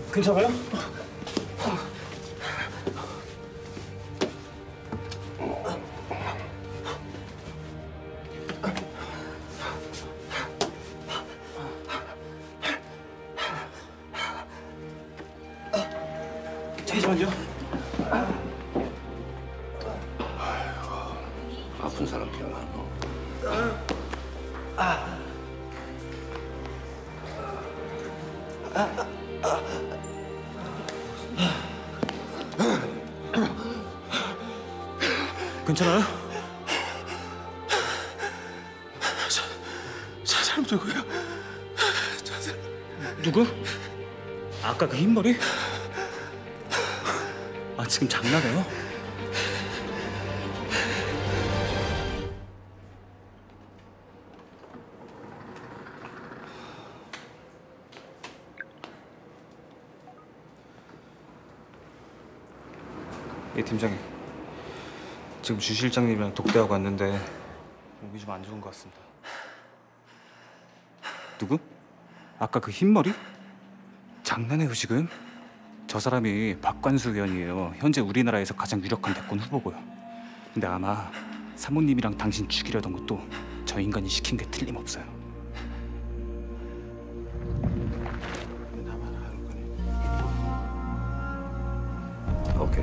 괜찮아요? 잠시만요. 아픈 사람 기억나? 괜찮아요? 저 사람 누구야? 저 사람 누구? 아까 그 흰머리? 아, 지금 장난해요? 예, 팀장님. 지금 주 실장님이랑 독대하고 왔는데 몸이 좀 안 좋은 것 같습니다. 누구? 아까 그 흰머리? 장난해요, 지금? 저 사람이 박관수 의원이에요. 현재 우리나라에서 가장 유력한 대권 후보고요. 근데 아마 사모님이랑 당신 죽이려던 것도 저 인간이 시킨 게 틀림없어요. 오케이.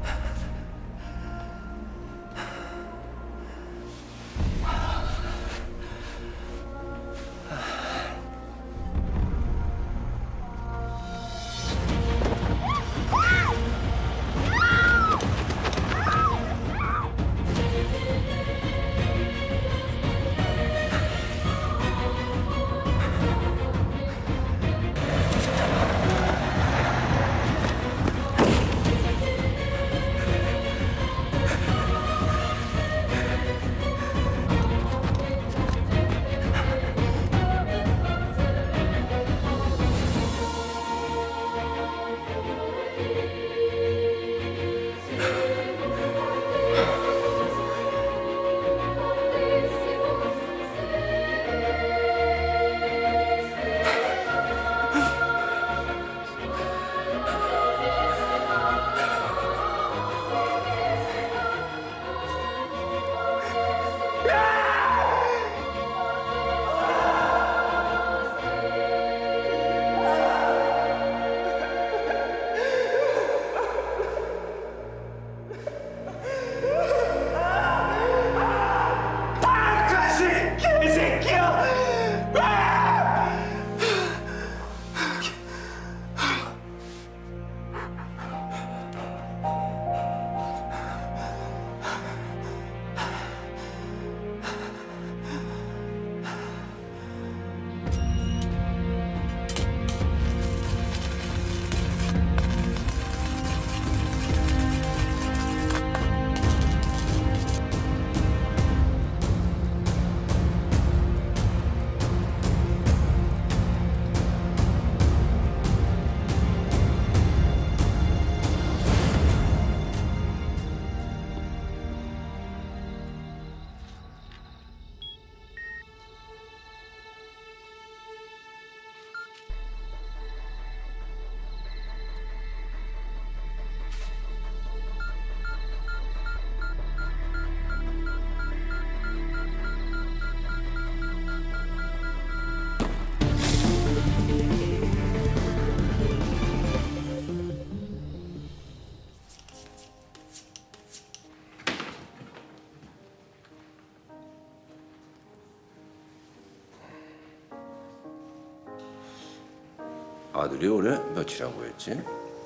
아들이 올해 몇이라고 했지?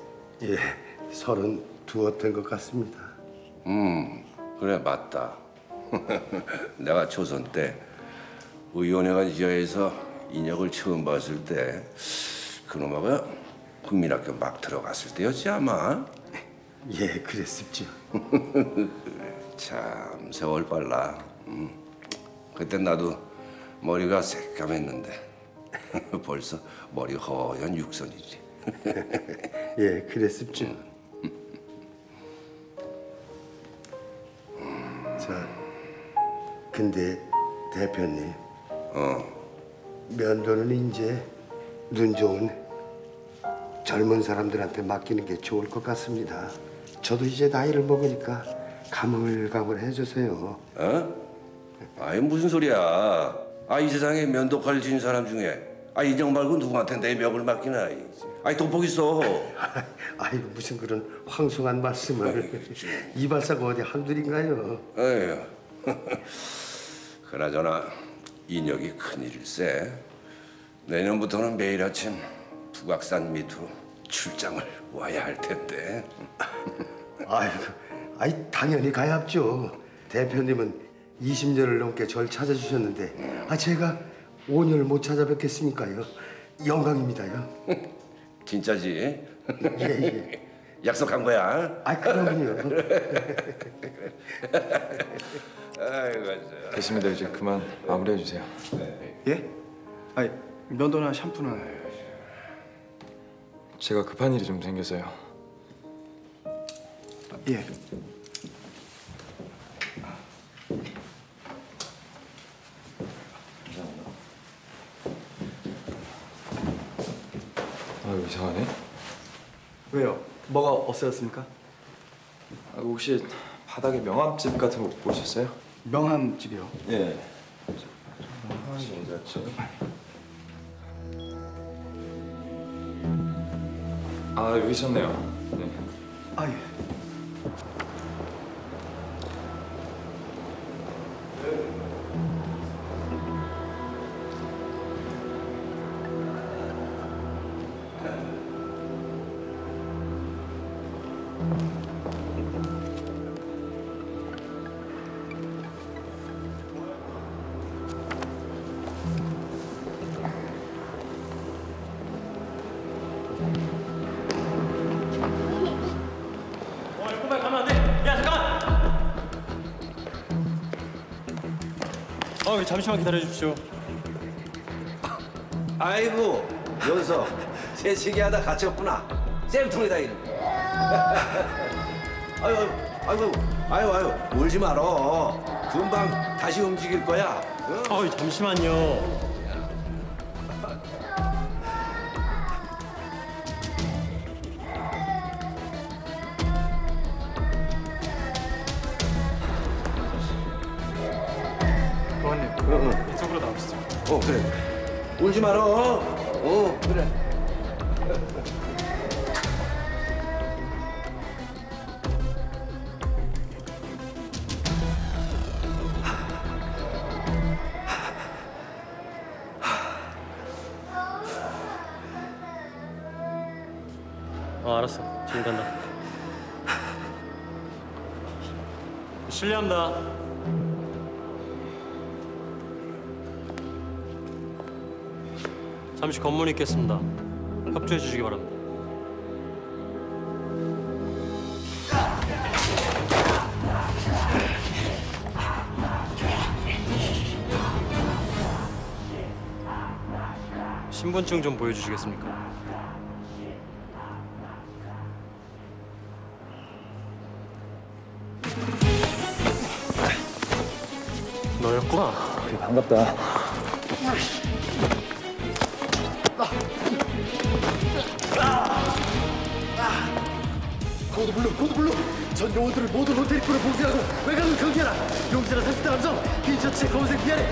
예, 32 된 것 같습니다. 그래 맞다. 내가 초선 때 의원회관 지하에서 인혁을 처음 봤을 때 그놈아가 국민학교 막 들어갔을 때였지 아마. 예, 그랬습죠. 참 세월 빨라. 그때 나도 머리가 새까맸는데 벌써 머리 허연 육선이지. 예, 그랬습죠. 자, 근데 대표님. 면도는 이제 눈 좋은 젊은 사람들한테 맡기는 게 좋을 것 같습니다. 저도 이제 나이를 먹으니까 가물가물해져서요. 어? 아이 무슨 소리야? 아 이 세상에 면도칼 쥔 사람 중에 인형 말고 누구한테 내 멱을 맡기나? 아이 돋보기 있어. 아이고 무슨 그런 황송한 말씀을. 이발사가 어디 한둘인가요? 에휴. 그나저나 인혁이 큰일일세. 내년부터는 매일 아침 북악산 밑으로 출장을 와야 할 텐데. 아이고, 당연히 가야죠. 대표님은 20년을 넘게 절 찾아주셨는데 제가 5년을 못 찾아뵙겠으니까요. 영광입니다요. 진짜지? 예. 약속한 거야? 그럼요. 아이고 저. 됐습니다. 이제 그만 마무리해 주세요. 예? 아니 면도나 샴푸나. 제가 급한 일이 좀 생겨서요. 예. 아유 이상하네. 왜요? 뭐가 없어졌습니까? 혹시 바닥에 명함집 같은 거 보셨어요? 명함집이요. 예. 어디갔죠? 여기 있었네요. 네. 예. 빨리 가면 안 돼. 야 잠깐만. 잠시만 기다려 주십시오. 아이고 연서 새치기 하다 갇혔구나. 쌤통이다 이름. 아유 울지 말어. 금방 다시 움직일 거야. 응? 잠시만요. 교관님, 이쪽으로 나오시죠. 그래. 울지 말어. 그래. 알았어. 지금 간다. 실례합니다. 잠시 검문이 있겠습니다. 협조해 주시기 바랍니다. 신분증 좀 보여주시겠습니까? 너였구나. 그래 반갑다. 코드블루 전 요원들을 모두 로테리코로 봉쇄하고 외곽을 경계하라. 용지라 30대 남성 흰 셔츠에 검은색 비아래.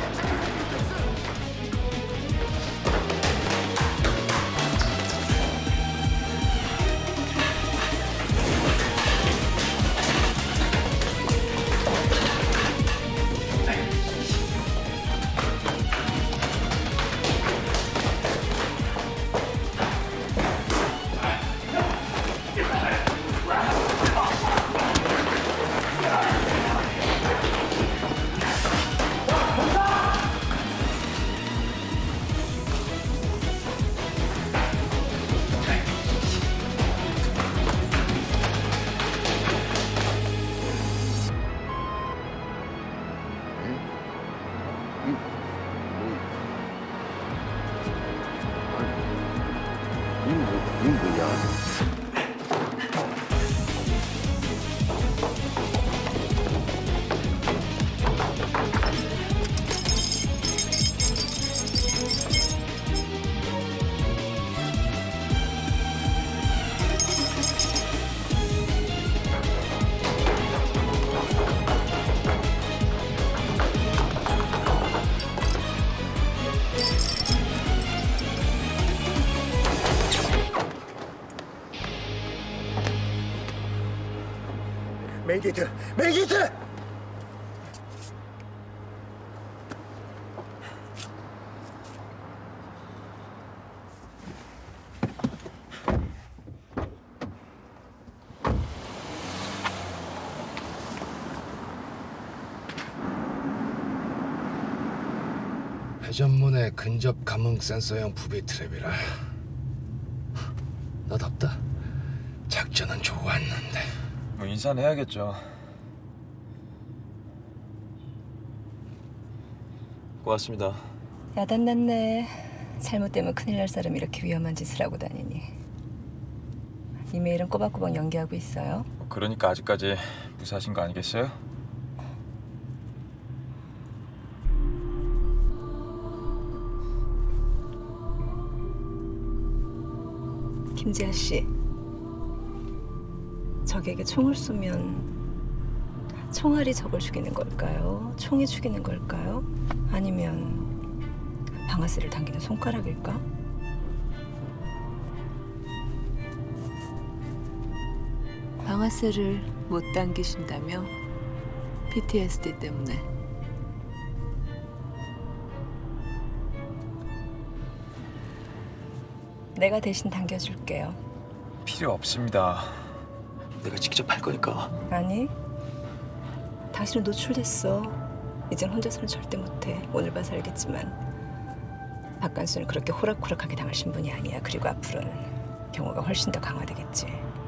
메인 게이트! 메인 게이트! 회전문의 근접 감응 센서형 부비 트랩이라. 너답다. 작전은 좋았는데. 뭐 인사는 해야겠죠. 고맙습니다. 야단났네. 잘못되면 큰일 날 사람이 이렇게 위험한 짓을 하고 다니니. 이메일은 꼬박꼬박 연기하고 있어요. 그러니까 아직까지 무사하신 거 아니겠어요? 김지아 씨, 적에게 총을 쏘면 총알이 적을 죽이는 걸까요? 총이 죽이는 걸까요? 아니면 방아쇠를 당기는 손가락일까? 방아쇠를 못 당기신다며? PTSD 때문에. 내가 대신 당겨줄게요. 필요 없습니다. 내가 직접 할 거니까. 아니, 당신은 노출됐어. 이젠 혼자서는 절대 못해. 오늘 봐서 알겠지만 박관수는 그렇게 호락호락하게 당할 신분이 아니야. 그리고 앞으로는 경호가 훨씬 더 강화되겠지.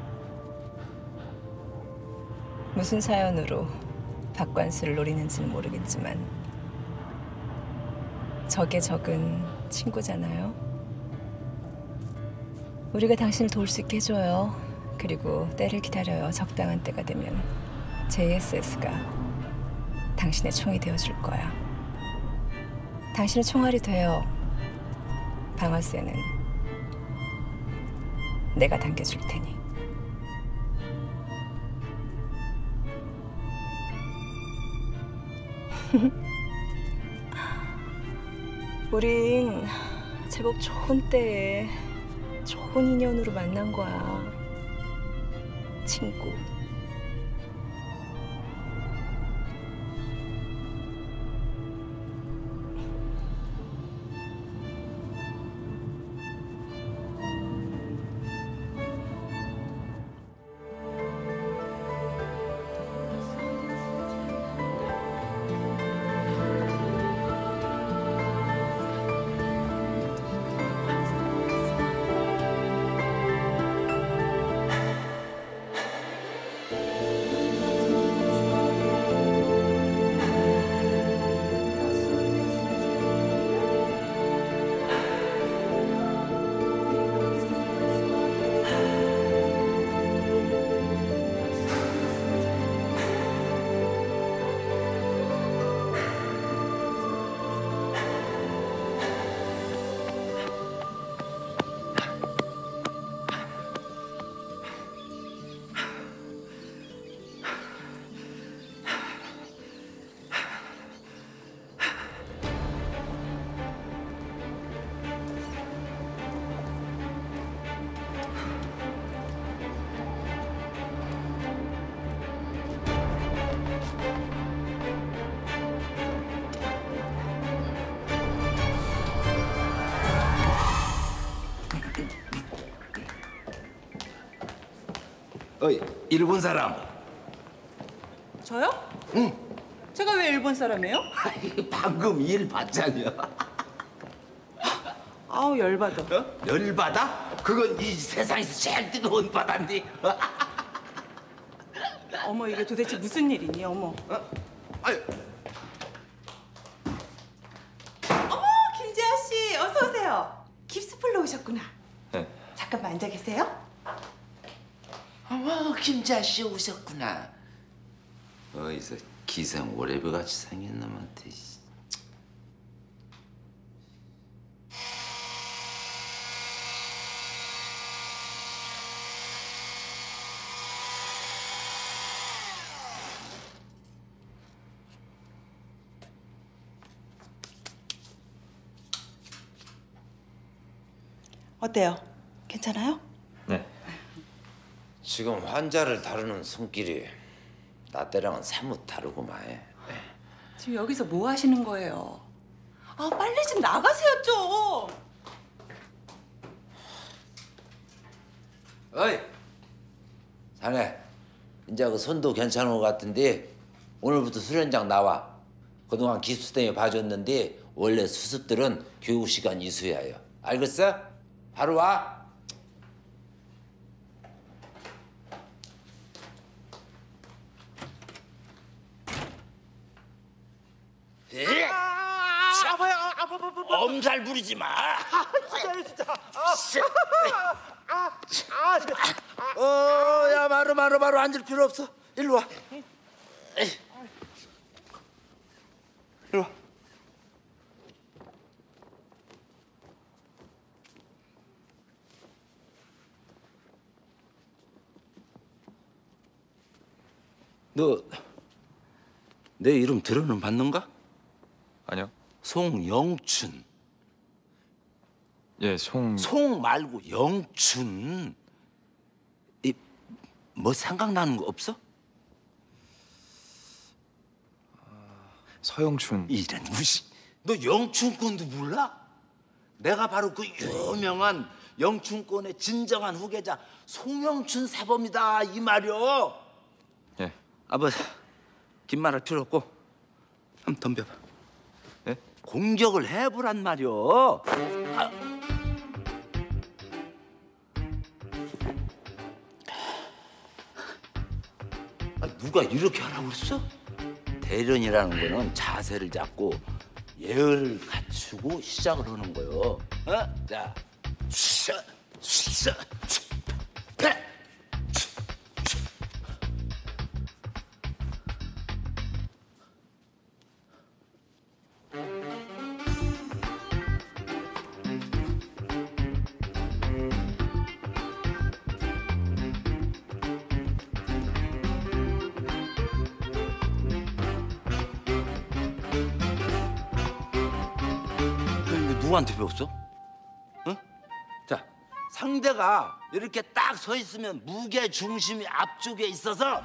무슨 사연으로 박관수를 노리는지는 모르겠지만 적의 적은 친구잖아요. 우리가 당신을 도울 수 있게 해줘요. 그리고 때를 기다려요. 적당한 때가 되면 JSS가 당신의 총이 되어줄 거야. 당신의 총알이 돼요. 방아쇠는 내가 당겨줄 테니. 우린 제법 좋은 때에 좋은 인연으로 만난 거야. 친구. 어이, 일본 사람. 저요? 응. 제가 왜 일본 사람이에요? 방금 일 봤잖여. 아우 열받아. 어? 열받아? 그건 이 세상에서 제일 뜨거운 바다인데. 어머 이게 도대체 무슨 일이니? 어머. 아유, 어머 김지아 씨 어서 오세요. 깁스풀로 오셨구나. 네. 잠깐만 앉아 계세요. 어머, 김자 씨 오셨구나. 어디서 기생 오래비 같이 생긴 놈한테. 어때요? 괜찮아요? 네. 지금 환자를 다루는 손길이 나 때랑은 사뭇 다르구만. 지금 여기서 뭐 하시는 거예요? 아, 빨리 좀 나가세요, 좀. 어이, 자네. 이제 그 손도 괜찮은 것 같은데 오늘부터 수련장 나와. 그동안 기수생이 봐줬는데 원래 수습들은 교육 시간 이수해야. 알겠어? 바로 와. 엄살 부리지 마. 야, 바로 앉을 필요 없어. 일로 와. 일로 와. 너 내 이름 들어는 봤는가? 아니요. 송영춘. 예, 송 말고 영춘. 뭐 생각나는 거 없어? 서영춘. 이런 무시. 너 영춘권도 몰라? 내가 바로 그 유명한 영춘권의 진정한 후계자 송영춘 사범이다 이 말이오. 예. 뭐 긴 말할 필요 없고 한번 덤벼봐. 예? 공격을 해보란 말이오. 누가 이렇게 하라고 그랬어? 대련이라는 거는 자세를 잡고 예의를 갖추고 시작을 하는 거요. 자, 누구한테 배웠어? 응? 자, 상대가 이렇게 딱 서 있으면 무게 중심이 앞쪽에 있어서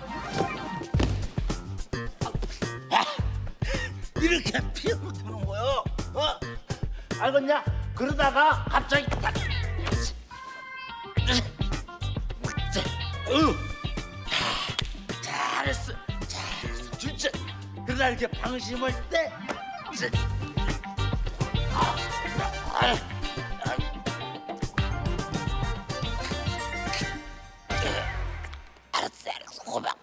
이렇게 피해로 드는 거요. 알겠냐? 그러다가 갑자기 잘했어, 진짜. 그러다 이렇게 방심할 때. 알았어, 고마워.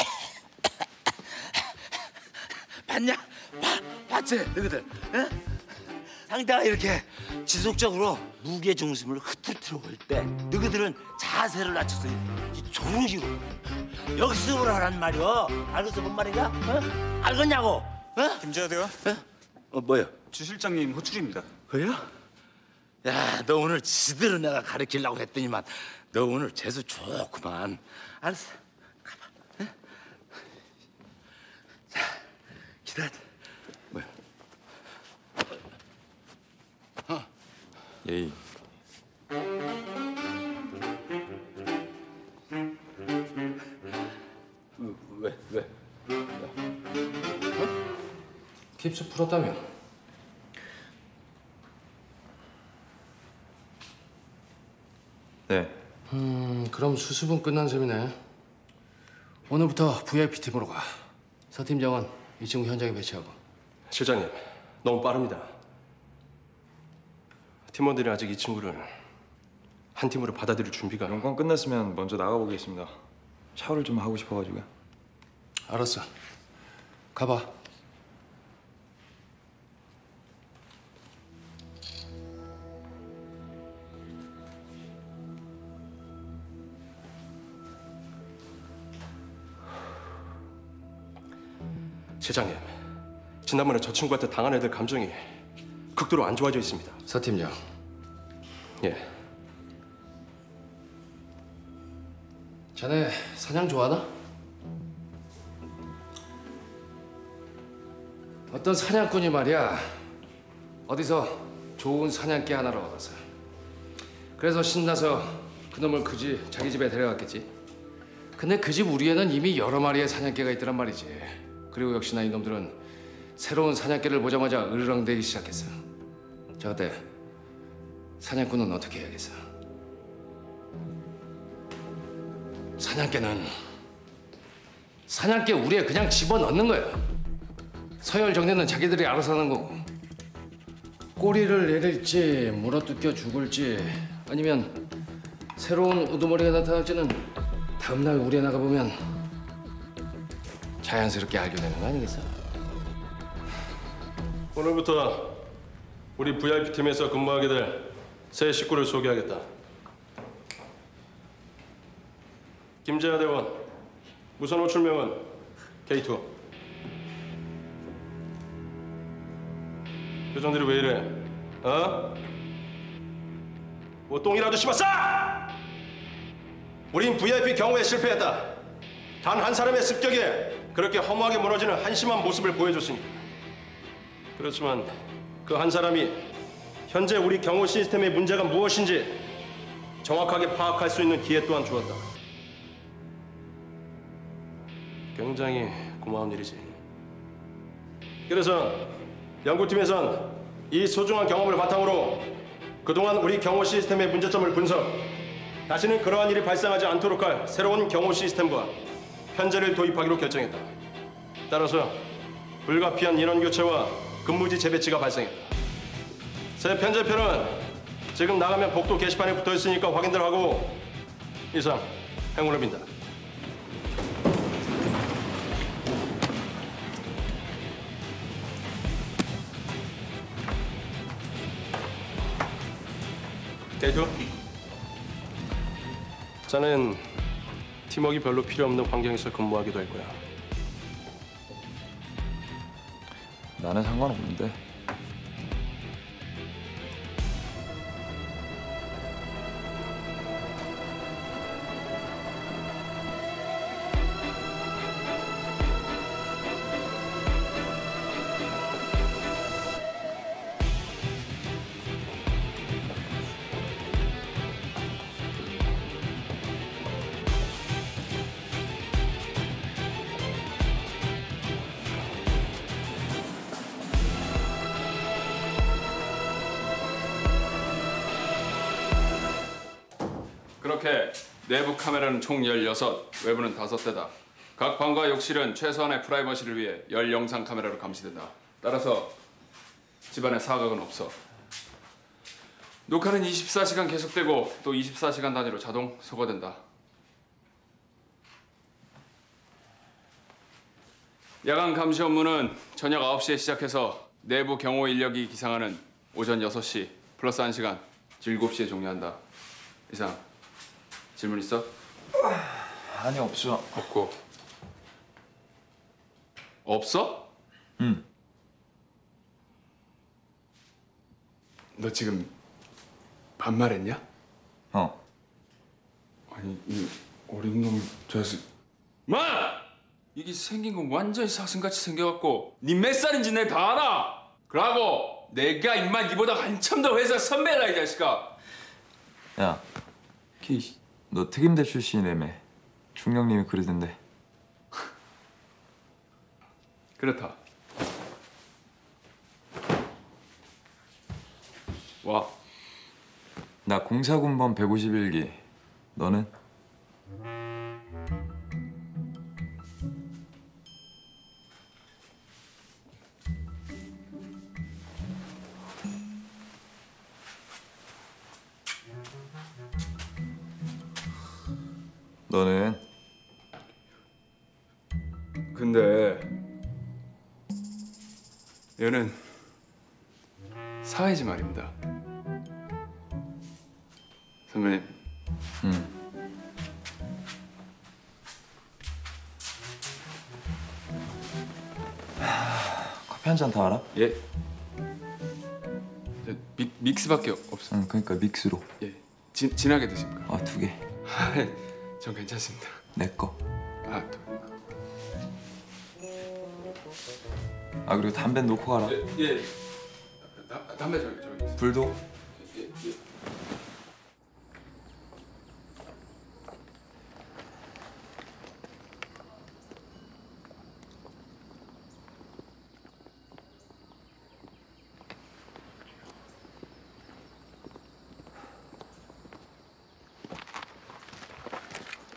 봤냐? 봤지, 너희들? 응? 상대가 이렇게 지속적으로 무게 중심을 흐트러뜨려 볼 때 너희들은 자세를 낮춰서 이 조르기로 역습을 하란 말이오. 알겠어, 뭔 말인가? 알겠냐고? 김재하대요. 뭐요? 주 실장님 호출입니다. 그래요? 야, 너 오늘 지대로 내가 가르치려고 했더니만 너 오늘 재수 좋구만. 알았어, 가봐. 응? 자, 기다려. 뭐야? 예의. 왜? 깁스 풀었다며? 네. 그럼 수습은 끝난 셈이네. 오늘부터 VIP 팀으로 가. 서 팀장은 이 친구 현장에 배치하고. 실장님, 너무 빠릅니다. 팀원들이 아직 이 친구를 한 팀으로 받아들일 준비가. 연관 끝났으면 먼저 나가보겠습니다. 샤워를 좀 하고 싶어가지고요. 알았어. 가봐. 실장님, 지난번에 저 친구한테 당한 애들 감정이 극도로 안 좋아져 있습니다. 서 팀장. 예. 자네 사냥 좋아하나? 어떤 사냥꾼이 말이야, 어디서 좋은 사냥개 하나를 얻었어. 그래서 신나서 그놈을 자기 집에 데려갔겠지. 근데 그 집 우리에는 이미 여러 마리의 사냥개가 있더란 말이지. 그리고 역시나 이놈들은 새로운 사냥개를 보자마자 으르렁대기 시작했어. 자, 어때? 사냥꾼은 어떻게 해야겠어? 사냥개 우리에 그냥 집어넣는 거야. 서열 정리는 자기들이 알아서 하는 거고. 꼬리를 내릴지 물어뜯겨 죽을지 아니면 새로운 우두머리가 나타날지는 다음날 우리에 나가보면 자연스럽게 알게 되는 거 아니겠어? 오늘부터 우리 VIP팀에서 근무하게 될 새 식구를 소개하겠다. 김재하 대원, 우선 호출명은 K2. 표정들이 왜 이래? 어? 뭐 똥이라도 씹었어? 우린 VIP 경호에 실패했다. 단 한 사람의 습격에 그렇게 허무하게 무너지는 한심한 모습을 보여줬으니까. 그렇지만 그 한 사람이 현재 우리 경호 시스템의 문제가 무엇인지 정확하게 파악할 수 있는 기회 또한 주었다. 굉장히 고마운 일이지. 그래서 연구팀에선 이 소중한 경험을 바탕으로 그동안 우리 경호 시스템의 문제점을 분석, 다시는 그러한 일이 발생하지 않도록 할 새로운 경호 시스템과 편제를 도입하기로 결정했다. 따라서 불가피한 인원 교체와 근무지 재배치가 발생했다. 새 편제표는 지금 나가면 복도 게시판에 붙어 있으니까 확인들 하고. 이상 행운을 빈다. K2, 자넨 팀워크가 별로 필요 없는 환경에서 근무하게 될 거야. 나는 상관없는데. 그렇게 내부 카메라는 총 16, 외부는 5대다. 각 방과 욕실은 최소한의 프라이버시를 위해 10영상 카메라로 감시된다. 따라서 집안에 사각은 없어. 녹화는 24시간 계속되고 또 24시간 단위로 자동 소거된다. 야간 감시 업무는 저녁 9시에 시작해서 내부 경호 인력이 기상하는 오전 6시 플러스 1시간 7시에 종료한다. 이상 질문 있어? 아니, 없어. 없고. 없어? 응. 너 지금 반말했냐? 어. 아니 이 어린 놈 자식. 마! 이게 생긴 건 완전히 사슴같이 생겨갖고 니 몇 살인지 내 다 알아. 그러고 내가 임마 니보다 한참 더 회사 선배라 이 자식아. 야, 너 특임대 출신이라며. 중령님이 그러던데. 그렇다. 와. 나 공사군번 151기. 너는? 너는? 근데 얘는 사회지 말입니다. 선배님. 커피 한 잔 더 알아? 예. 믹스밖에 없어. 응, 그러니까 믹스로. 예. 진하게 드십니까? 아, 2개. 전 괜찮습니다. 내 거. 아, 또. 아, 그리고 담배 놓고 가라. 예. 담배 저기. 불도. 예.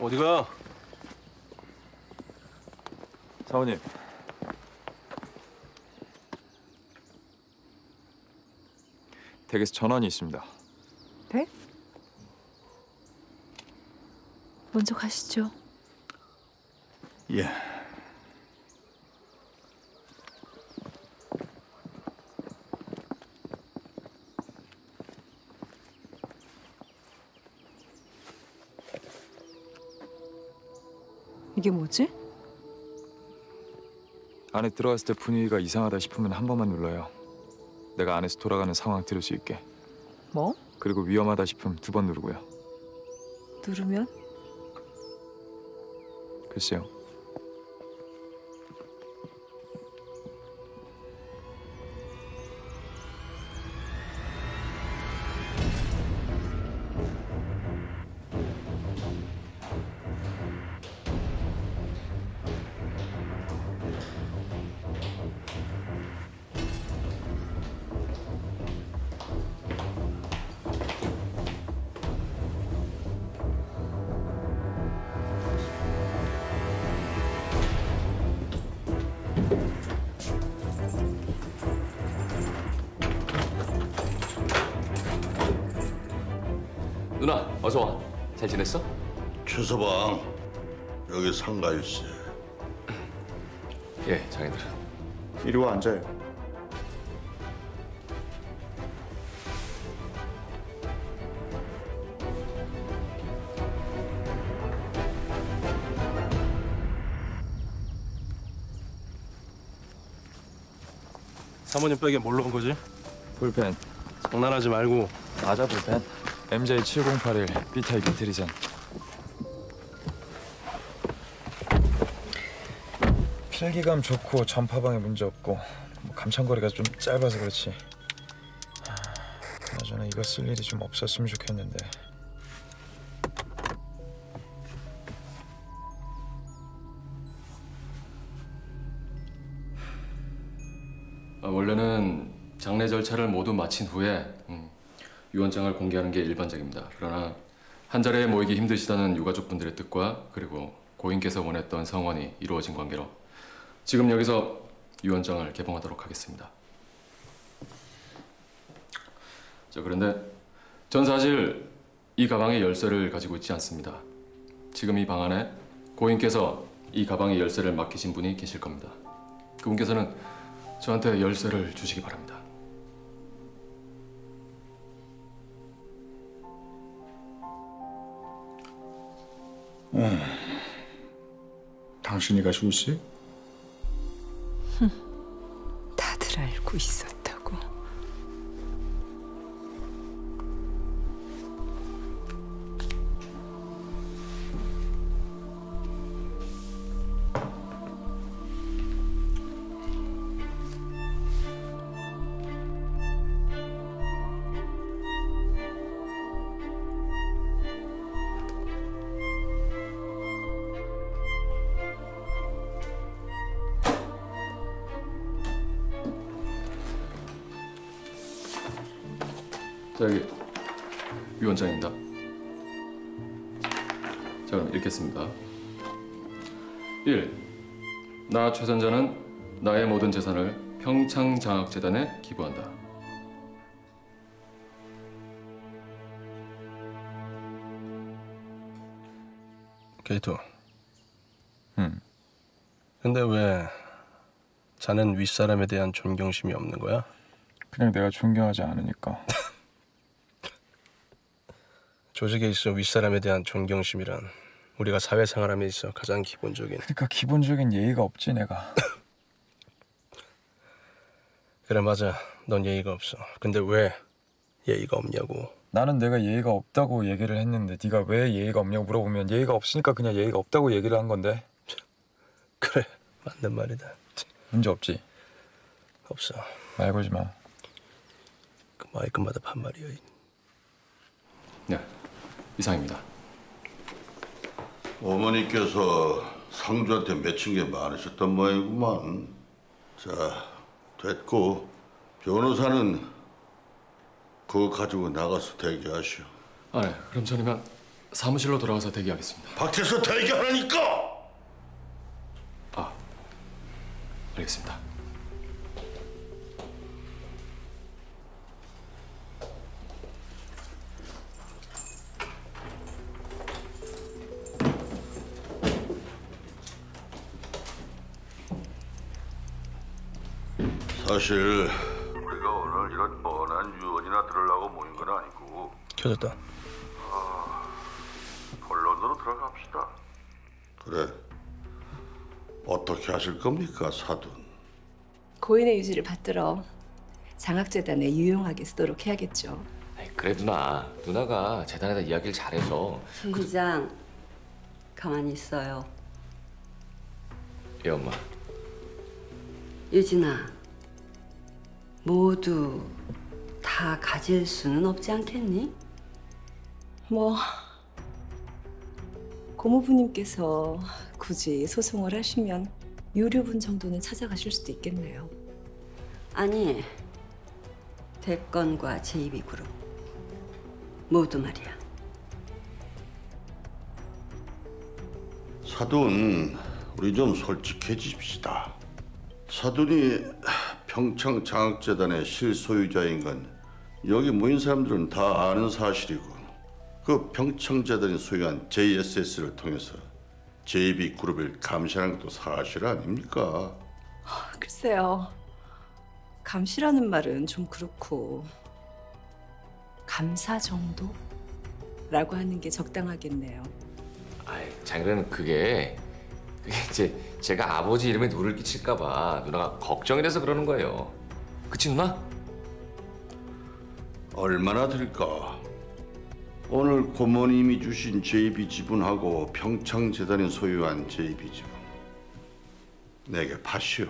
어디가? 사모님. 댁에서 전환이 있습니다. 네? 먼저 가시죠. 예. 이게 뭐지? 안에 들어갔을 때 분위기가 이상하다 싶으면 한 번만 눌러요. 내가 안에서 돌아가는 상황 들을 수 있게. 뭐? 그리고 위험하다 싶으면 2번 누르고요. 누르면? 글쎄요. 누나, 어서 와. 잘 지냈어? 최서방, 여기 상가일세. 예, 장애들. 이리 와 앉아요. 사모님 백에 뭘 넣은 거지? 볼펜. 장난하지 말고. 맞아, 볼펜. MJ7081 B타입 배터리선. 필기감 좋고 전파방에 문제 없고 뭐 감창거리가 좀 짧아서 그렇지. 그나저나 이거 쓸 일이 좀 없었으면 좋겠는데. 원래는 장례 절차를 모두 마친 후에 유언장을 공개하는 게 일반적입니다. 그러나 한 자리에 모이기 힘드시다는 유가족분들의 뜻과 그리고 고인께서 원했던 성원이 이루어진 관계로 지금 여기서 유언장을 개봉하도록 하겠습니다. 자, 그런데 전 사실 이 가방의 열쇠를 가지고 있지 않습니다. 지금 이 방 안에 고인께서 이 가방의 열쇠를 맡기신 분이 계실 겁니다. 그분께서는 저한테 열쇠를 주시기 바랍니다. 당신이 가지고 있어요? 다들 알고 있었다고. 자, 여기 유언장입니다. 자, 그럼 읽겠습니다. 1. 나 최선자는 나의 모든 재산을 평창장학재단에 기부한다. 게이토. 근데 왜 자넨 윗사람에 대한 존경심이 없는 거야? 그냥 내가 존경하지 않으니까. 조직에 있어 윗사람에 대한 존경심이란 우리가 사회생활함에 있어 가장 기본적인. 그러니까 기본적인 예의가 없지 내가. 그래 맞아. 넌 예의가 없어. 근데 왜 예의가 없냐고. 나는 내가 예의가 없다고 얘기를 했는데 네가 왜 예의가 없냐고 물어보면 예의가 없으니까 그냥 예의가 없다고 얘기를 한 건데. 그래 맞는 말이다. 문제 없지? 없어. 말 걸지 마. 그 마이크마다 반말이야. 네, 이상입니다. 어머니께서 상주한테 맺힌 게 많으셨던 모양이구만. 자, 됐고 변호사는 그거 가지고 나가서 대기하시오. 아, 네. 그럼 전 이만 사무실로 돌아가서 대기하겠습니다. 밖에서 대기하라니까. 알겠습니다. 사실 우리가 오늘 이런 뻔한 유언이나 들으려고 모인 건 아니고. 켜졌다. 본론으로 들어갑시다. 그래. 어떻게 하실 겁니까, 사돈? 고인의 유지를 받들어 장학재단에 유용하게 쓰도록 해야겠죠. 그래 누나가 재단에다 이야기를 잘해서. 최 회장 가만히 있어요. 예 엄마. 유진아, 모두 다 가질 수는 없지 않겠니? 뭐 고모부님께서 굳이 소송을 하시면 유류분 정도는 찾아가실 수도 있겠네요. 아니, 대건과 제2비그룹 모두 말이야. 사돈, 우리 좀 솔직해집시다. 사돈이 평창장학재단의 실소유자인 건 여기 모인 사람들은 다 아는 사실이고, 그 평창재단이 소유한 JSS를 통해서 JB그룹을 감시하는 것도 사실 아닙니까? 글쎄요. 감시라는 말은 좀 그렇고 감사 정도라고 하는 게 적당하겠네요. 장인어른 그게 이제 제가 아버지 이름에 누를 끼칠까 봐 누나가 걱정이 돼서 그러는 거예요. 그치 누나? 얼마나 들까? 오늘 고모님이 주신 JB 지분하고 평창재단이 소유한 JB 지분 내게 파시오.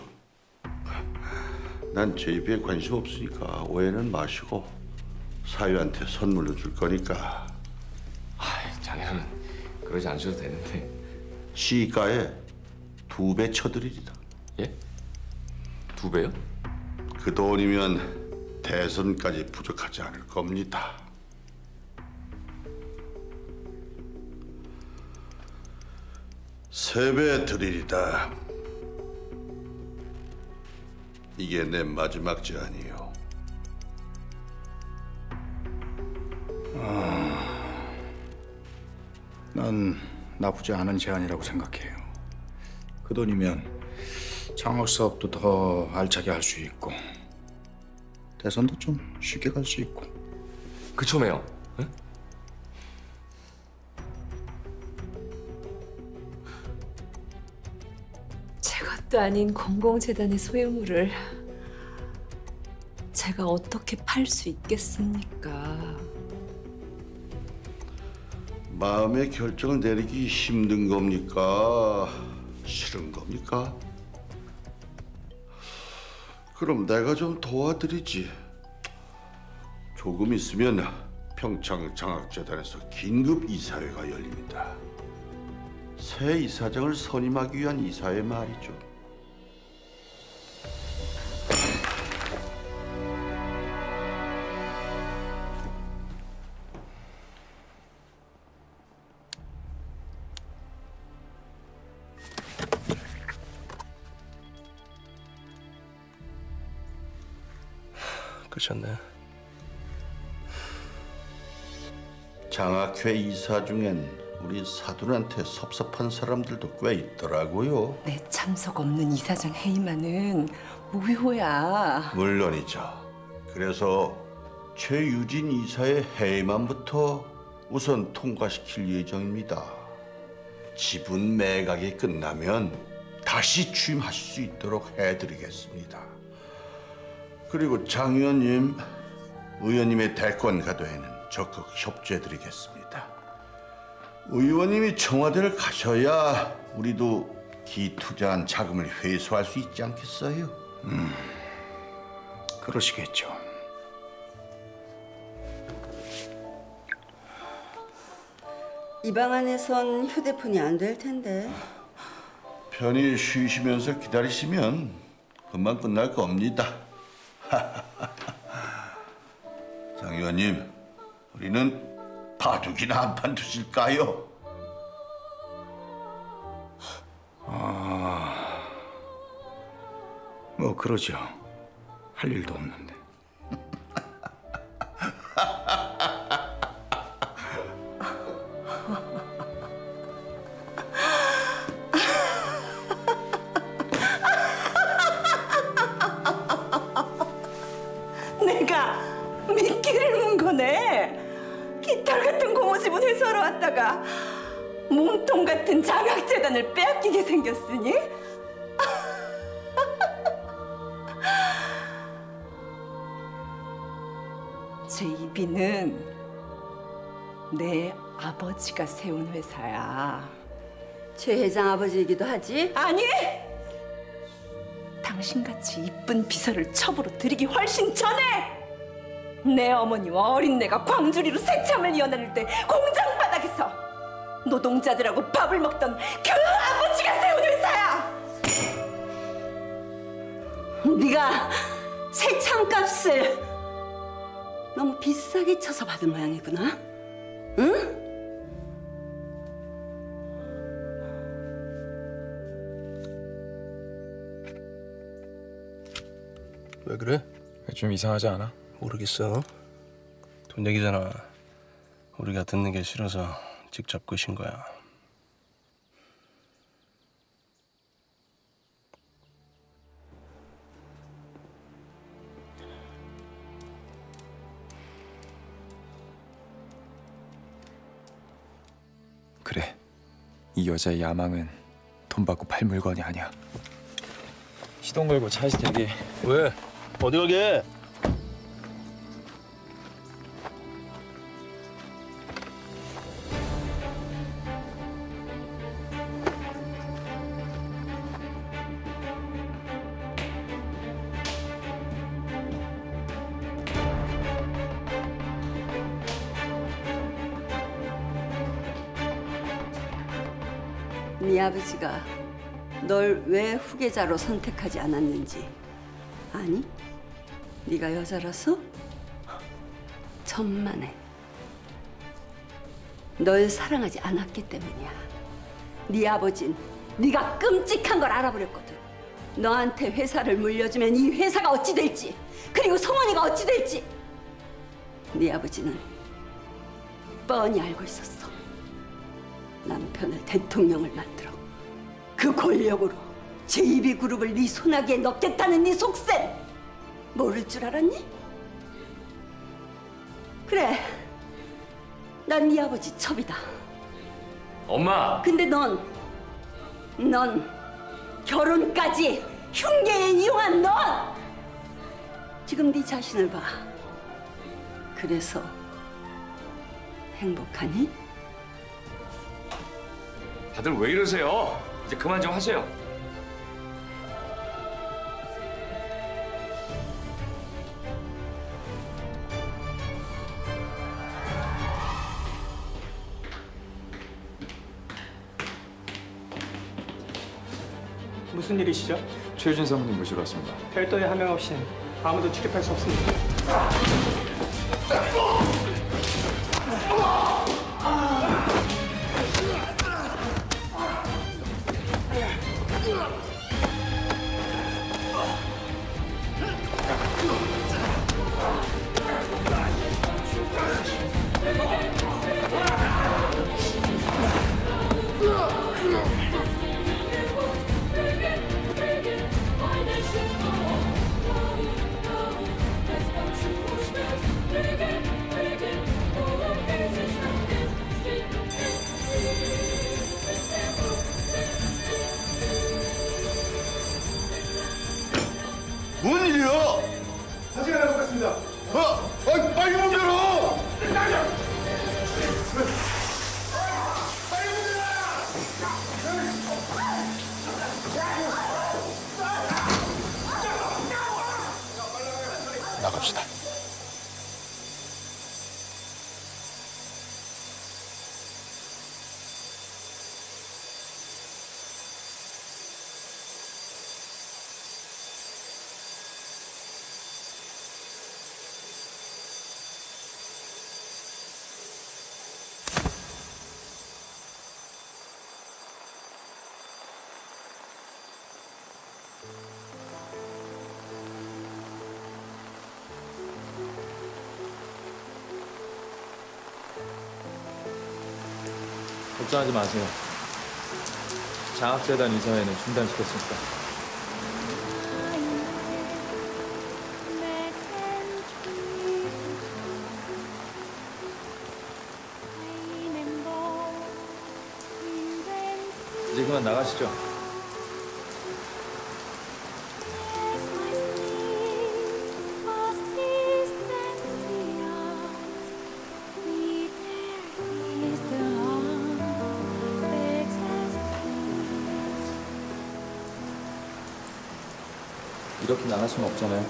난 JB에 관심 없으니까 오해는 마시고 사위한테 선물로 줄 거니까. 장인어른 그러지 않으셔도 되는데. 시가에 2배 쳐드리리다. 예? 2배요? 그 돈이면 대선까지 부족하지 않을 겁니다. 3배 드리리다. 이게 내 마지막 제안이요. 난 나쁘지 않은 제안이라고 생각해요. 그 돈이면 장학 사업도 더 알차게 할 수 있고 대선도 좀 쉽게 갈 수 있고. 그쵸 매요? 응? 제 것도 아닌 공공재단의 소유물을 제가 어떻게 팔 수 있겠습니까? 마음의 결정을 내리기 힘든 겁니까? 싫은 겁니까? 그럼 내가 좀 도와드리지. 조금 있으면 평창장학재단에서 긴급 이사회가 열립니다. 새 이사장을 선임하기 위한 이사회 말이죠. 그러셨네. 장학회 이사 중엔 우리 사돈한테 섭섭한 사람들도 꽤 있더라고요. 내 참석 없는 이사장 회의만은 무효야. 물론이죠. 그래서 최유진 이사의 회의만부터 우선 통과시킬 예정입니다. 지분 매각이 끝나면 다시 취임하실 수 있도록 해드리겠습니다. 그리고 장 의원님, 의원님의 대권 가도에는 적극 협조해드리겠습니다. 의원님이 청와대를 가셔야 우리도 기투자한 자금을 회수할 수 있지 않겠어요? 그러시겠죠. 이 방 안에선 휴대폰이 안 될 텐데. 편히 쉬시면서 기다리시면 금방 끝날 겁니다. 장 의원님, 우리는 바둑이나 한 판 두실까요? 뭐 그러죠. 할 일도 없는데. 내가 미끼를 문 거네. 깃털 같은 고무집은 회수하러 왔다가 몸통 같은 장학재단을 빼앗기게 생겼으니? JB는 내 아버지가 세운 회사야. 최 회장 아버지이기도 하지? 아니! 당신같이 이쁜 비서를 첩으로 들이기 훨씬 전에 내 어머니와 어린내가 광주리로 새참을 이어나를 때 공장 바닥에서 노동자들하고 밥을 먹던 그 아버지가 세운 회사야! 네가 새참값을 너무 비싸게 쳐서 받은 모양이구나. 응? 왜 그래? 좀 이상하지 않아? 모르겠어. 돈 얘기잖아. 우리가 듣는 게 싫어서 직접 끄신 거야. 그래. 이 여자의 야망은 돈 받고 팔 물건이 아니야. 시동 걸고 차에서 대기. 왜? 어디 가게? 네 아버지가 널 왜 후계자로 선택하지 않았는지 아니? 네가 여자라서? 천만에 널 사랑하지 않았기 때문이야. 네 아버진 네가 끔찍한 걸 알아버렸거든. 너한테 회사를 물려주면 이 회사가 어찌 될지, 그리고 성원이가 어찌 될지 네 아버지는 뻔히 알고 있었어. 남편을 대통령을 만들어 그 권력으로 JB그룹을 네 손아귀에 넣겠다는 네 속셈 모를 줄 알았니? 그래, 난 네 아버지 첩이다. 엄마! 근데 넌 결혼까지 흉계에 이용한 넌 지금 네 자신을 봐. 그래서 행복하니? 다들 왜 이러세요? 이제 그만 좀 하세요. 무슨 일이시죠? 최유진 사모님 모시러 왔습니다. 별도의 하명 없이는 아무도 출입할 수 없습니다. 뭔 일이야? 다시 가야 것 같습니다. 빨리 문 열어! 나갑시다. 걱정하지 마세요. 장학재단 이사회는 중단시켰으니까. 이제 그만 나가시죠. 이렇게 나갈 수는 없잖아요.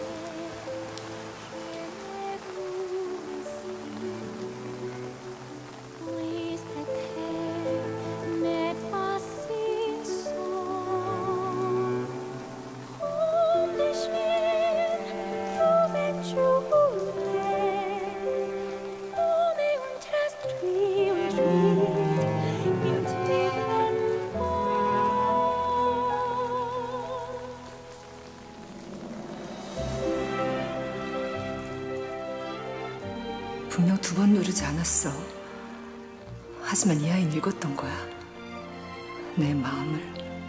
분명 2번 누르지 않았어. 하지만 이 아이는 읽었던 거야. 내 마음을.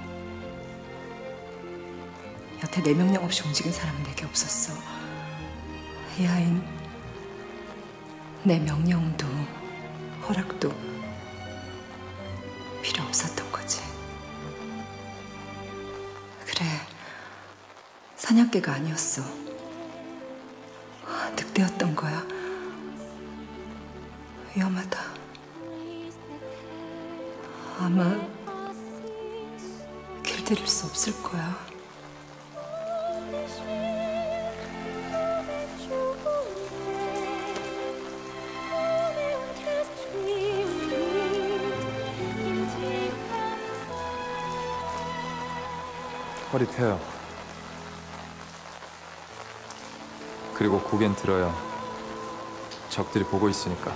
여태 내 명령 없이 움직인 사람은 내게 없었어. 이 아이는 내 명령도 허락도 필요 없었던 거지. 그래, 사냥개가 아니었어. 늑대였던 거야. 위험하다. 아마 길들일 수 없을 거야. 허리 펴요. 그리고 고개는 들어요. 적들이 보고 있으니까.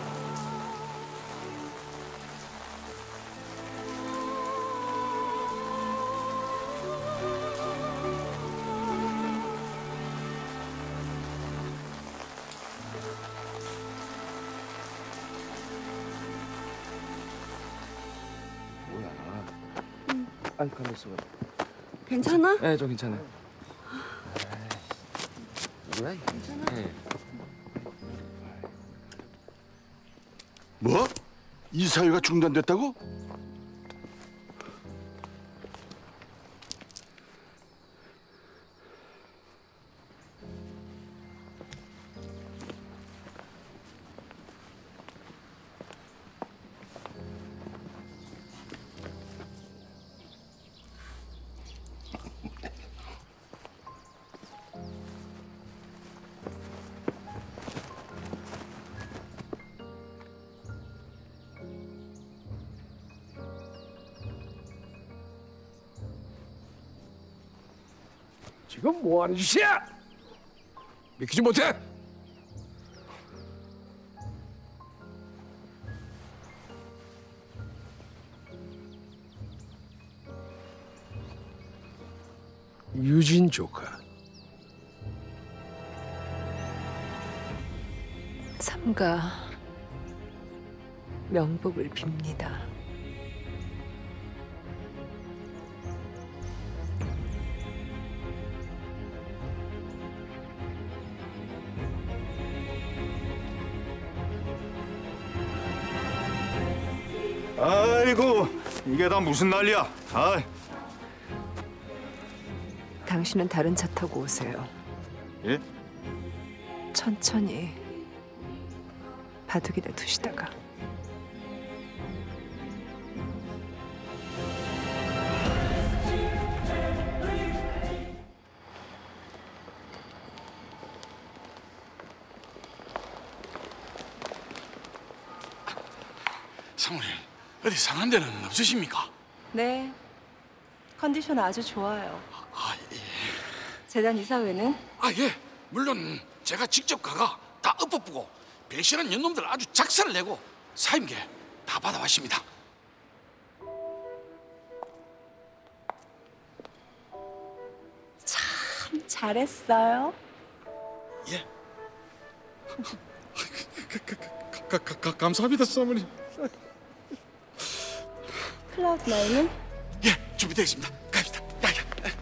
아이, 가만 있어봐. 괜찮아? 네, 저 괜찮아요. 뭐야? 괜찮아? 네. 뭐? 이사회가 중단됐다고? 지금 뭐 하는 짓이야? 믿기지 못해? 유진 조카. 삼가 명복을 빕니다. 아이고, 이게 다 무슨 난리야? 아, 당신은 다른 차 타고 오세요. 예? 천천히 바둑이나 두시다가. 사모님, 어디 상한 데는 없으십니까? 네, 컨디션 아주 좋아요. 아, 예. 재단 이사회는? 아, 예. 물론 제가 직접 가가 다 엎어보고 배신한 연놈들 아주 작살을 내고 사임계 다 받아왔습니다. 참 잘했어요. 예. 감사합니다, 사모님. 클라우드 나인은? 예, 준비되어 있습니다. 갑시다. 야야.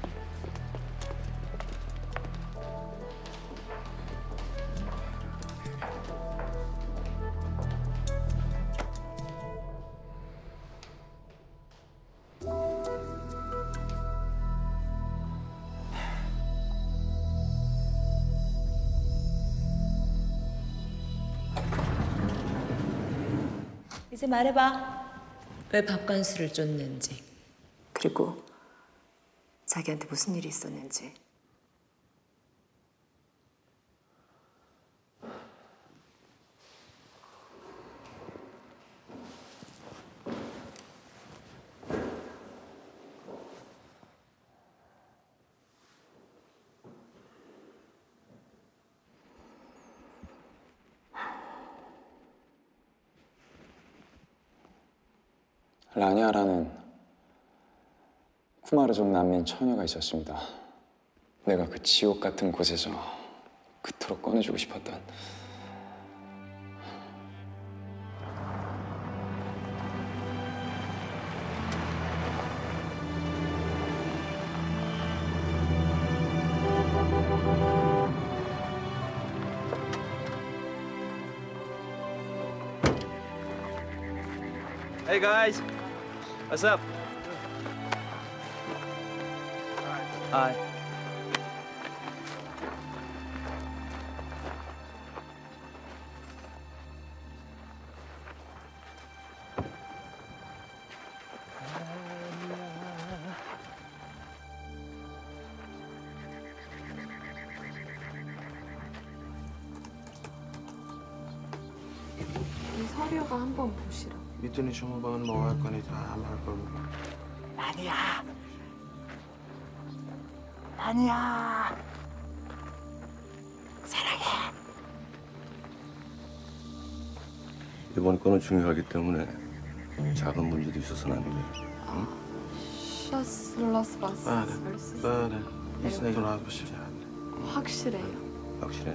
이제 말해봐. 왜 박관수를 쫓는지. 그리고 자기한테 무슨 일이 있었는지. 라니아라는 쿠마르족 난민 처녀가 있었습니다. 내가 그 지옥 같은 곳에서 그토록 꺼내주고 싶었던. Hey guys, what's up? Hi. 이 서류가 한번 보시라. 미투니 총무방은 뭐 할 거니 다 할 거고. 아니야. 아니야. 사랑해. 이번 건은 중요하기 때문에 작은 문제도 있어서는 안 돼. 응? 샤슬라스바스. 빠른 이스네이 돌아보시자. 확실해요. 확실해.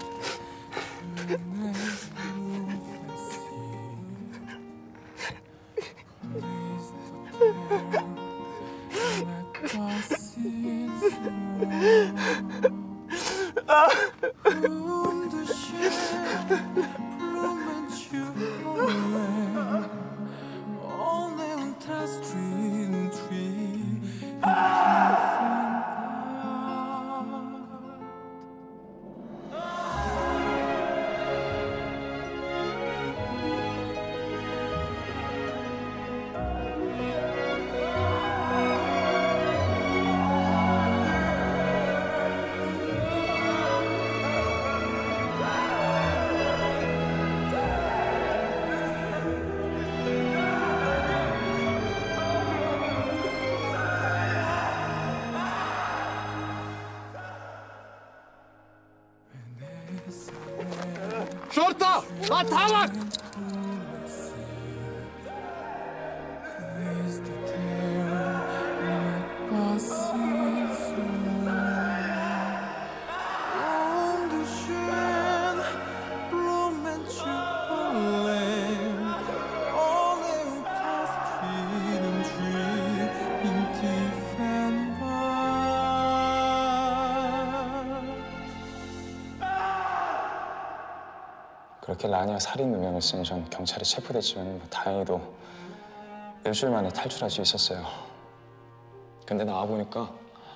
شرطة اتحرك. 그렇게 라니아 살인 누명을 쓴 전 경찰에 체포됐지만 다행히도 일주일 만에 탈출할 수 있었어요. 근데 나와보니까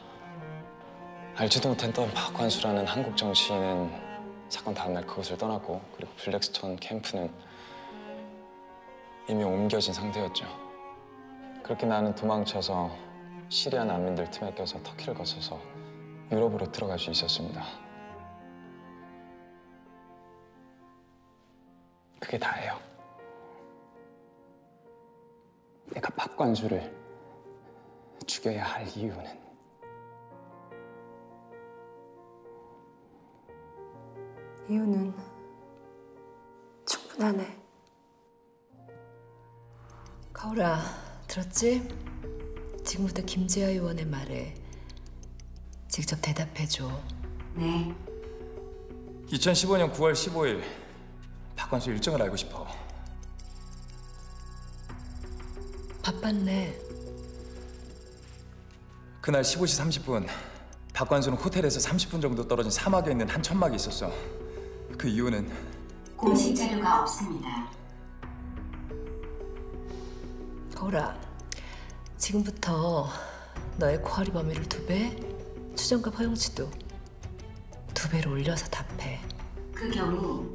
알지도 못했던 박관수라는 한국 정치인은 사건 다음날 그곳을 떠났고, 그리고 블랙스톤 캠프는 이미 옮겨진 상태였죠. 그렇게 나는 도망쳐서 시리아 난민들 틈에 껴서 터키를 거쳐서 유럽으로 들어갈 수 있었습니다. 그게 다예요. 내가 박관수를 죽여야 할 이유는 이유는 충분하네. 가오라, 들었지? 지금부터 김재하 의원의 말에 직접 대답해줘. 네. 2015년 9월 15일 박관수 일정을 알고 싶어. 바빴네. 그날 15시 30분 박관수는 호텔에서 30분 정도 떨어진 사막에 있는 한 천막에 있었어. 그 이유는 공식 자료가 없습니다. 가오라, 지금부터 너의 코아리 범위를 2배, 추정값 허용치도 2배로 올려서 답해. 그 경우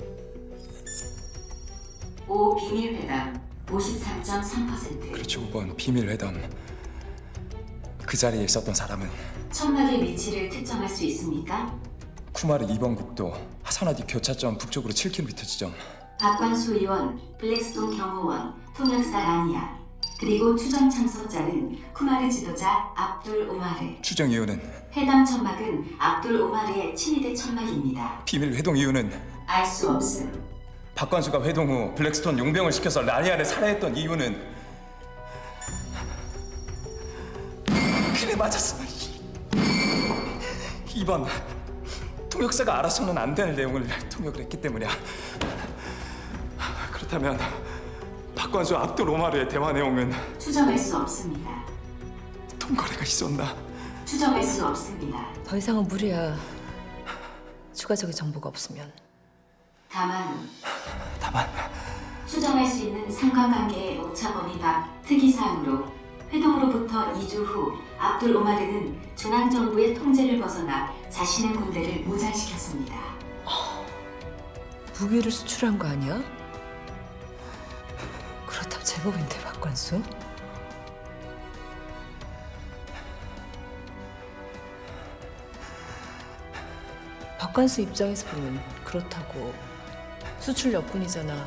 5 비밀 회담 53.3%. 그렇죠. 5번 비밀 회담. 그 자리에 있었던 사람은 천막의 위치를 특정할 수 있습니까? 쿠마르 2번 국도 하사나디 교차점 북쪽으로 7km 지점. 박관수 의원, 블랙스톤 경호원, 통역사 라니아, 그리고 추정 참석자는 쿠마르 지도자 압둘 오마르. 추정 이유는 회담 천막은 압둘 오마르의 친위대 천막입니다. 비밀 회동 이유는 알 수 없음. 박관수가 회동 후 블랙스톤 용병을 시켜서 라니아를 살해했던 이유는 그래, 맞았어. 2번 통역사가 알아서는 안 될 내용을 통역을 했기 때문이야. 그렇다면 박관수 압둘 오마르의 대화 내용은 추정할 수 없습니다. 통거래가 있었나? 추정할 수 없습니다. 더 이상은 무리야. 추가적인 정보가 없으면. 다만 추정할 수 있는 상관관계의 오차 범위 밖 특이사항으로 회동으로부터 2주 후 압둘 오마르는 중앙정부의 통제를 벗어나 자신의 군대를 무장시켰습니다. 무기를 수출한 거 아니야? 그렇다면 제법인데, 박관수? 박관수 입장에서 보면 그렇다고. 수출 여뿐이잖아.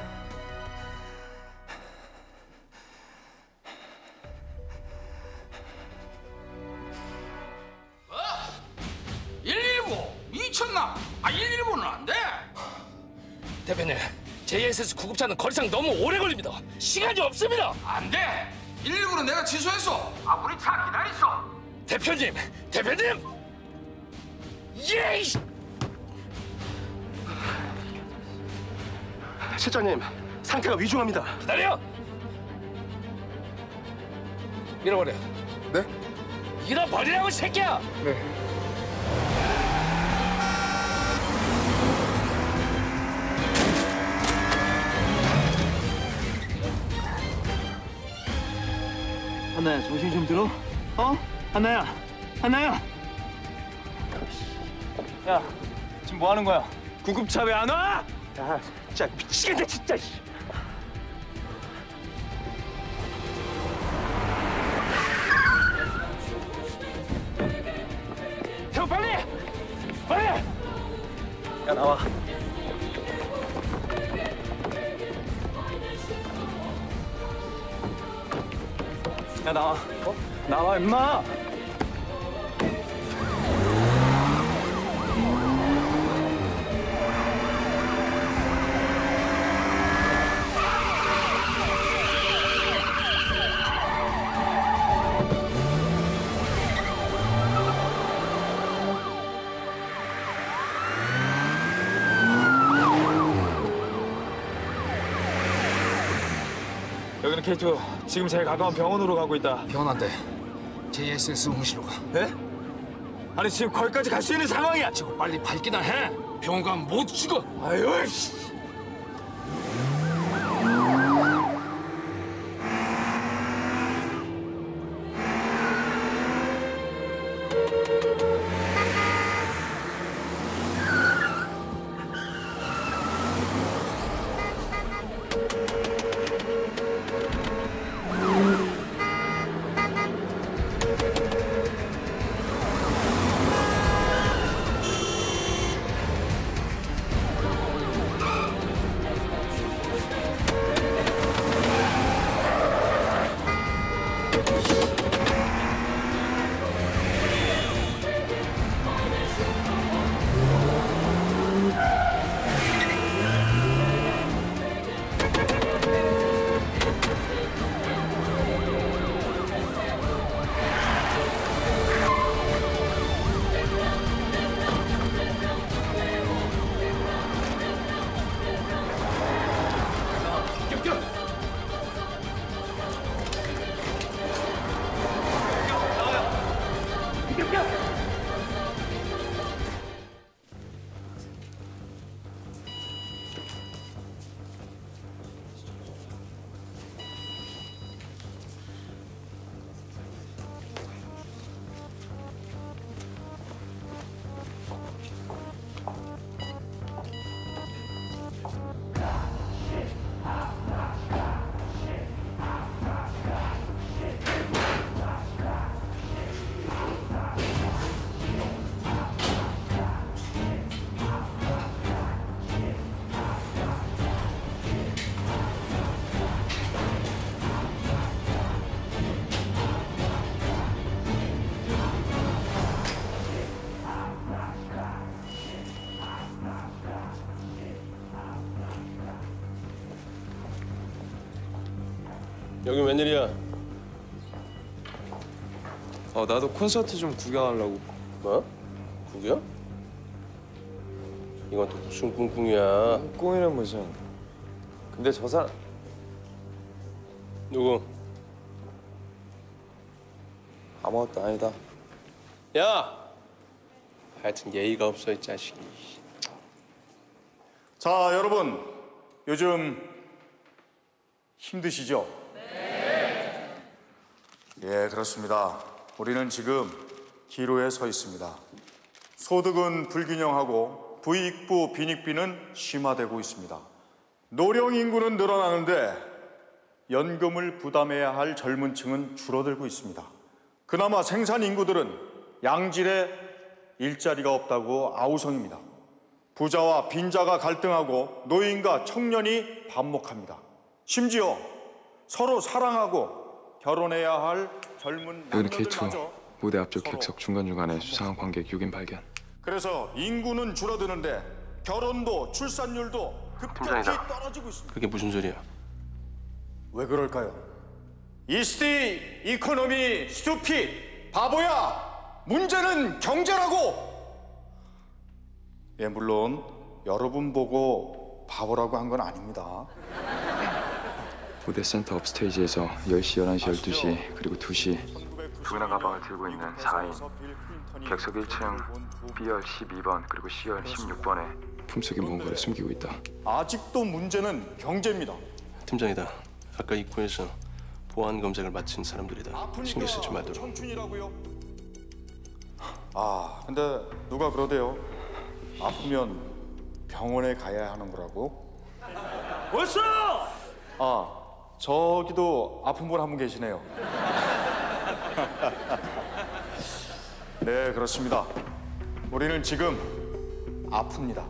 미쳤나? 119는 안 돼. 대표님, JSS 구급차는 거리상 너무 오래 걸립니다. 시간이 없습니다. 안 돼. 119는 내가 취소했어. 우리 차 기다렸어. 대표님! 예! 실장님, 상태가 위중합니다. 기다려! 밀어버려. 네? 밀어버리라고, 이 새끼야! 네. 하나야, 정신 좀 들어? 어? 하나야! 하나야! 야, 지금 뭐 하는 거야? 구급차 왜 안 와? 야, 진짜 미치겠네, 진짜. 형, 빨리! 빨리! 야, 나와. 야, 나와. 어? 나와, 임마! 여기는 K2. 지금 제일 가까운 병원으로 가고 있다. 병원 안 돼. JSS 응시로 가. 네? 아니 지금 거기까지 갈 수 있는 상황이야. 지금 빨리 밟기나 해. 병원 가면 모두 죽어. 아유 씨. 여긴 웬일이야? 나도 콘서트 좀 구경하려고. 뭐? 구경? 이건 또 무슨 꿍꿍이야? 꿍이는 무슨. 근데 저 사람 누구? 아무것도 아니다. 야! 하여튼 예의가 없어 이 자식이. 자, 여러분, 요즘 힘드시죠? 네. 예, 그렇습니다. 우리는 지금 기로에 서 있습니다. 소득은 불균형하고 부익부 빈익빈은 심화되고 있습니다. 노령 인구는 늘어나는데 연금을 부담해야 할 젊은 층은 줄어들고 있습니다. 그나마 생산 인구들은 양질의 일자리가 없다고 아우성입니다. 부자와 빈자가 갈등하고 노인과 청년이 반목합니다. 심지어 서로 사랑하고 결혼해야 할 젊은 여기는 남녀들마저 K2 무대 앞쪽 객석 중간중간에 수상한 관객 6인 발견. 그래서 인구는 줄어드는데 결혼도 출산율도 급격히 떨어지고 있습니다. 그게 무슨 소리야? 왜 그럴까요? 이스티 이코노미 스투핏 바보야! 문제는 경제라고! 예, 물론 여러분 보고 바보라고 한 건 아닙니다. 무대 센터 업스테이지에서 10시, 11시, 12시 그리고 2시 부인한 가방을 들고 있는 4인 객석 1층 B열 12번 그리고 C열 16번에 품속에 무언가를 숨기고 있다. 아직도 문제는 경제입니다. 팀장이다. 아까 입구에서 보안 검색을 마친 사람들이다. 신경 쓰지 말도록. 청춘이라고요? 근데 누가 그러대요? 아프면 병원에 가야 하는 거라고? 왔어! 저기도 아픈 분 한 분 계시네요. 네, 그렇습니다. 우리는 지금 아픕니다.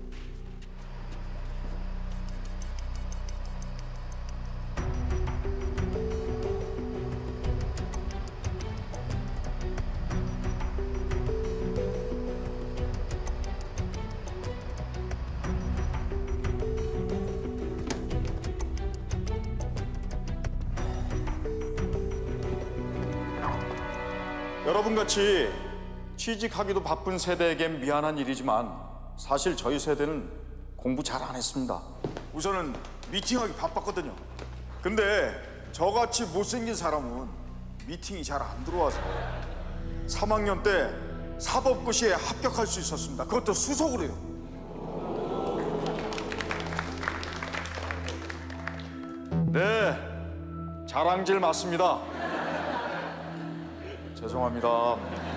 여러분같이 취직하기도 바쁜 세대에겐 미안한 일이지만 사실 저희 세대는 공부 잘 안 했습니다. 우선은 미팅하기 바빴거든요. 근데 저같이 못생긴 사람은 미팅이 잘 안 들어와서 3학년 때 사법고시에 합격할 수 있었습니다. 그것도 수석으로요. 네, 자랑질 맞습니다. 죄송합니다.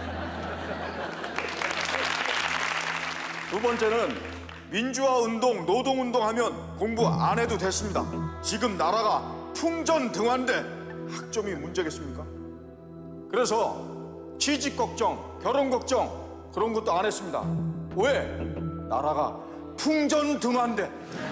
두 번째는 민주화 운동, 노동 운동하면 공부 안 해도 됐습니다. 지금 나라가 풍전등화인데 학점이 문제겠습니까? 그래서 취직 걱정, 결혼 걱정 그런 것도 안 했습니다. 왜? 나라가 풍전등화인데.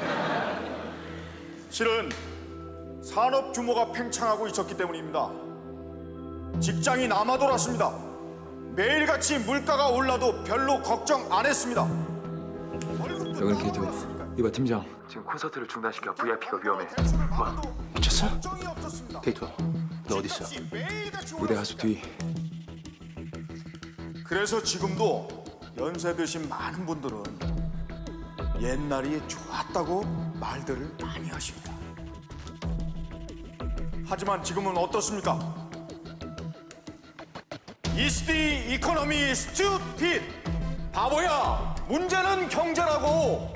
실은 산업 규모가 팽창하고 있었기 때문입니다. 직장이 남아 돌았습니다. 매일같이 물가가 올라도 별로 걱정 안 했습니다. 여기는 K2. 이봐 팀장. 지금 콘서트를 중단시켜 VIP가 위험해. 뭐? 미쳤어? K2, 너 어디 있어? 무대 가수 뒤. 그래서 지금도 연세 드신 많은 분들은 옛날이 좋았다고 말들을 많이 하십니다. 하지만 지금은 어떻습니까? Is the economy stupid? 바보야! 문제는 경제라고!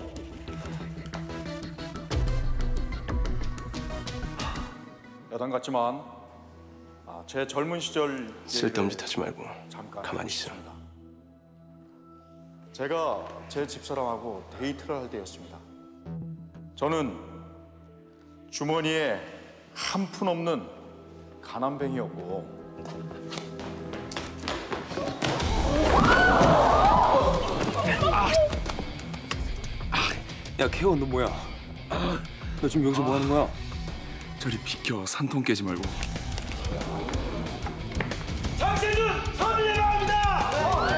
여당 같지만 제 젊은 시절 쓸데없는 짓 하지 말고 가만히 있어. 제가 제 집사람하고 데이트를 할 때였습니다. 저는 주머니에 한 푼 없는 가난뱅이였고 야 케어 너 뭐야? 너 지금 여기서 뭐 하는 거야? 저리 비켜 산통 깨지 말고. 장세준 서민의 마음이다!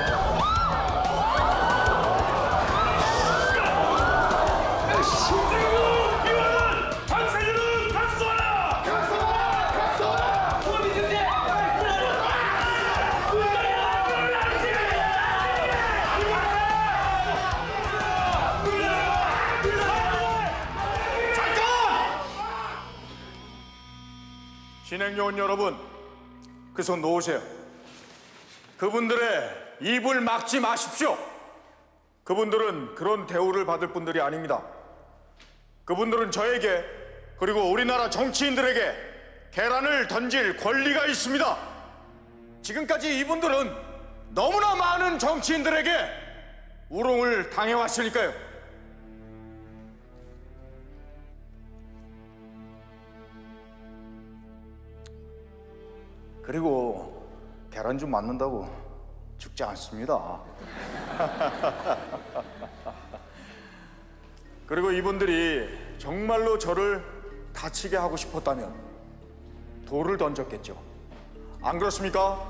신대국 비원은 장세준은 각서하라! 각서하라! 각서하라! 소비 규제! 진행요원 여러분, 그 손 놓으세요. 그분들의 입을 막지 마십시오. 그분들은 그런 대우를 받을 분들이 아닙니다. 그분들은 저에게 그리고 우리나라 정치인들에게 계란을 던질 권리가 있습니다. 지금까지 이분들은 너무나 많은 정치인들에게 우롱을 당해왔으니까요. 그리고 계란죽 맞는다고 죽지 않습니다. 그리고 이분들이 정말로 저를 다치게 하고 싶었다면 돌을 던졌겠죠. 안 그렇습니까?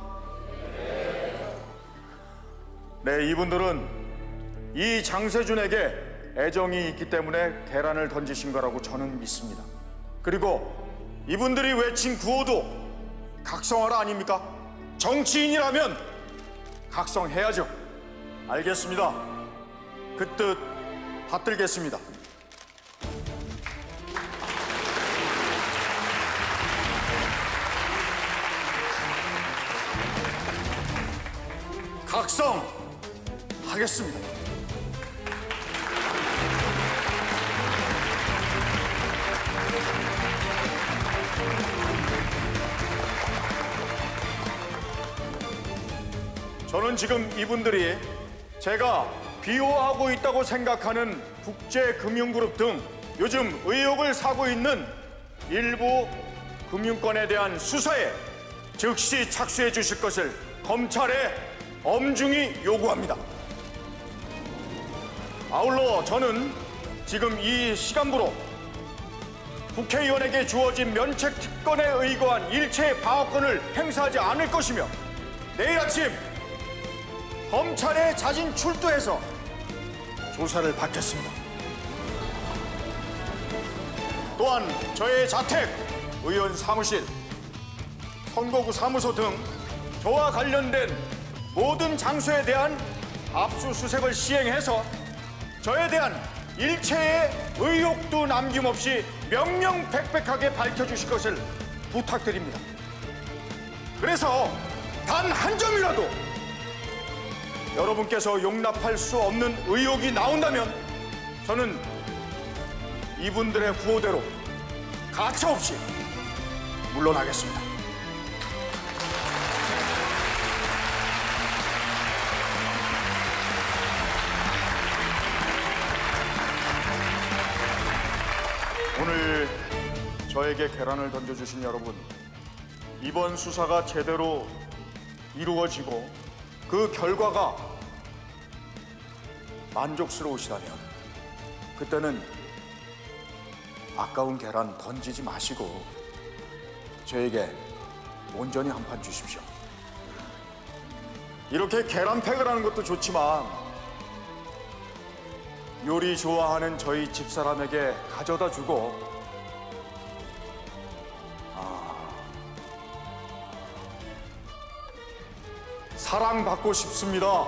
네, 이분들은 이 장세준에게 애정이 있기 때문에 계란을 던지신 거라고 저는 믿습니다. 그리고 이분들이 외친 구호도 각성하라 아닙니까? 정치인이라면 각성해야죠. 알겠습니다. 그 뜻 받들겠습니다. 작성하겠습니다. 저는 지금 이분들이 제가 비호하고 있다고 생각하는 국제금융그룹 등 요즘 의혹을 사고 있는 일부 금융권에 대한 수사에 즉시 착수해 주실 것을 검찰에 엄중히 요구합니다. 아울러 저는 지금 이 시간부로 국회의원에게 주어진 면책 특권에 의거한 일체의 방어권을 행사하지 않을 것이며 내일 아침 검찰에 자진 출두해서 조사를 받겠습니다. 또한 저의 자택, 의원 사무실, 선거구 사무소 등 저와 관련된 모든 장소에 대한 압수수색을 시행해서 저에 대한 일체의 의혹도 남김없이 명명백백하게 밝혀주실 것을 부탁드립니다. 그래서 단 한 점이라도 여러분께서 용납할 수 없는 의혹이 나온다면 저는 이분들의 구호대로 가차없이 물러나겠습니다. 오늘 저에게 계란을 던져주신 여러분, 이번 수사가 제대로 이루어지고 그 결과가 만족스러우시다면 그때는 아까운 계란 던지지 마시고 저에게 온전히 한 판 주십시오. 이렇게 계란팩을 하는 것도 좋지만 요리 좋아하는 저희 집사람에게 가져다 주고 사랑받고 싶습니다.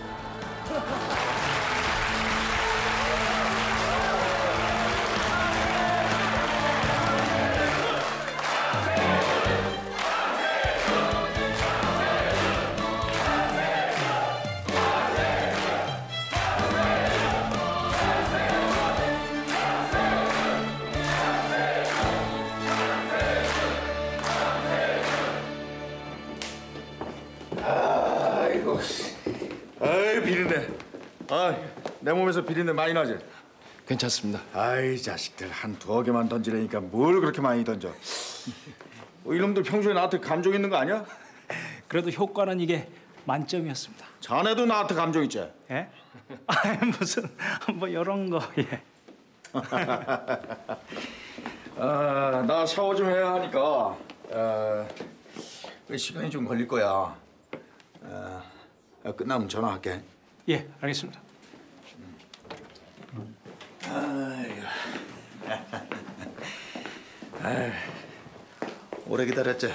아이 비린내. 내 몸에서 비린내 많이 나지? 괜찮습니다. 아이 자식들 한 두어 개만 던지라니까 뭘 그렇게 많이 던져. 이놈들 평소에 나한테 감정 있는 거 아니야? 그래도 효과는 이게 만점이었습니다. 자네도 나한테 감정 있지? 예? 무슨 뭐 이런 거. 예. 나 샤워 좀 해야 하니까 시간이 좀 걸릴 거야. 끝나면 전화할게. 예, 알겠습니다. 오래 기다렸지?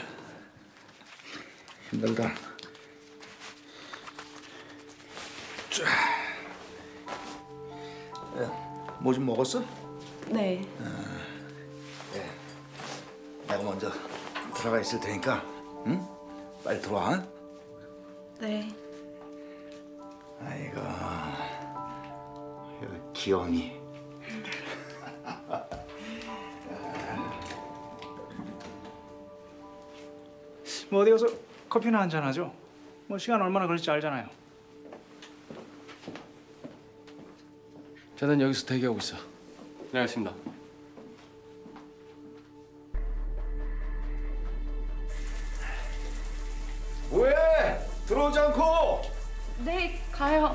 힘들다. 뭐 좀 먹었어? 네. 내가 먼저 들어가 있을 테니까, 응? 빨리 들어와. 네. 아이고, 귀여움이. 뭐 어디 가서 커피나 한잔 하죠? 뭐 시간 얼마나 걸릴지 알잖아요. 저는 여기서 대기하고 있어. 네, 알겠습니다. 왜? 들어오지 않고? 네, 가요.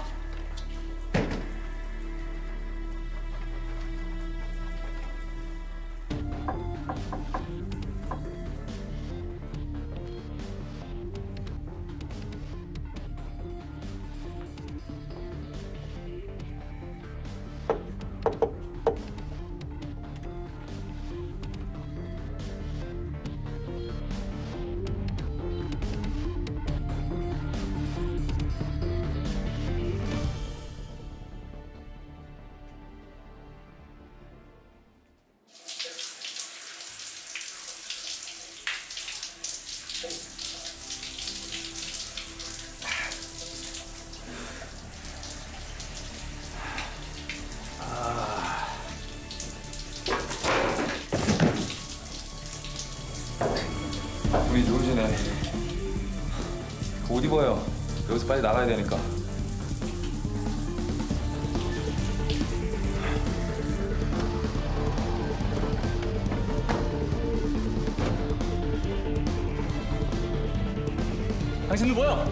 떨어지네. 옷 입어요. 여기서 빨리 나가야 되니까. 당신은 뭐야?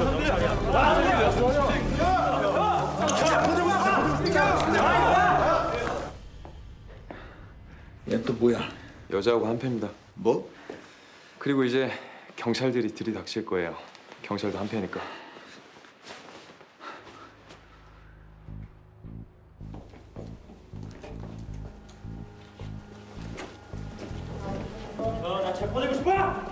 얘 또 뭐야? 여자하고 한패입니다. 뭐? 그리고 이제 경찰들이 들이닥칠 거예요. 경찰도 한패니까. 나 체포되고 싶어!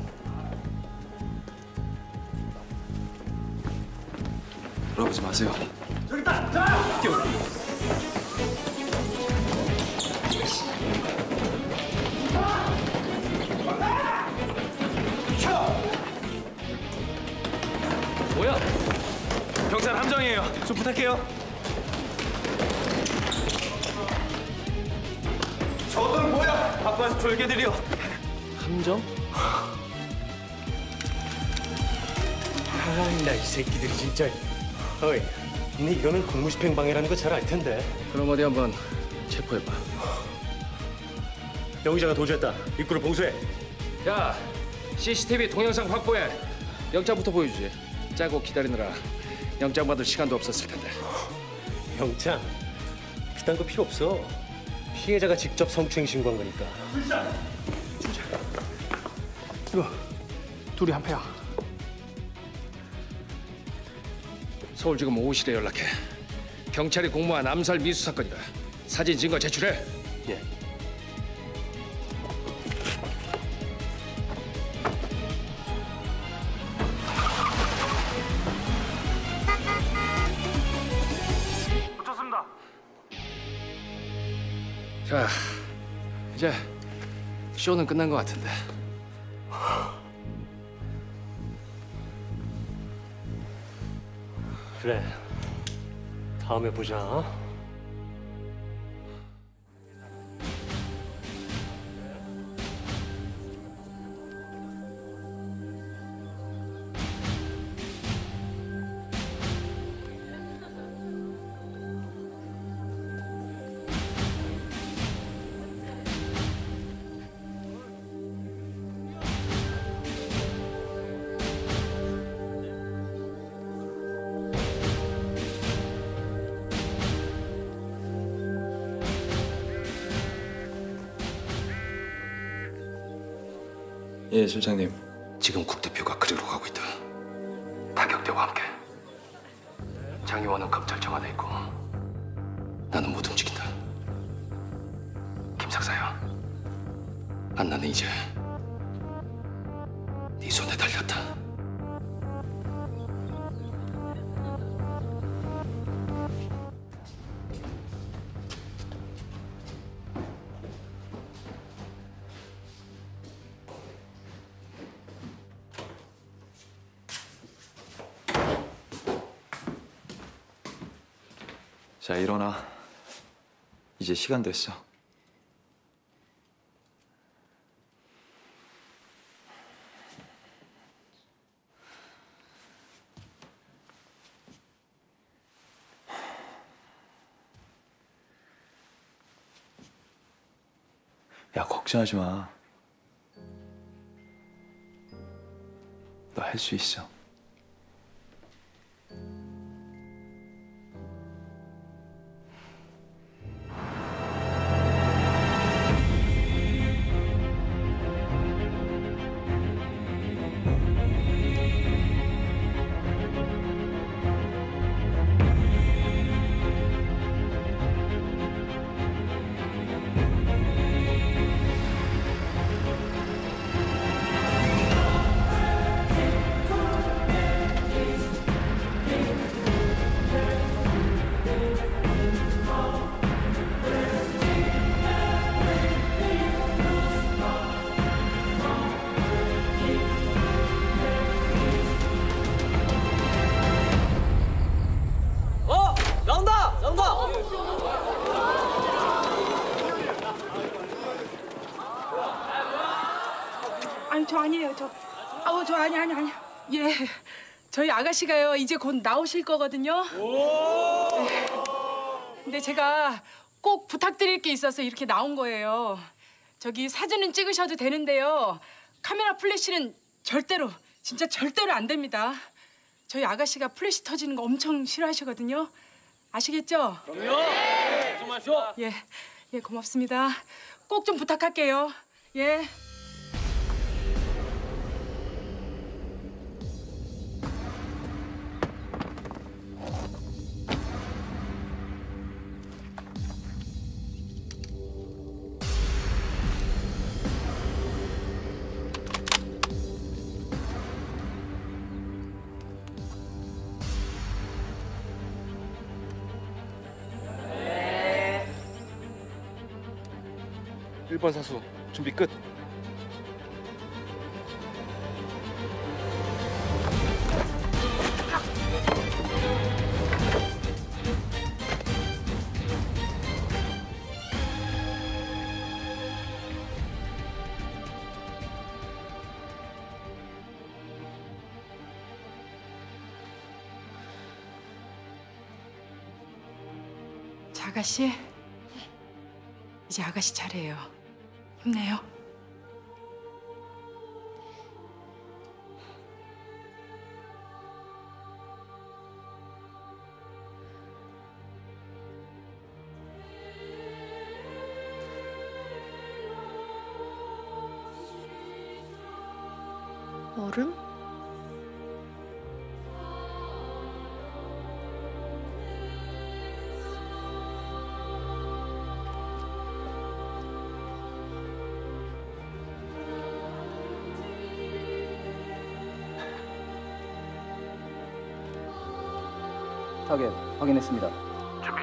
돌아보지 마세요. 저기 있다! 자! 뛰어! 뭐야? 경찰 함정이에요. 좀 부탁해요. 저건 뭐야? 바깥 졸개들이요. 함정? 나 이 새끼들이 진짜. 어이, 네 이거는 공무집행방해라는 거 잘 알 텐데. 그럼 어디 한번 체포해봐. 용의자가 도주했다. 입구를 봉쇄해. 야, CCTV 동영상 확보해. 영장부터 보여주지. 짜고 기다리느라 영장 받을 시간도 없었을 텐데. 영장? 그딴 거 필요 없어. 피해자가 직접 성추행 신고한 거니까. 이거 둘이 한패야. 서울지검 5실에 연락해. 경찰이 공모한 암살 미수 사건이다. 사진 증거 제출해. 예. 붙였습니다. 자, 이제 쇼는 끝난 것 같은데. 그래. 다음에 보자. 예, 실장님. 지금 국 대표가 그리로 가고 있다. 타격대와 함께. 장 의원은 검찰 정안에 있고 나는 못 움직인다. 김 상사야, 안나는 이제 네 손에 달렸다. 자, 일어나. 이제 시간 됐어. 야, 걱정하지 마. 너 할 수 있어. 아니 저 아니에요. 저 저 아니. 예, 저희 아가씨가요 이제 곧 나오실 거거든요. 네. 근데 제가 꼭 부탁드릴 게 있어서 이렇게 나온 거예요. 저기 사진은 찍으셔도 되는데요. 카메라 플래시는 절대로, 진짜 절대로 안 됩니다. 저희 아가씨가 플래시 터지는 거 엄청 싫어하시거든요. 아시겠죠? 그럼요. 네. 좀 마셔. 예, 고맙습니다. 꼭 좀 부탁할게요. 예. 일 번 사수 준비 끝. 자, 아가씨. 이제 아가씨 차례예요. 힘내요. 얼음? 타겟 확인했습니다. 준비.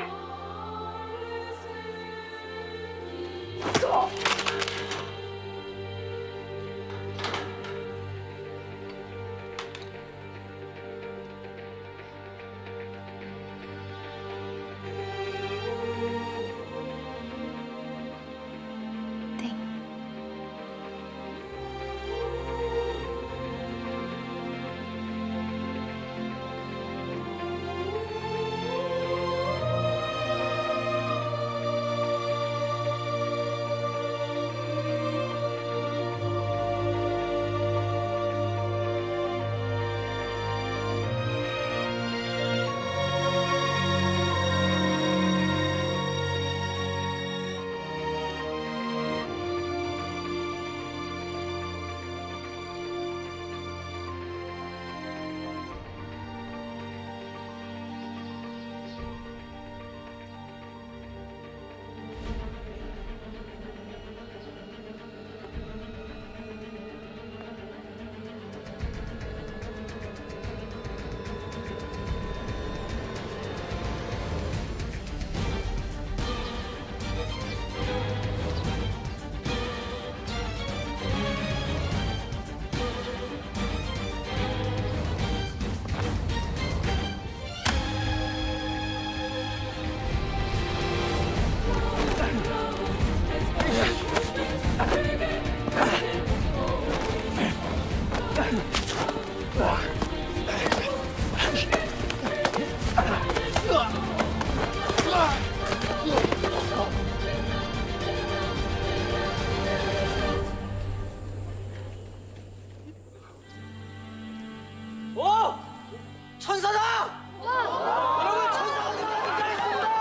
천사다! 여러분 천사가 등장했습니다!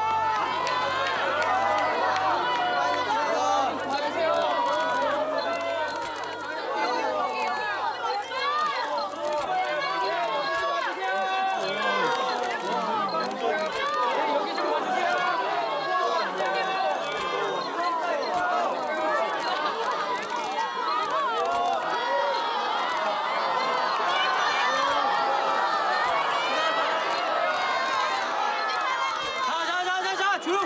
자, 조용!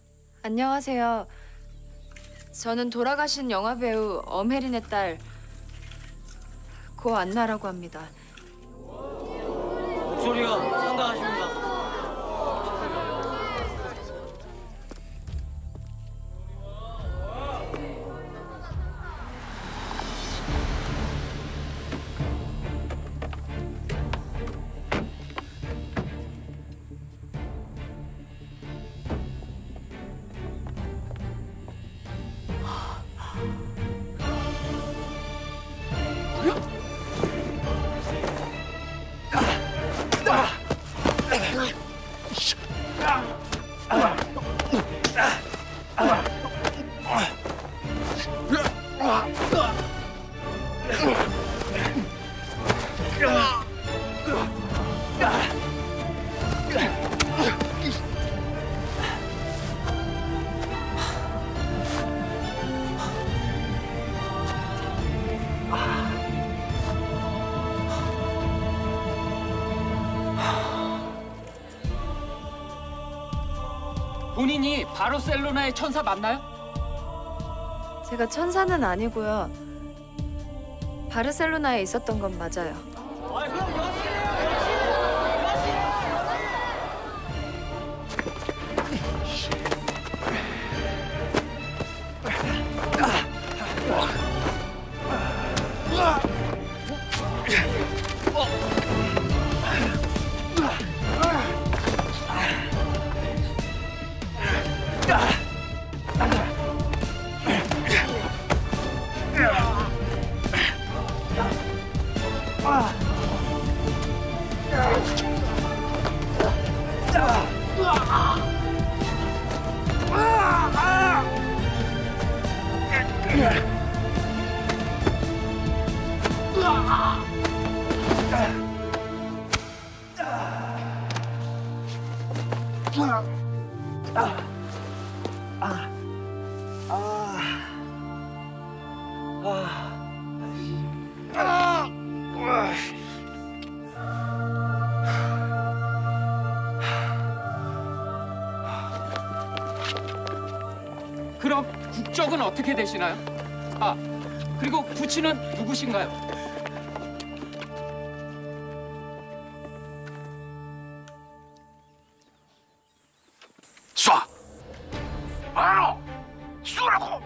안녕하세요. 저는 돌아가신 영화배우 엄혜린의 딸 저하고 안나라고 합니다. 목소리가 상당하십니다. 본인이 바르셀로나의 천사 맞나요? 제가 천사는 아니고요. 바르셀로나에 있었던 건 맞아요. 그럼 국적은 어떻게 되시나요? 아, 그리고 부친은 누구신가요? 쏴! 바로 쏘라고!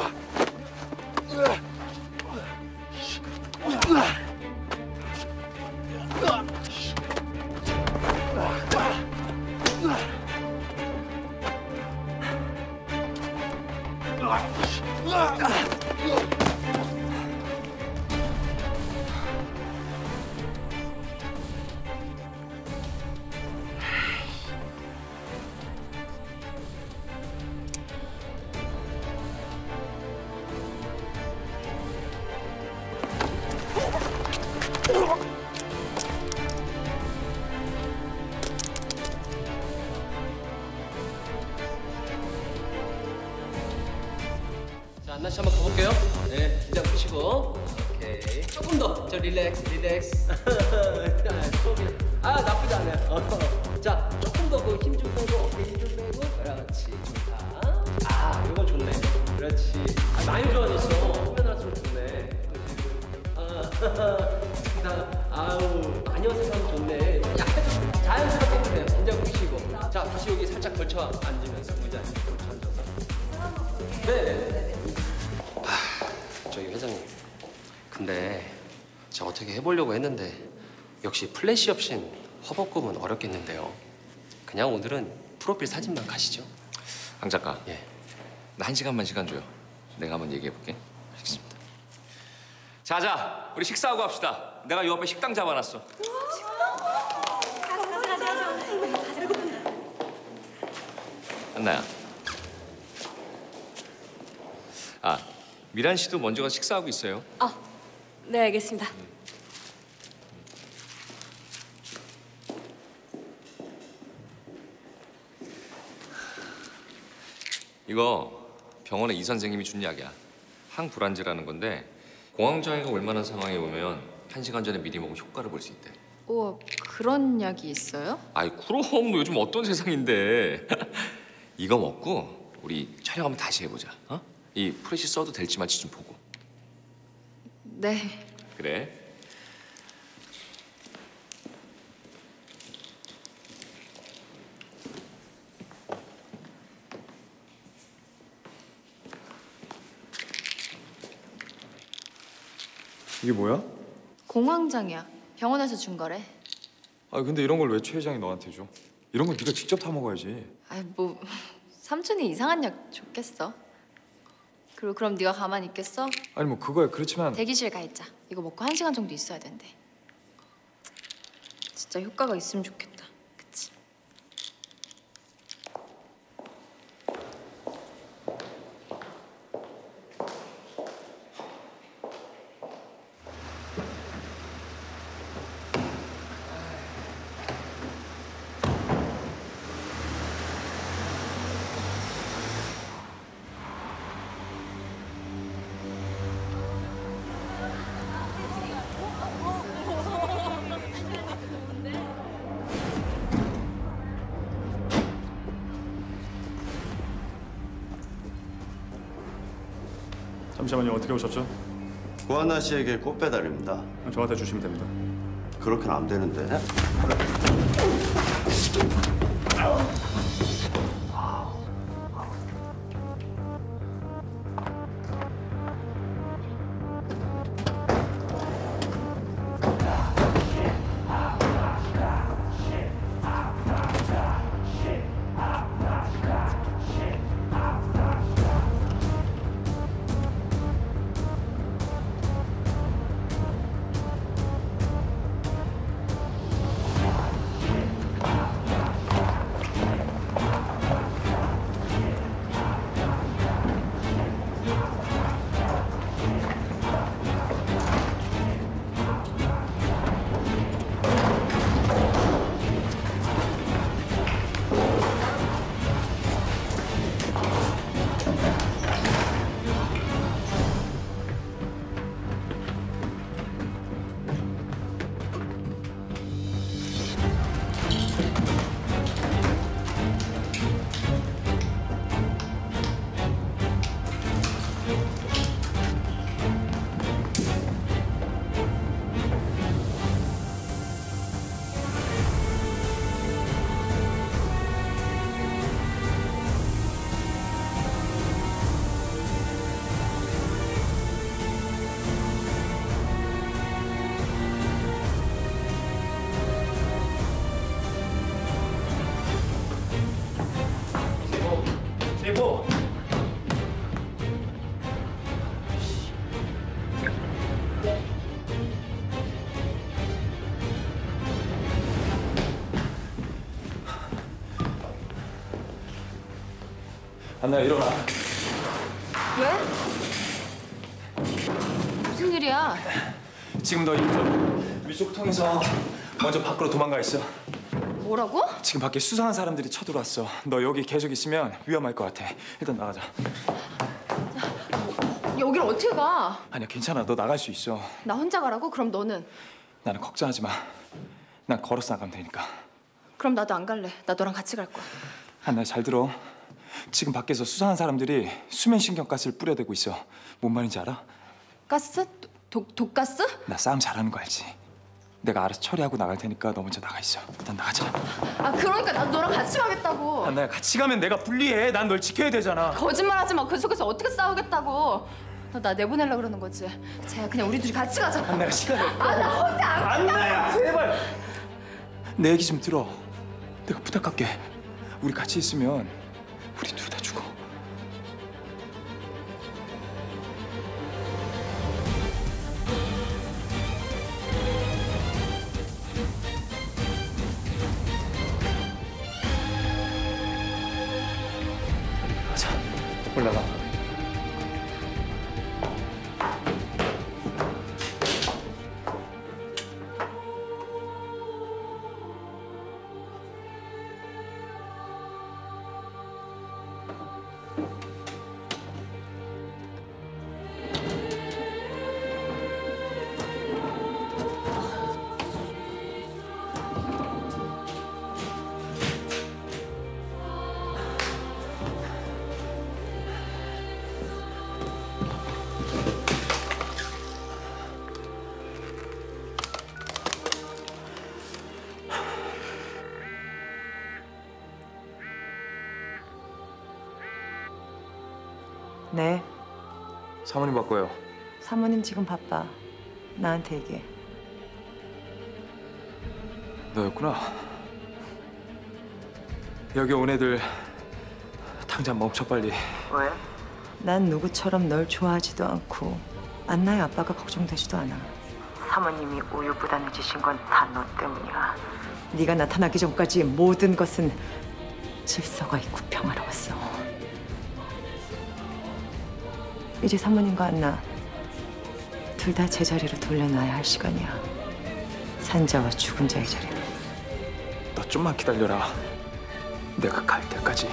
자, 안나 씨 한번 가볼게요. 네, 긴장 푸시고. 오케이. 조금 더. 저 릴렉스. 아, 나쁘지 않아요. 자, 조금 더 그 힘 좀 빼고, 어깨 힘 좀 빼고. 그렇지, 좋다. 아, 이거 좋네. 그렇지. 아, 많이 좋아졌어. 후면 할수록 좋네. 아우, 많이 어색하면 좋네. 약간 좀 자연스럽게 해주세요. 긴장 푸시고. 자, 다시 여기 살짝 걸쳐 앉으면서 의자 걸쳐 앉아서. 네. 저기 회장님, 근데 제가 어떻게 해보려고 했는데 역시 플래시 없인 화보급은 어렵겠는데요. 그냥 오늘은 프로필 사진만 가시죠. 황 작가. 예. 나 1시간만 시간 줘요. 내가 한번 얘기해볼게. 알겠습니다. 자자, 우리 식사하고 합시다. 내가 요 앞에 식당 잡아놨어. 안나야. 아, 미란 씨도 먼저 가서 식사하고 있어요. 네, 알겠습니다. 이거 병원에 이 선생님이 준 약이야. 항불안제라는 건데 공황장애가 올 만한 상황에 오면 1시간 전에 미리 먹으면 효과를 볼 수 있대. 우와, 그런 약이 있어요? 아이 그럼 요즘 어떤 세상인데. 이거 먹고 우리 촬영 한번 다시 해보자. 이 프레시 써도 될지 말지 좀 보고. 네. 그래. 이게 뭐야? 공황장애야. 병원에서 준 거래. 아 근데 이런 걸 왜 최 회장이 너한테 줘? 이런 걸 네가 직접 타 먹어야지. 아이 뭐 삼촌이 이상한 약 줬겠어. 그리고 그럼 네가 가만히 있겠어? 아니 뭐 그거야 그렇지만. 대기실 가 있자. 이거 먹고 1시간 정도 있어야 된대. 진짜 효과가 있으면 좋겠다. 그치? 잠시만요. 어떻게 오셨죠? 구하나 씨에게 꽃 배달입니다. 저한테 주시면 됩니다. 그렇게는 안 되는데. 제보. 안나야 일어나. 왜? 무슨 일이야? 지금 너 위쪽 통해서 먼저 밖으로 도망가 있어. 뭐라고? 지금 밖에 수상한 사람들이 쳐들어왔어. 너 여기 계속 있으면 위험할 것 같아. 일단 나가자. 여길 어떻게 가? 아니야 괜찮아. 너 나갈 수 있어. 나 혼자 가라고? 그럼 너는? 나는 걱정하지 마. 난 걸어서 나가면 되니까. 그럼 나도 안 갈래. 나 너랑 같이 갈 거야. 안나야 잘 들어. 지금 밖에서 수상한 사람들이 수면 신경가스를 뿌려대고 있어. 뭔 말인지 알아? 가스? 독가스? 나 싸움 잘하는 거 알지? 내가 알아서 처리하고 나갈 테니까 너 먼저 나가 있어. 일단 나가자. 아 그러니까 나도 너랑 같이 가겠다고. 안나야 같이 가면 내가 불리해. 난 널 지켜야 되잖아. 거짓말하지 마. 그 속에서 어떻게 싸우겠다고. 너 나 내보내려 그러는 거지. 쟤야 그냥 우리 둘이 같이 가자. 안나야 시간이 없어. 아 나 혼자 안 간다고. 안나야 제발. 내 얘기 좀 들어. 내가 부탁할게. 우리 같이 있으면 우리 둘 다 죽어. 가자. 올라가. 네, 사모님 바꿔요. 사모님 지금 바빠. 나한테 얘기해. 너였구나. 여기 온 애들 당장 멈춰 빨리. 왜? 난 누구처럼 널 좋아하지도 않고 안나의 아빠가 걱정되지도 않아. 사모님이 우유부단해지신 건 다 너 때문이야. 네가 나타나기 전까지 모든 것은 질서가 있고 평화로웠어. 이제 사모님과 안나 둘 다 제자리로 돌려놔야 할 시간이야. 산자와 죽은 자의 자리로. 너 좀만 기다려라. 내가 갈 때까지.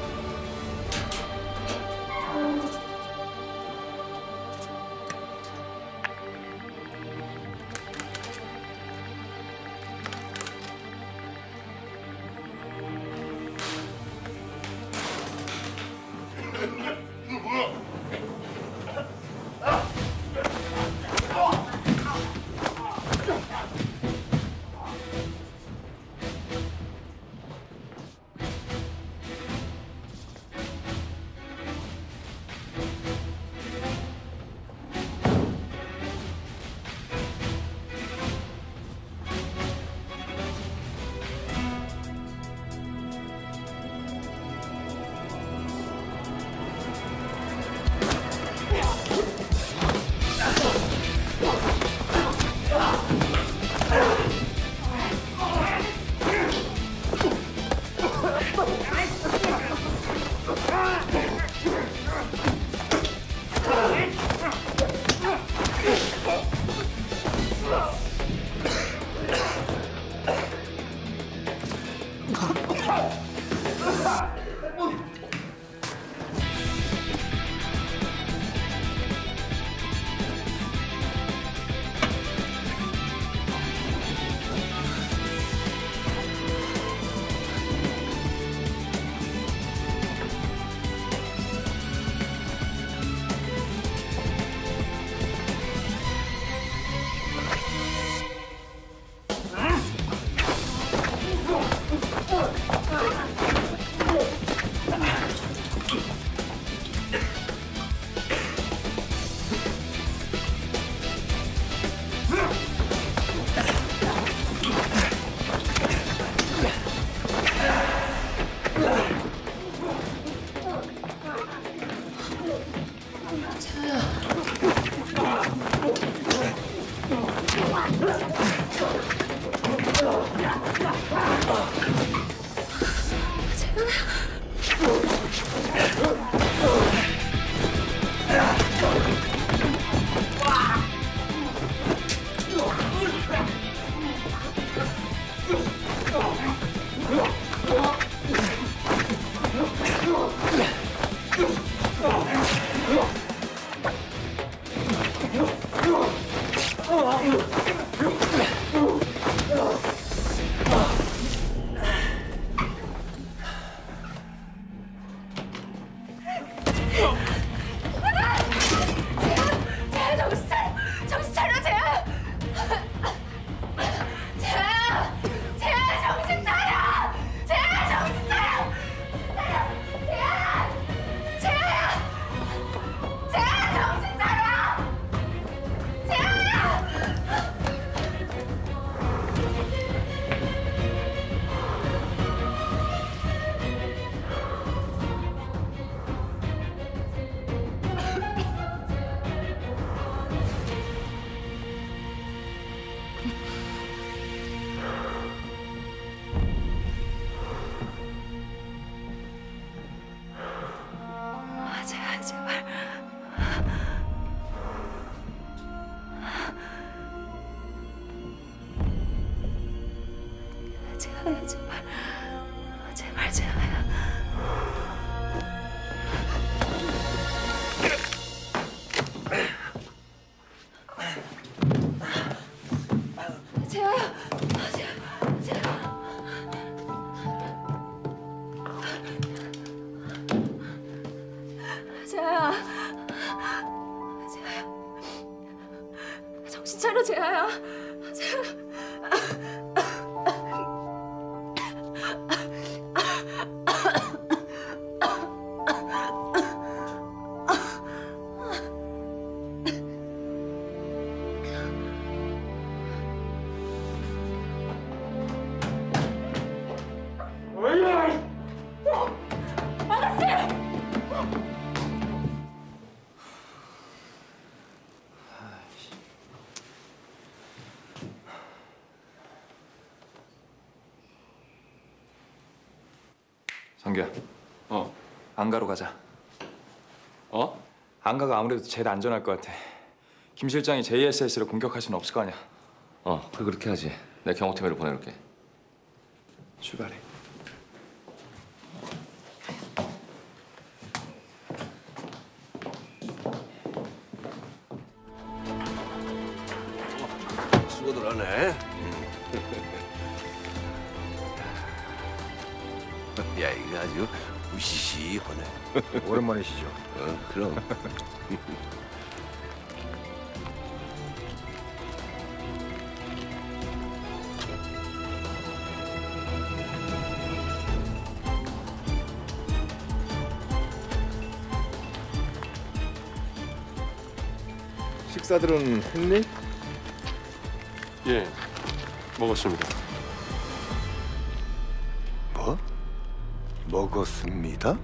제발. 재하야, 제발. 제발, 재하야. 재하야. 재하야. 재하야. 정신 차려, 재하야. 재하야. 정규야. 안가로 가자. 안가가 아무래도 제일 안전할 것 같아. 김 실장이 JSS를 공격할 수는 없을 거 아니야. 그렇게 하지. 내가 경호팀으로 보내놓을게. 출발해. 수고들 하네. 야, 이거 아주 우시시하네. 오랜만이시죠? 그럼. 식사들은 했니? 예, 먹었습니다. 뭐? 먹었습니다?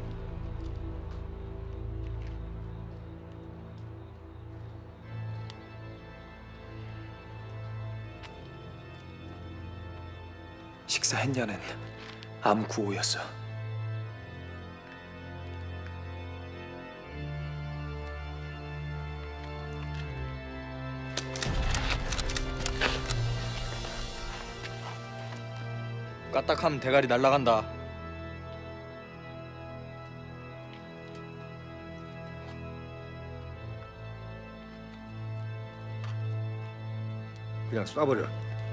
식사했냐는 암 구호였어. 까딱하면 대가리 날라간다. 그냥 쏴버려.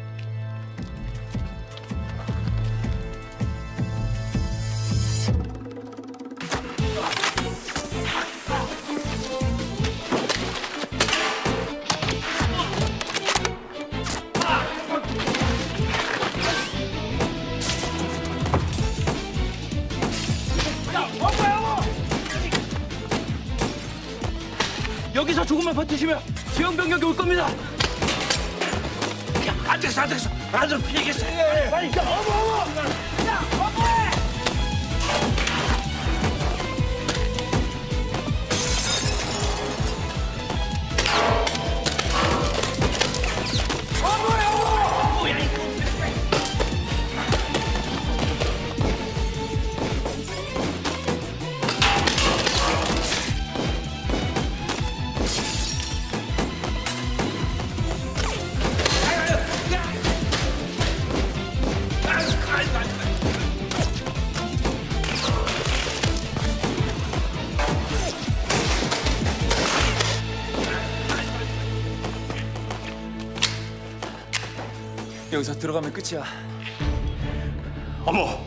여기서 조금만 버티시면 지형 병력이 올 겁니다. 야, 안 됐어. 안으로 피해겠어. 빨리 가. 어머. 야, 어머해. 여기서 들어가면 끝이야. 어머!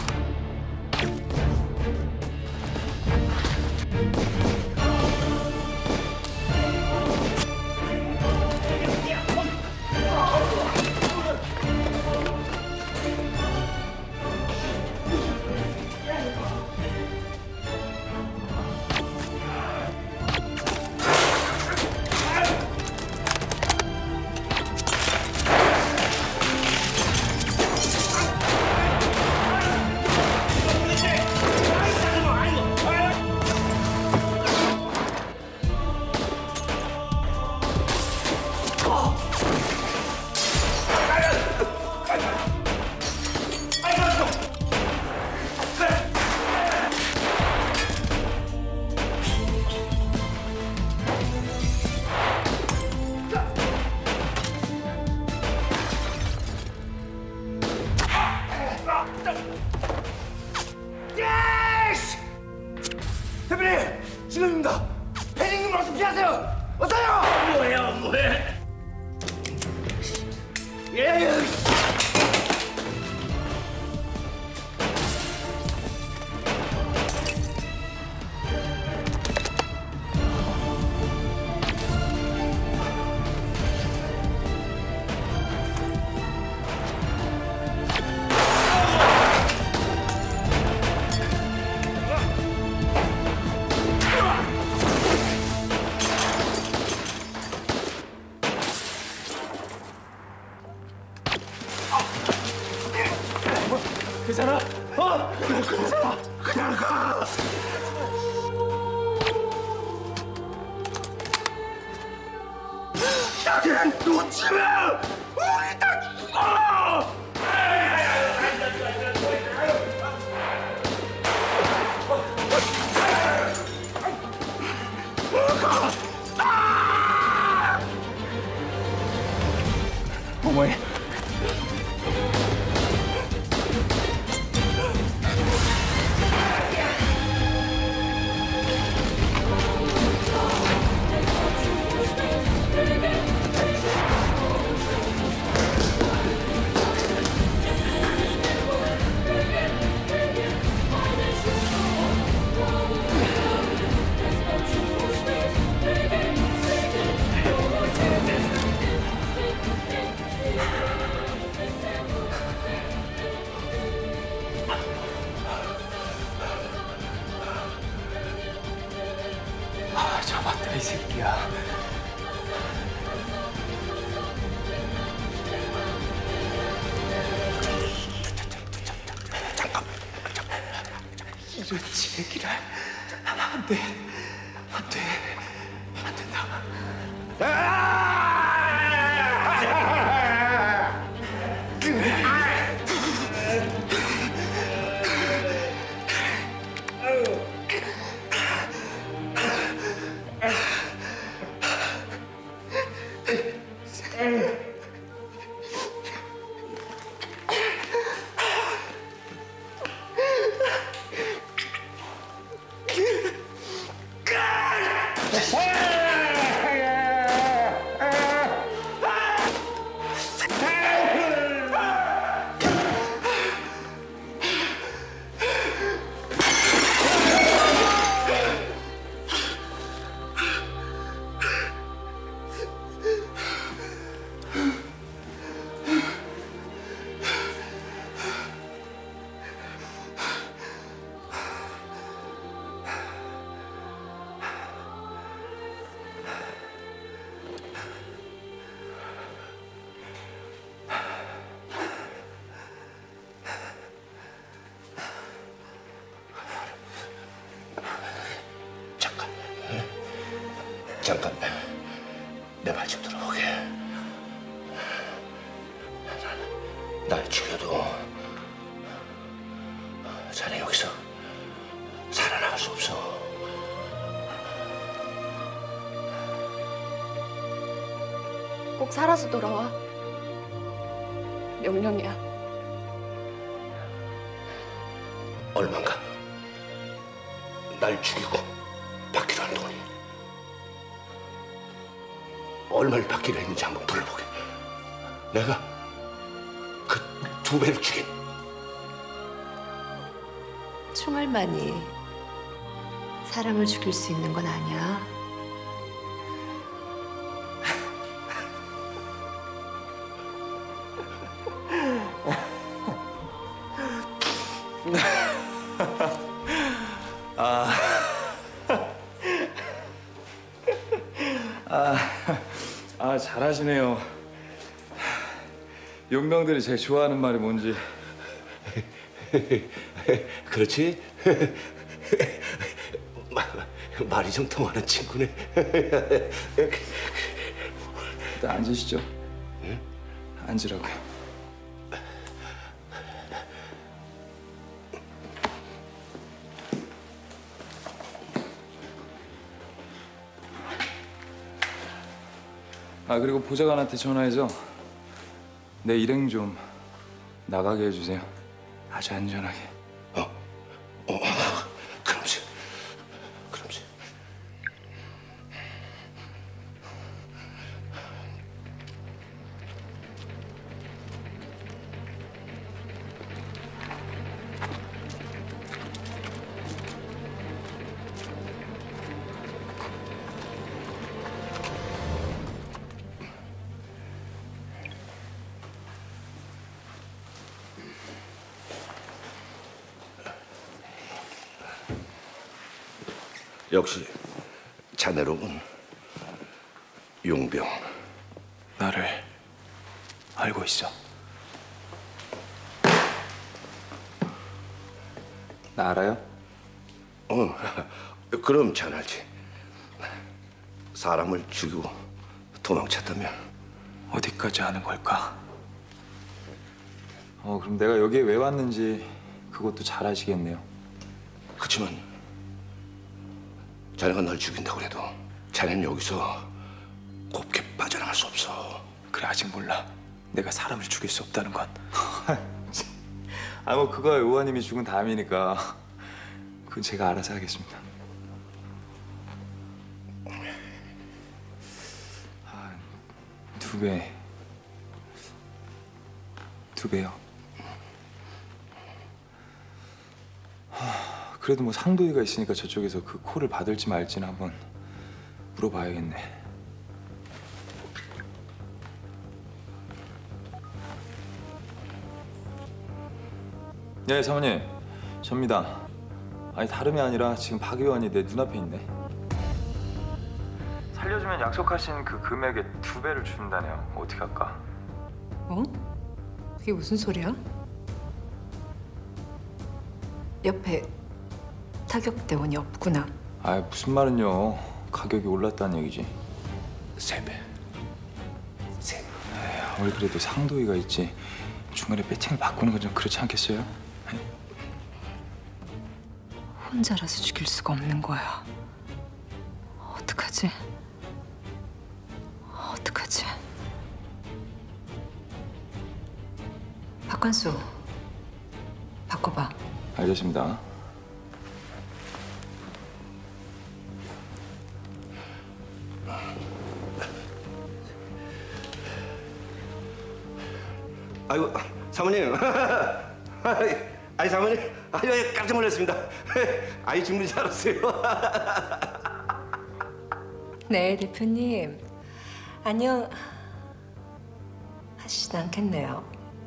대표님, 지금입니다. 패닝님 어서 피하세요. 어서요. 뭐해? 예. 괜찮아? 괜찮아. 그냥 가. 나를 놓치면 우리 다 죽어. 이 새끼야. 이런 새끼를. 안 돼. 안 돼. 안 된다. 잠깐, 내 말 좀 들어보게. 날 죽여도 자네 여기서 살아나갈 수 없어. 꼭 살아서 돌아와. 명령이야. 얼만가? 날 죽이고 받기로 한 돈이. 얼마를 받기로 했는지 한번 불러보게. 내가 그 2배를 주긴. 총알만이 사람을 죽일 수 있는 건 아니야. 잘하시네요. 용병들이 제일 좋아하는 말이 뭔지. 그렇지? 말이 좀 통하는 친구네. 일단 앉으시죠. 응? 앉으라고요. 그리고 보좌관한테 전화해서 내 일행 좀 나가게 해주세요. 아주 안전하게. 그럼지. 그럼지. 역시 자네로군. 용병. 나를 알고 있어. 나 알아요? 그럼 잘 알지. 사람을 죽이고 도망쳤다면. 어디까지 아는 걸까? 그럼 내가 여기에 왜 왔는지 그것도 잘 아시겠네요. 그렇지만 자네가 날 죽인다고 해도 자네는 여기서 곱게 빠져나갈 수 없어. 그래, 아직 몰라. 내가 사람을 죽일 수 없다는 건. 뭐 그거야 의원님이 죽은 다음이니까 그건 제가 알아서 하겠습니다. 2배. 2배요. 그래도 뭐 상도위가 있으니까 저쪽에서 그 콜을 받을지 말지는 한번 물어봐야겠네. 네, 사모님. 접니다. 아니 다름이 아니라 지금 박 의원이 내 눈앞에 있네. 살려주면 약속하신 그 금액의 2배를 준다네요. 어떻게 할까? 어? 그게 무슨 소리야? 옆에 타격대원이 없구나. 아, 무슨 말은요. 가격이 올랐다는 얘기지. 3배. 아무리 그래도 상도위가 있지. 중간에 배팅을 바꾸는 건 좀 그렇지 않겠어요? 혼자라서 죽일 수가 없는 거야. 어떡하지? 어떡하지? 박관수, 바꿔봐. 알겠습니다. 아이고 사모님. 아이 사모님. 아유 깜짝 놀랐습니다. 아이 죽는 줄 알았어요. 네, 대표님. 안녕 하시진 않겠네요.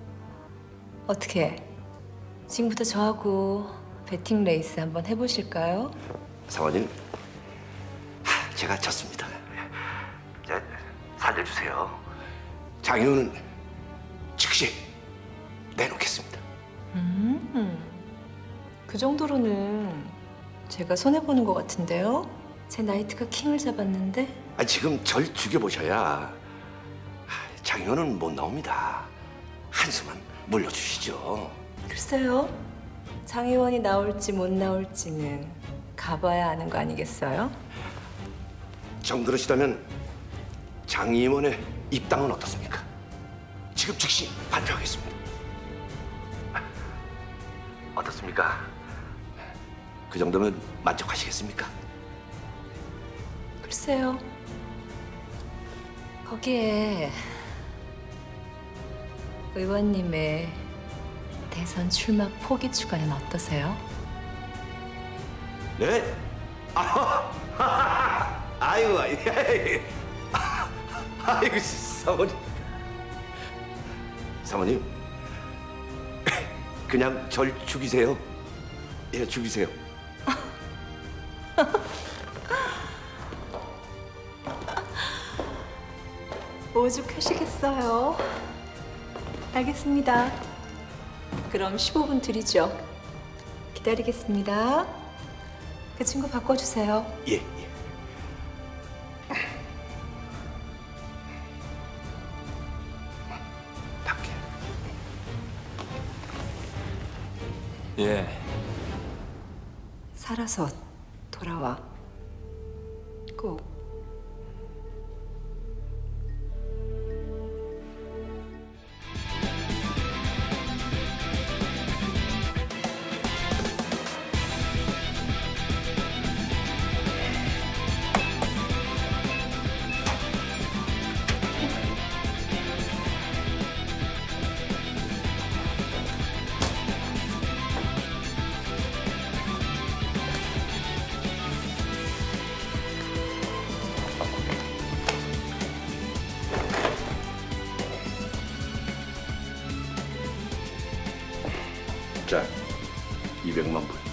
어떻게 지금부터 저하고 배팅 레이스 한번 해보실까요? 사모님, 제가 졌습니다. 살려주세요. 장효는 즉시 내놓겠습니다. 그 정도로는 제가 손해보는 것 같은데요? 제 나이트가 킹을 잡았는데? 지금 절 죽여보셔야 장효는 못 나옵니다. 한수만 물려주시죠. 글쎄요. 장 의원이 나올지 못 나올지는 가봐야 아는 거 아니겠어요? 정그러시다면 장 의원의 입당은 어떻습니까? 지금 즉시 발표하겠습니다. 어떻습니까? 그 정도면 만족하시겠습니까? 글쎄요. 거기에 의원님의 대선 출마 포기 추가는 어떠세요? 네? 아이고, 아이고 사모님. 사모님, 그냥 절 죽이세요. 예, 죽이세요. 오죽하시겠어요. 알겠습니다. 그럼 15분 드리죠. 기다리겠습니다. 그 친구 바꿔주세요. 예. 예. 살아서 돌아와. 꼭. 자, 200만 불.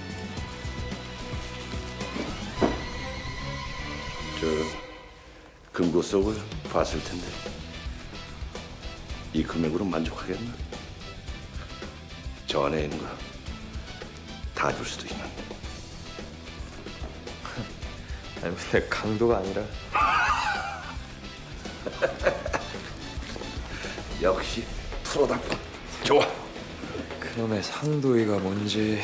저 금고 속을 봤을 텐데 이 금액으로 만족하겠나? 저 안에 있는 거 다 줄 수도 있는데. 아니 근데 강도가 아니라. 역시 프로답군. 좋아. 그놈의 상도위가 뭔지.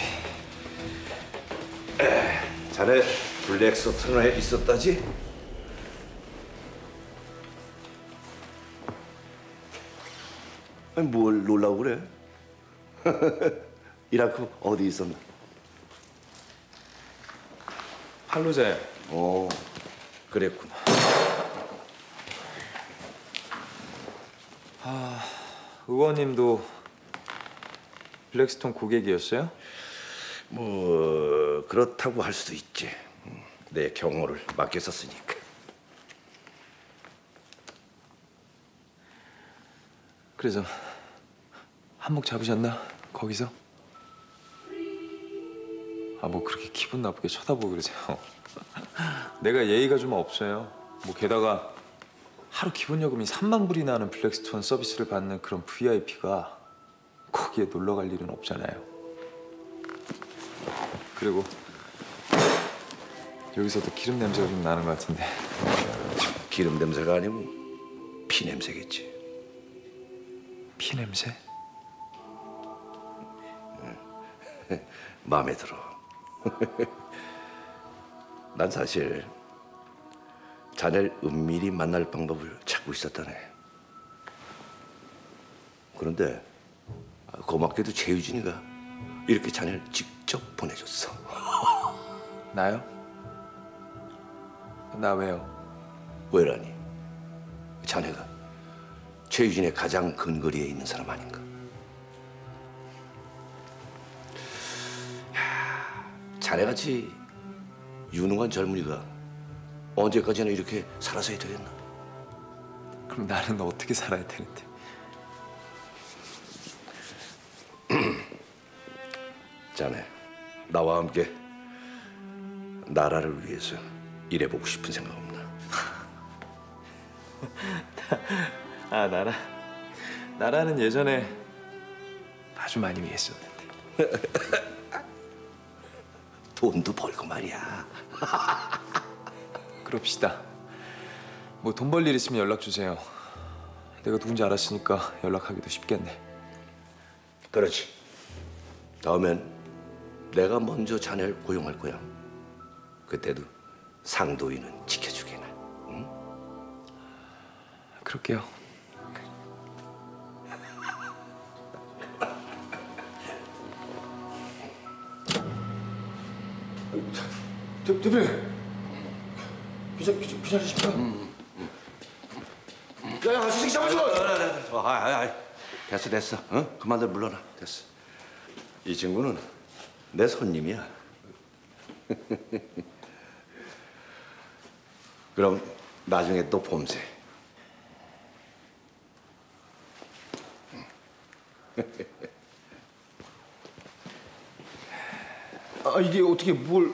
자네 블랙서튼에 있었다지? 아니 뭘 놀라고 그래? 이라크 어디 있었나? 팔루자에. 그랬구나. 의원님도 블랙스톤 고객이었어요? 뭐 그렇다고 할 수도 있지. 내 경호를 맡겼었으니까. 그래서 한몫 잡으셨나? 거기서? 뭐 그렇게 기분 나쁘게 쳐다보고 그러세요. 내가 예의가 좀 없어요. 뭐 게다가 하루 기본 요금이 3만 불이나 하는 블랙스톤 서비스를 받는 그런 VIP가 거기에 놀러 갈 일은 없잖아요. 그리고 여기서도 기름 냄새가 좀 나는 것 같은데. 기름 냄새가 아니고 피 냄새겠지. 피 냄새? 마음에 들어. 난 사실 자네를 은밀히 만날 방법을 찾고 있었다네. 그런데 고맙게도 최유진이가 이렇게 자네를 직접 보내줬어. 나요? 나 왜요? 왜라니? 자네가 최유진의 가장 근거리에 있는 사람 아닌가? 자네같이 유능한 젊은이가 언제까지나 이렇게 살아서야 되겠나? 그럼 나는 어떻게 살아야 되는데? 자네, 나와 함께 나라를 위해서 일해보고 싶은 생각 없나? 아, 나라는 예전에 아주 많이 위했었는데. 돈도 벌고 말이야. 그럽시다. 뭐 돈 벌 일 있으면 연락 주세요. 내가 누군지 알았으니까 연락하기도 쉽겠네. 그렇지. 다음엔 내가 먼저 자네를 고용할 거야. 그때도 상도인은 지켜주게나. 응? 그럴게요. 대표님. 기다리십시오. 야, 주식 잡아줘. 됐어. 어? 그만들 물러나. 됐어. 이 친구는 내 손님이야. 그럼 나중에 또 봄새. 아, 이게 어떻게 뭘?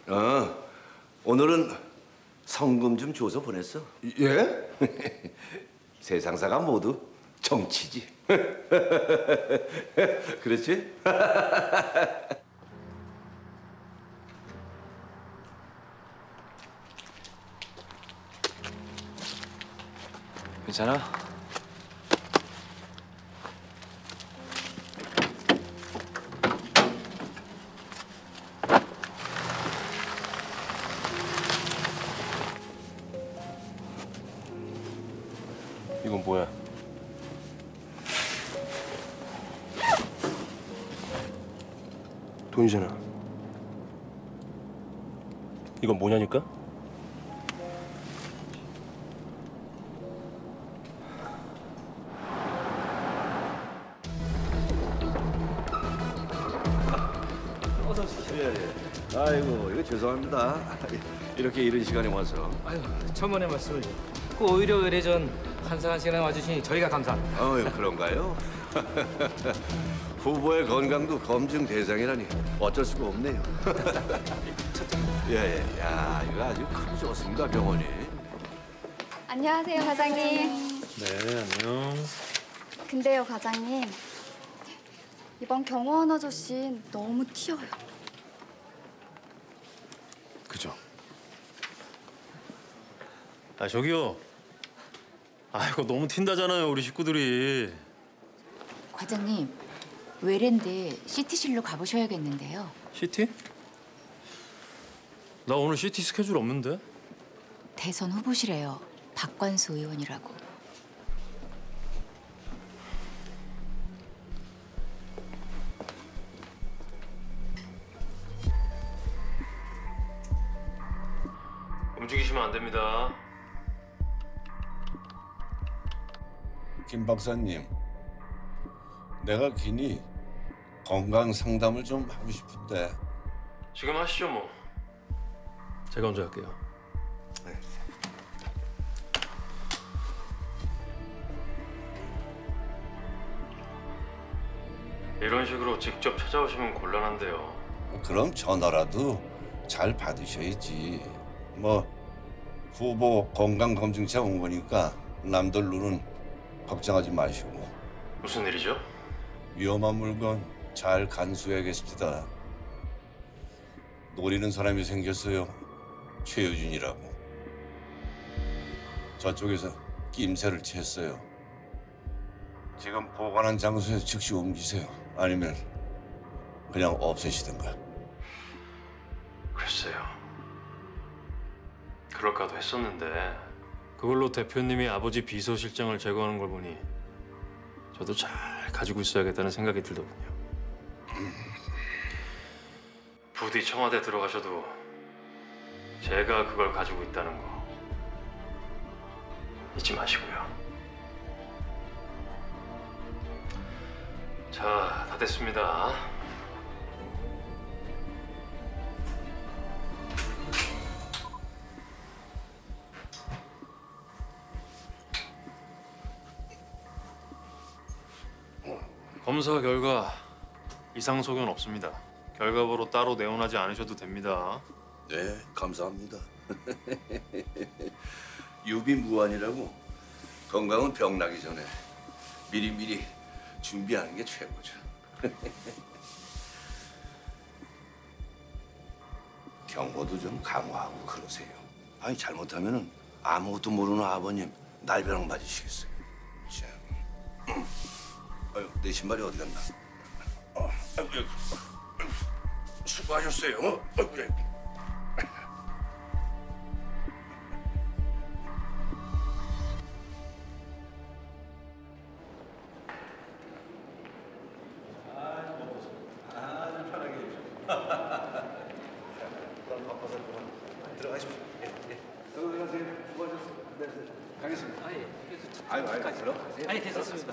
오늘은 성금 좀 줘서 보냈어. 예? 세상사가 모두 정치지. 그렇지? 괜찮아? 이건 뭐야? 돈이잖아. 이건 뭐냐니까? 어서 오십시오. 예. 아이고, 이거 죄송합니다. 이렇게 이른 시간에 와서. 아유, 천만의 말씀을. 그 오히려 의례전 한산한 시간에 와주시니 저희가 감사합니다. 그런가요? 후보의 건강도 검증 대상이라니 어쩔 수가 없네요. 예. 야, 이거 아주 크고 좋습니다, 병원이. 안녕하세요, 과장님. 네, 안녕. 근데요, 과장님. 이번 경호원 아저씨 너무 튀어요. 그죠. 아, 저기요. 아이고, 너무 튄다잖아요, 우리 식구들이. 과장님, 외래인데 CT실로 가보셔야겠는데요. CT? 나 오늘 CT 스케줄 없는데? 대선 후보시래요. 박관수 의원이라고. 움직이시면 안 됩니다. 김 박사님, 내가 괜히 건강 상담을 좀 하고 싶은데. 지금 하시죠, 뭐. 제가 먼저 할게요. 이런 식으로 직접 찾아오시면 곤란한데요. 그럼 전화라도 잘 받으셔야지. 뭐 후보 건강검진차 온 거니까 남들 눈은 걱정하지 마시고. 무슨 일이죠? 위험한 물건 잘 간수해야겠습니다. 노리는 사람이 생겼어요. 최효진이라고. 저쪽에서 낌새를 챘어요. 지금 보관한 장소에 즉시 옮기세요. 아니면 그냥 없애시든가. 글쎄요. 그럴까도 했었는데 그걸로 대표님이 아버지 비서실장을 제거하는 걸 보니 저도 잘 가지고 있어야겠다는 생각이 들더군요. 부디 청와대 들어가셔도 제가 그걸 가지고 있다는 거 잊지 마시고요. 자, 다 됐습니다. 검사 결과 이상 소견 없습니다. 결과보로 따로 내원하지 않으셔도 됩니다. 네, 감사합니다. 유비무환이라고 건강은 병나기 전에 미리미리 준비하는 게 최고죠. 경호도 좀 강화하고 그러세요. 아니 잘못하면은 아무것도 모르는 아버님 날벼락 맞으시겠어요. 참. 아유, 내 신발이 어디 갔나? 아이고, 수고하셨어요. 아이고, 들어가십시오. 들어가세요. 수고하셨습니다. 네, 가겠습니다. 아유, 들어가세요. 아니, 됐습니다.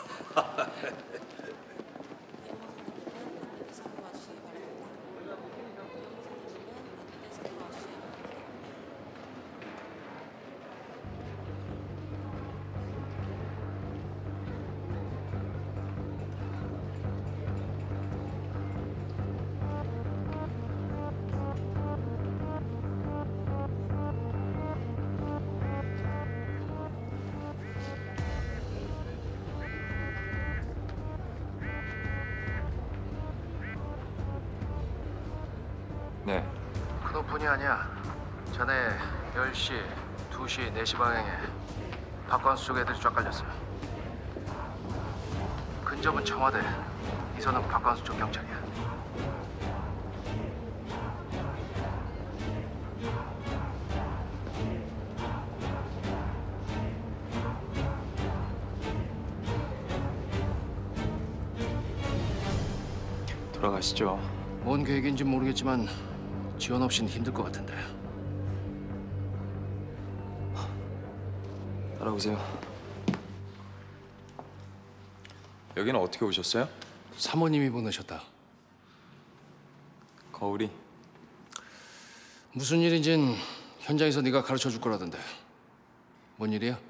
네. 그것뿐이 아니야. 전에 10시, 2시, 4시 방향에 박관수 쪽 애들이 쫙 깔렸어요. 근접은 청와대, 이선은 박관수 쪽 경찰이야. 돌아가시죠. 뭔 계획인지 모르겠지만 지원 없이는 힘들 것 같은데. 따라오세요. 여기는 어떻게 오셨어요? 사모님이 보내셨다. 거울이? 무슨 일인진 현장에서 네가 가르쳐 줄 거라던데. 뭔 일이야?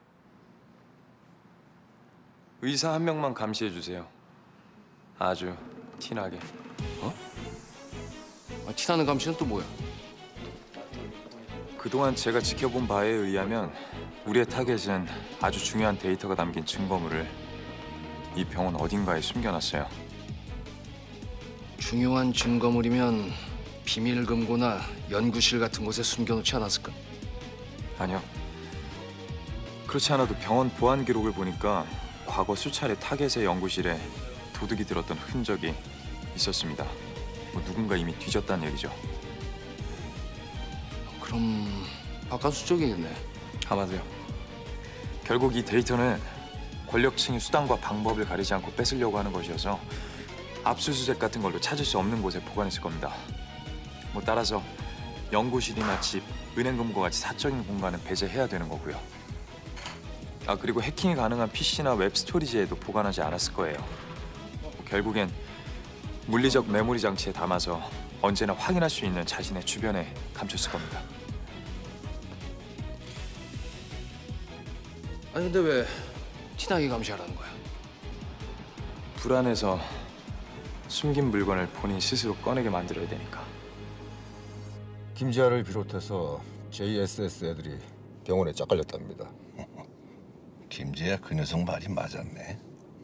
의사 한 명만 감시해 주세요. 아주 티나게. 어? 아, 티나는 감시는 또 뭐야? 그동안 제가 지켜본 바에 의하면 우리의 타겟은 아주 중요한 데이터가 담긴 증거물을 이 병원 어딘가에 숨겨놨어요. 중요한 증거물이면 비밀 금고나 연구실 같은 곳에 숨겨놓지 않았을까? 아니요. 그렇지 않아도 병원 보안 기록을 보니까 과거 수차례 타겟의 연구실에 도둑이 들었던 흔적이 있었습니다. 뭐 누군가 이미 뒤졌다는 얘기죠. 그럼 박관수 쪽이겠네. 아마도요. 결국 이 데이터는 권력층이 수단과 방법을 가리지 않고 뺏으려고 하는 것이어서 압수수색 같은 걸로 찾을 수 없는 곳에 보관했을 겁니다. 뭐 따라서 연구실이나 집, 은행 금고 같이 사적인 공간은 배제해야 되는 거고요. 아, 그리고 해킹이 가능한 PC나 웹 스토리지에도 보관하지 않았을 거예요. 결국엔 물리적 메모리 장치에 담아서 언제나 확인할 수 있는 자신의 주변에 감췄을 겁니다. 아니 근데 왜 티나게 감시하라는 거야? 불안해서 숨긴 물건을 본인 스스로 꺼내게 만들어야 되니까. 김지아를 비롯해서 JSS 애들이 병원에 짝갈렸답니다. 김재야 그 녀석 말이 맞았네.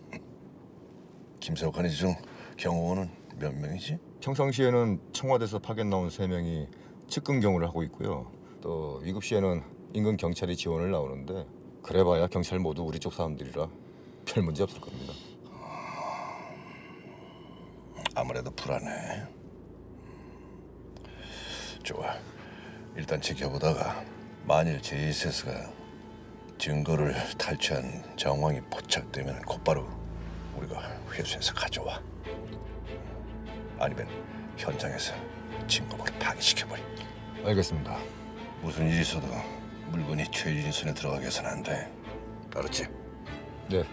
김석환의 중 경호원은 몇 명이지? 평상시에는 청와대에서 파견 나온 3명이 측근 경호를 하고 있고요. 또 위급 시에는 인근 경찰이 지원을 나오는데 그래봐야 경찰 모두 우리 쪽 사람들이라 별 문제 없을 겁니다. 아무래도 불안해. 좋아. 일단 지켜보다가 만일 JSS가 증거를 탈취한 정황이 포착되면 곧바로 우리가 회수해서 가져와. 아니면 현장에서 증거물을 파기시켜버려. 알겠습니다. 무슨 일이 있어도 물건이 최유진 손에 들어가게 해서는 안 돼. 알았지? 네.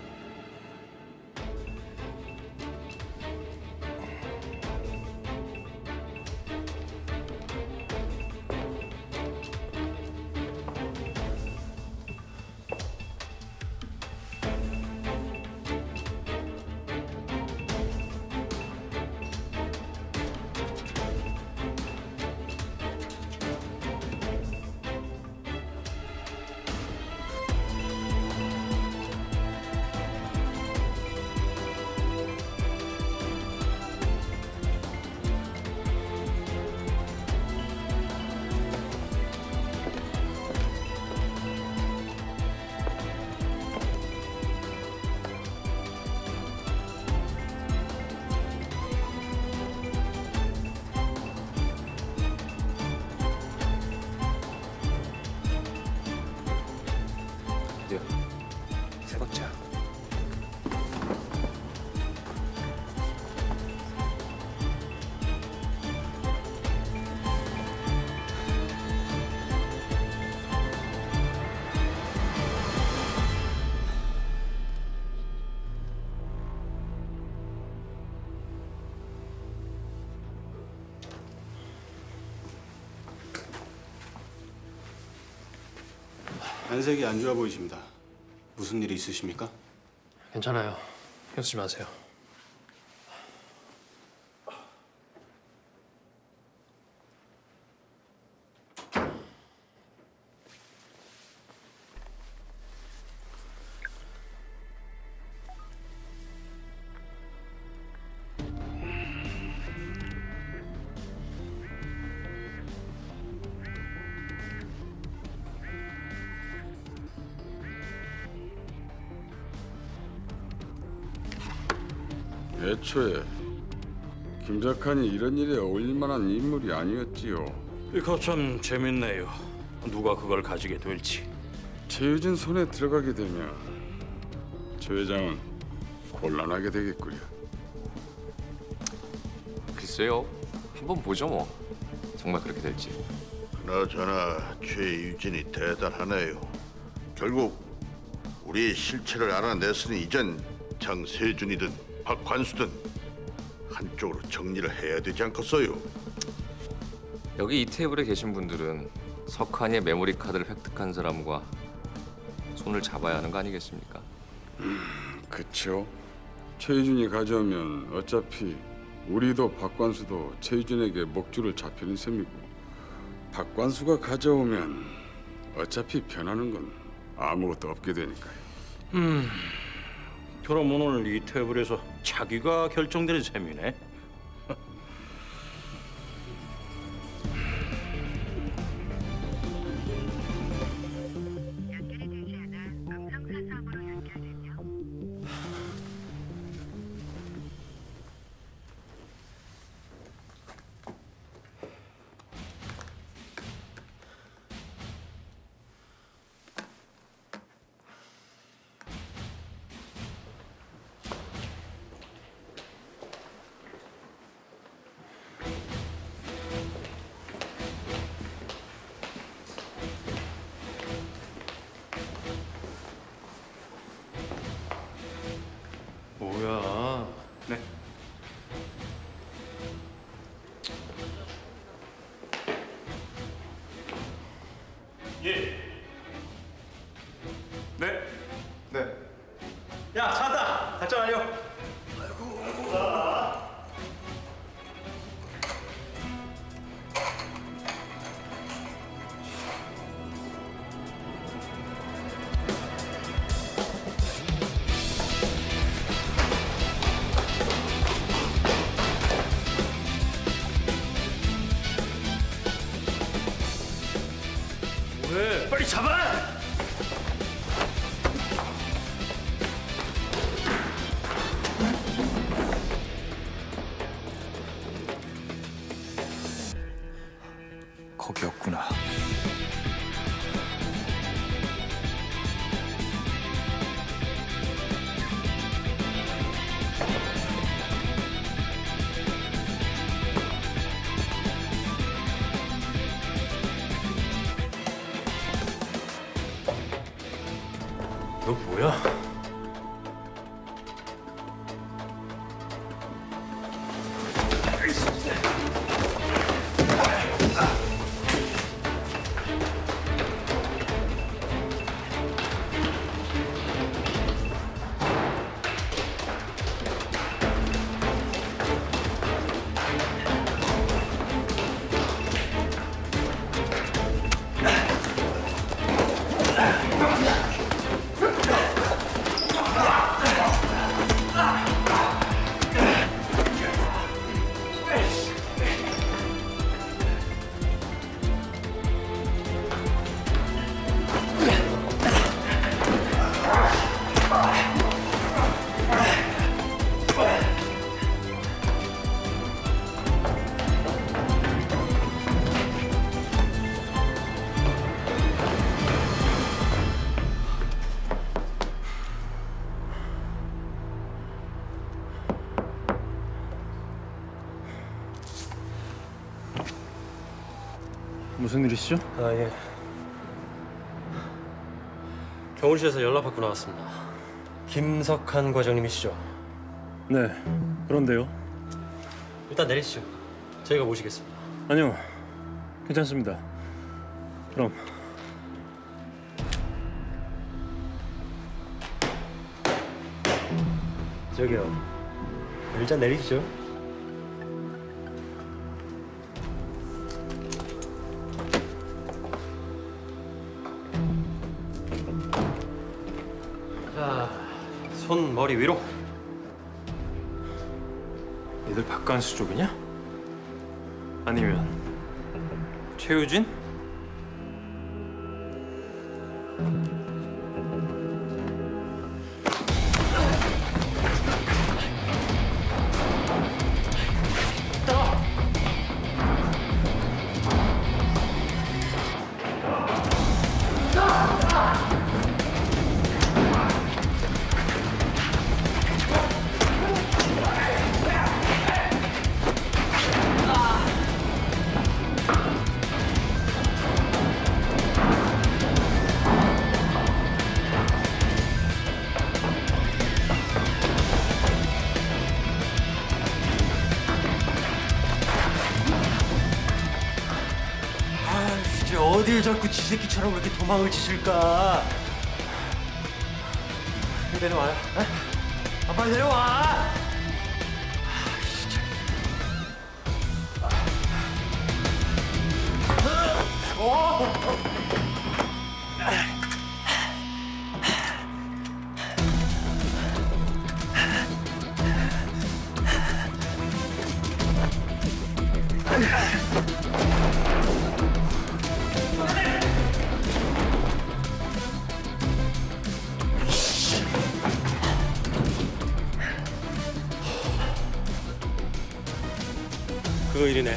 세 번째야. 안색이 안 좋아 보이십니다. 무슨 일이 있으십니까? 괜찮아요. 신경 쓰지 마세요. 애초에 김작한이 이런 일에 어울릴 만한 인물이 아니었지요. 이거 참 재밌네요. 누가 그걸 가지게 될지. 최유진 손에 들어가게 되면 조 회장은 곤란하게 되겠구려. 글쎄요. 한번 보죠 뭐. 정말 그렇게 될지. 그나저나 최유진이 대단하네요. 결국 우리의 실체를 알아냈으니 이젠 장세준이든 박관수든 한쪽으로 정리를 해야 되지 않겠어요? 여기 이 테이블에 계신 분들은 석환이의 메모리 카드를 획득한 사람과 손을 잡아야 하는 거 아니겠습니까? 그쵸. 최유진이 가져오면 어차피 우리도 박관수도 최유진에게 목줄을 잡히는 셈이고 박관수가 가져오면 어차피 변하는 건 아무것도 없게 되니까요. 그럼 오늘 이 테이블에서 차기가 결정되는 셈이네. 뭐야? 네. 예. 네. 네. 야, 찾았다. 작전 완료. 왜? 빨리 잡아! 거기였구나. 너 뭐야? 무슨 일이시죠? 아, 예. 경호실에서 연락 받고 나왔습니다. 김석한 과장님이시죠? 네, 그런데요. 일단 내리시죠. 저희가 모시겠습니다. 아니요, 괜찮습니다. 그럼. 저기요. 일단 내리시죠. 자, 손 머리 위로. 얘들 박관수 쪽이냐? 아니면 최유진? 어딜 자꾸 쥐새끼처럼 이렇게 도망을 치실까? 내려와요. 아, 빨리 내려와! 그거 일이네.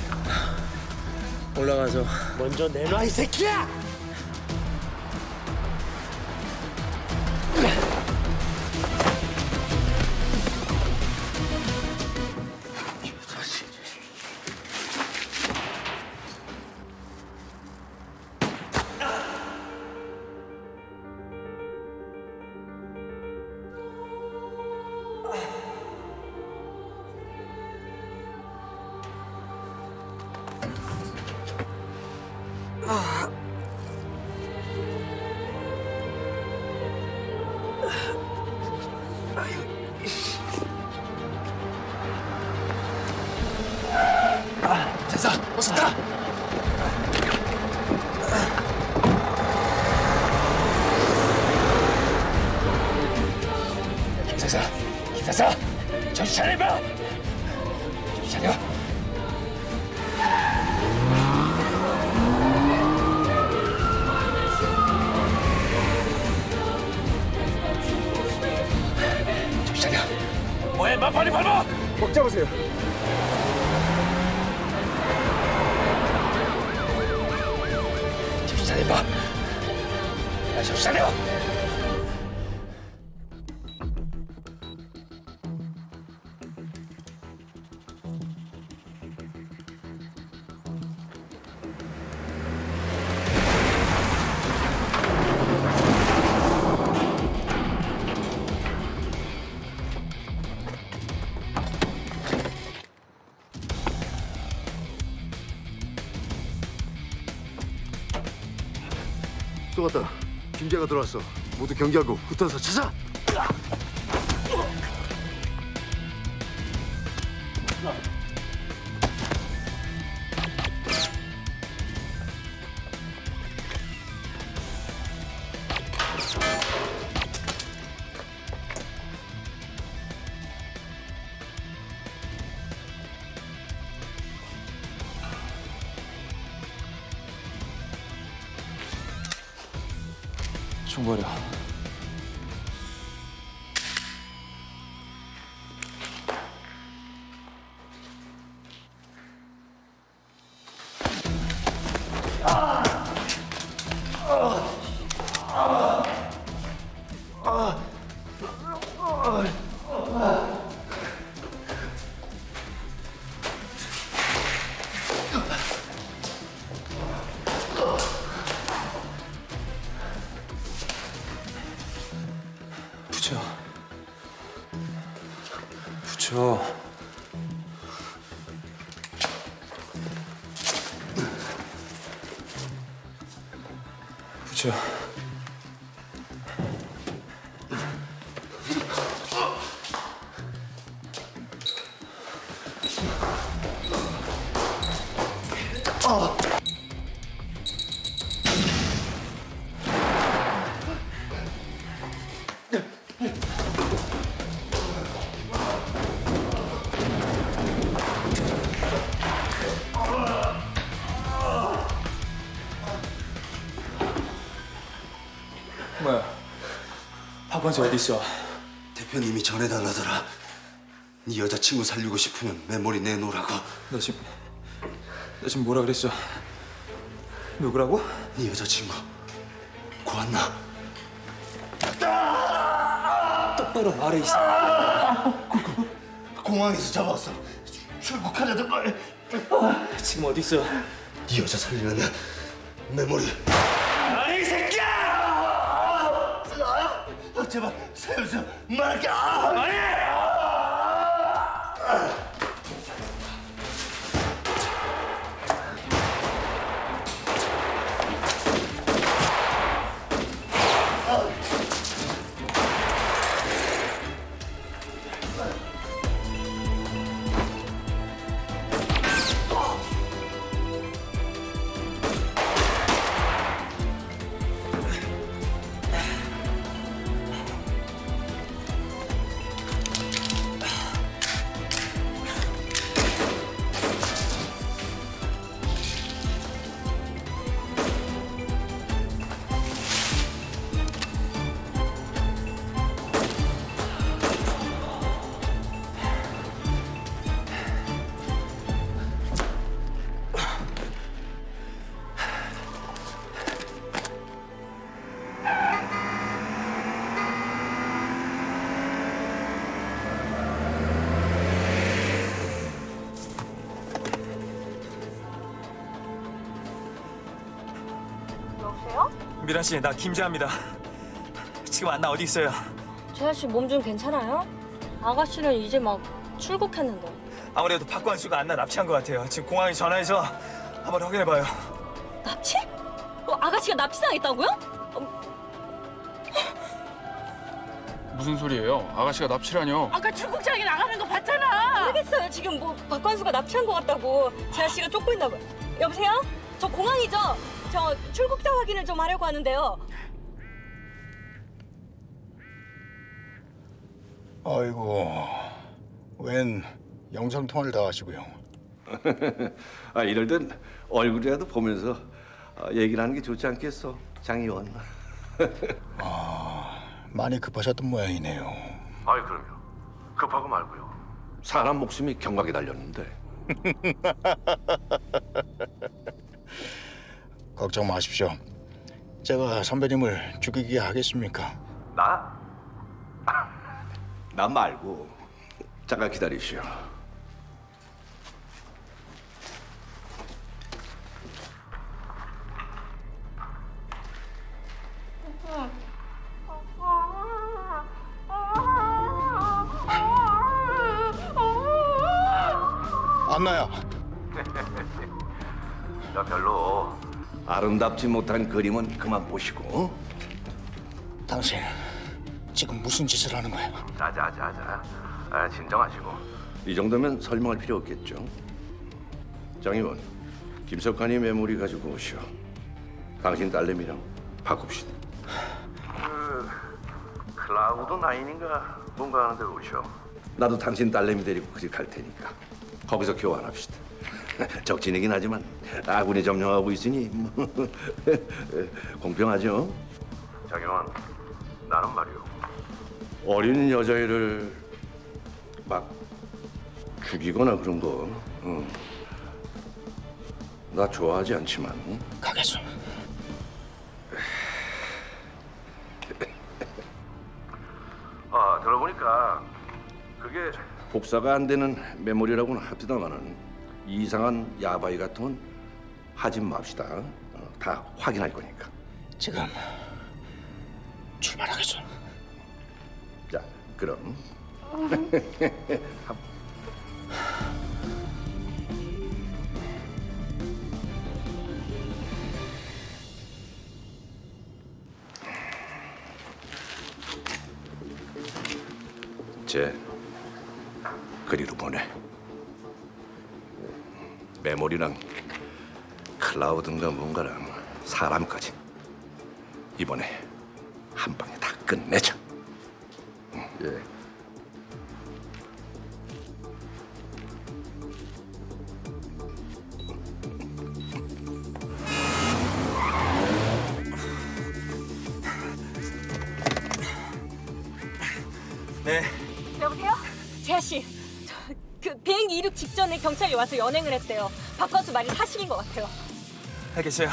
올라가서 먼저 내놔, 이 새끼야! 됐어, 어서 타! 김사사, 정신 차려봐! 정신 차려! 꼭 잡으세요. 정신 차려봐. 야, 정신 차려. 쏘갔다. 김재가 들어왔어. 모두 경계하고 붙어서 찾아. 총 버려. 붙여. 붙여. 붙여. 뭐야? 박관수 어디 있어? 대표님이 전해달라더라. 네 여자친구 살리고 싶으면 메모리 내놓으라고. 너 지금 뭐라 그랬어? 누구라고? 네 여자친구 고한나. 똑바로 말해 이 사람. 공항에서 잡아왔어. 출국하려던 걸. 지금 어디 있어? 네 여자 살리는 메모리. 아니 이 새끼야! 제발 살려주세요. 말할게. 아니! 미란 씨, 나 김재하입니다. 지금 안나 어디 있어요? 재하 씨 몸 좀 괜찮아요? 아가씨는 이제 막 출국했는데. 아무래도 박관수가 안나 납치한 것 같아요. 지금 공항에 전화해서 한번 확인해봐요. 납치? 아가씨가 납치당했다고요? 무슨 소리예요? 아가씨가 납치라뇨? 아까 출국장에 나가는 거 봤잖아. 모르겠어요. 지금 뭐 박관수가 납치한 것 같다고. 재하 씨가 쫓고 있다고. 여보세요? 저 공항이죠? 저 출국자 확인을 좀 하려고 하는데요. 아이고, 웬 영상통화를 다 하시고요. 아, 이럴 땐 얼굴이라도 보면서 얘기를 하는 게 좋지 않겠어, 장 의원. 많이 급하셨던 모양이네요. 아이, 그럼요. 급하고 말고요. 사람 목숨이 경각에 달렸는데. 걱정 마십시오. 제가 선배님을 죽이게 하겠습니까? 나? 나 말고. 잠깐 기다리시오. 안나야. 나 별로 아름답지 못한 그림은 그만 보시고. 당신 지금 무슨 짓을 하는 거야? 자자자자. 진정하시고. 이 정도면 설명할 필요 없겠죠. 장 의원, 김석환이 메모리 가지고 오시오. 당신 딸내미랑 바꿉시다. 클라우드 9인가 뭔가 하는 데로 오시오. 나도 당신 딸내미 데리고 그리 갈 테니까 거기서 교환합시다. 적진이긴 하지만 아군이 점령하고 있으니 공평하죠. 장영환, 나는 말이오. 어린 여자애를 막 죽이거나 그런 거, 나 좋아하지 않지만. 가겠어. 들어보니까 그게 복사가 안 되는 메모리라고는 합디다마는 이상한 야바이 같은 건 하지 맙시다. 다 확인할 거니까. 지금 출발하겠어. 자, 그럼. 쟤 그리로 보내. 메모리랑 클라우드인가 뭔가랑 사람까지 이번에 한 방에 다 끝내자. 예. 네. 여보세요? 재하 씨, 그 비행기 이륙 직전에 경찰이 와서 연행을 했대요. 박관수 말이 사실인 것 같아요. 알겠어요.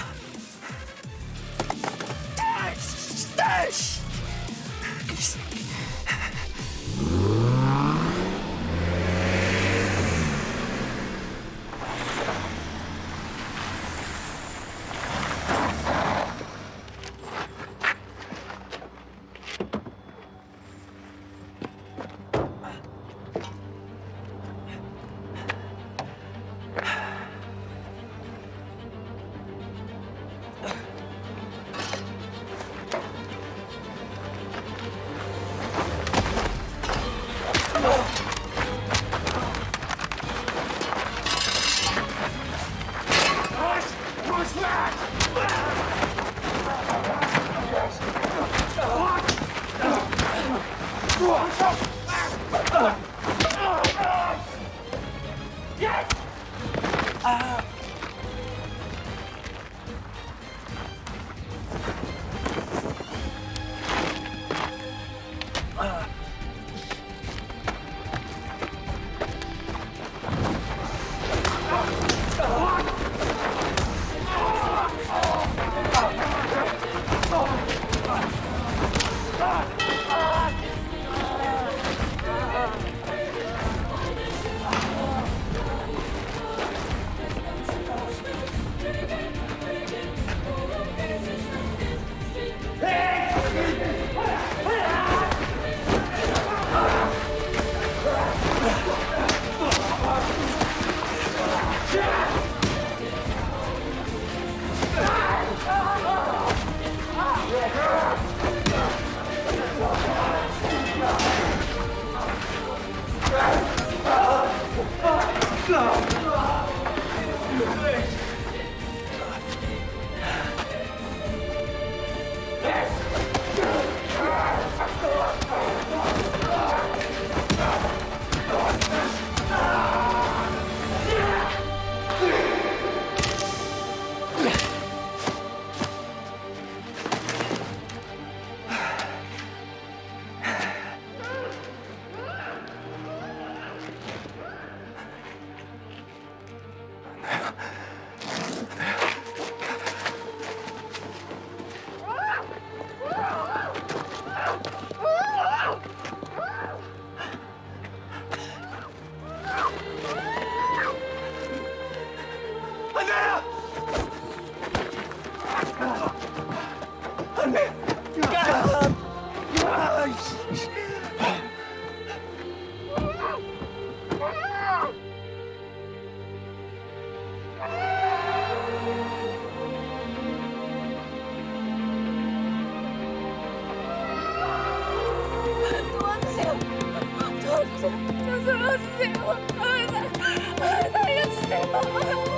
살려주세요.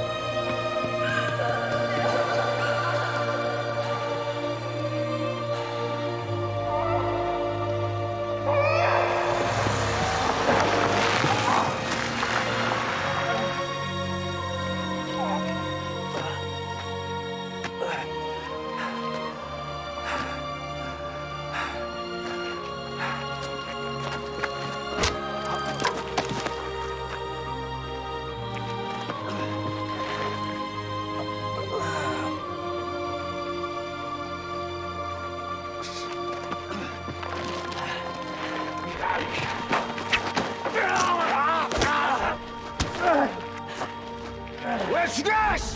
왜 죽여!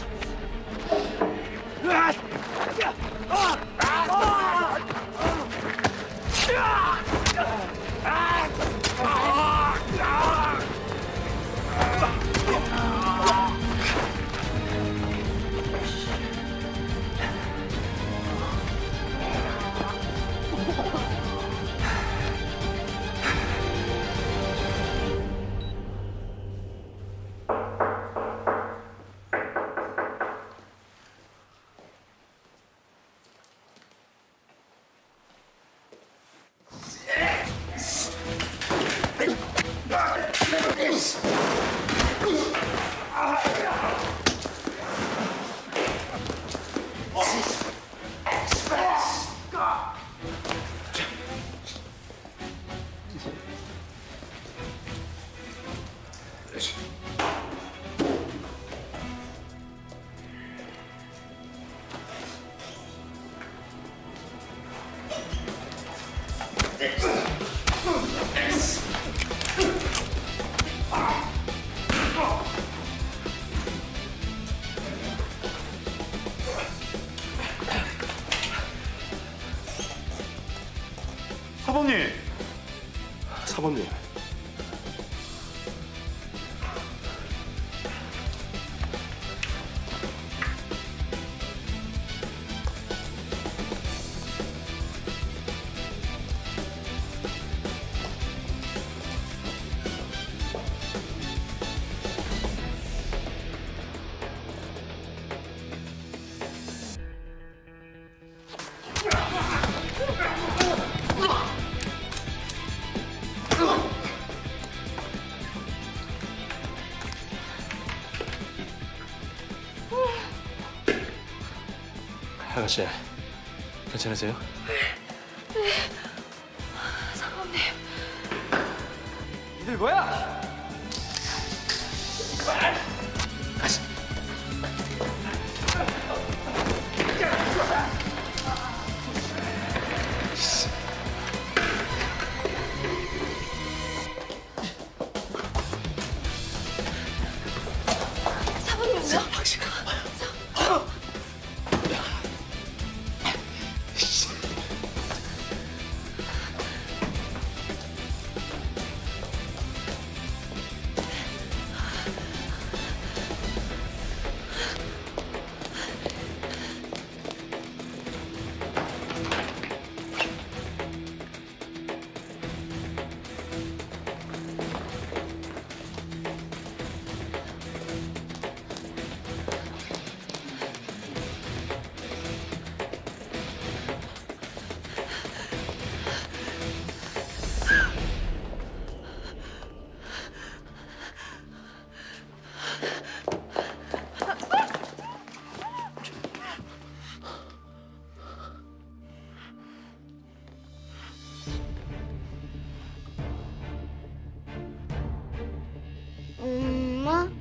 사범님! 사범님. 아가씨, 괜찮으세요? 네. 사범님. 니들 뭐야? 사범님요? 엄마?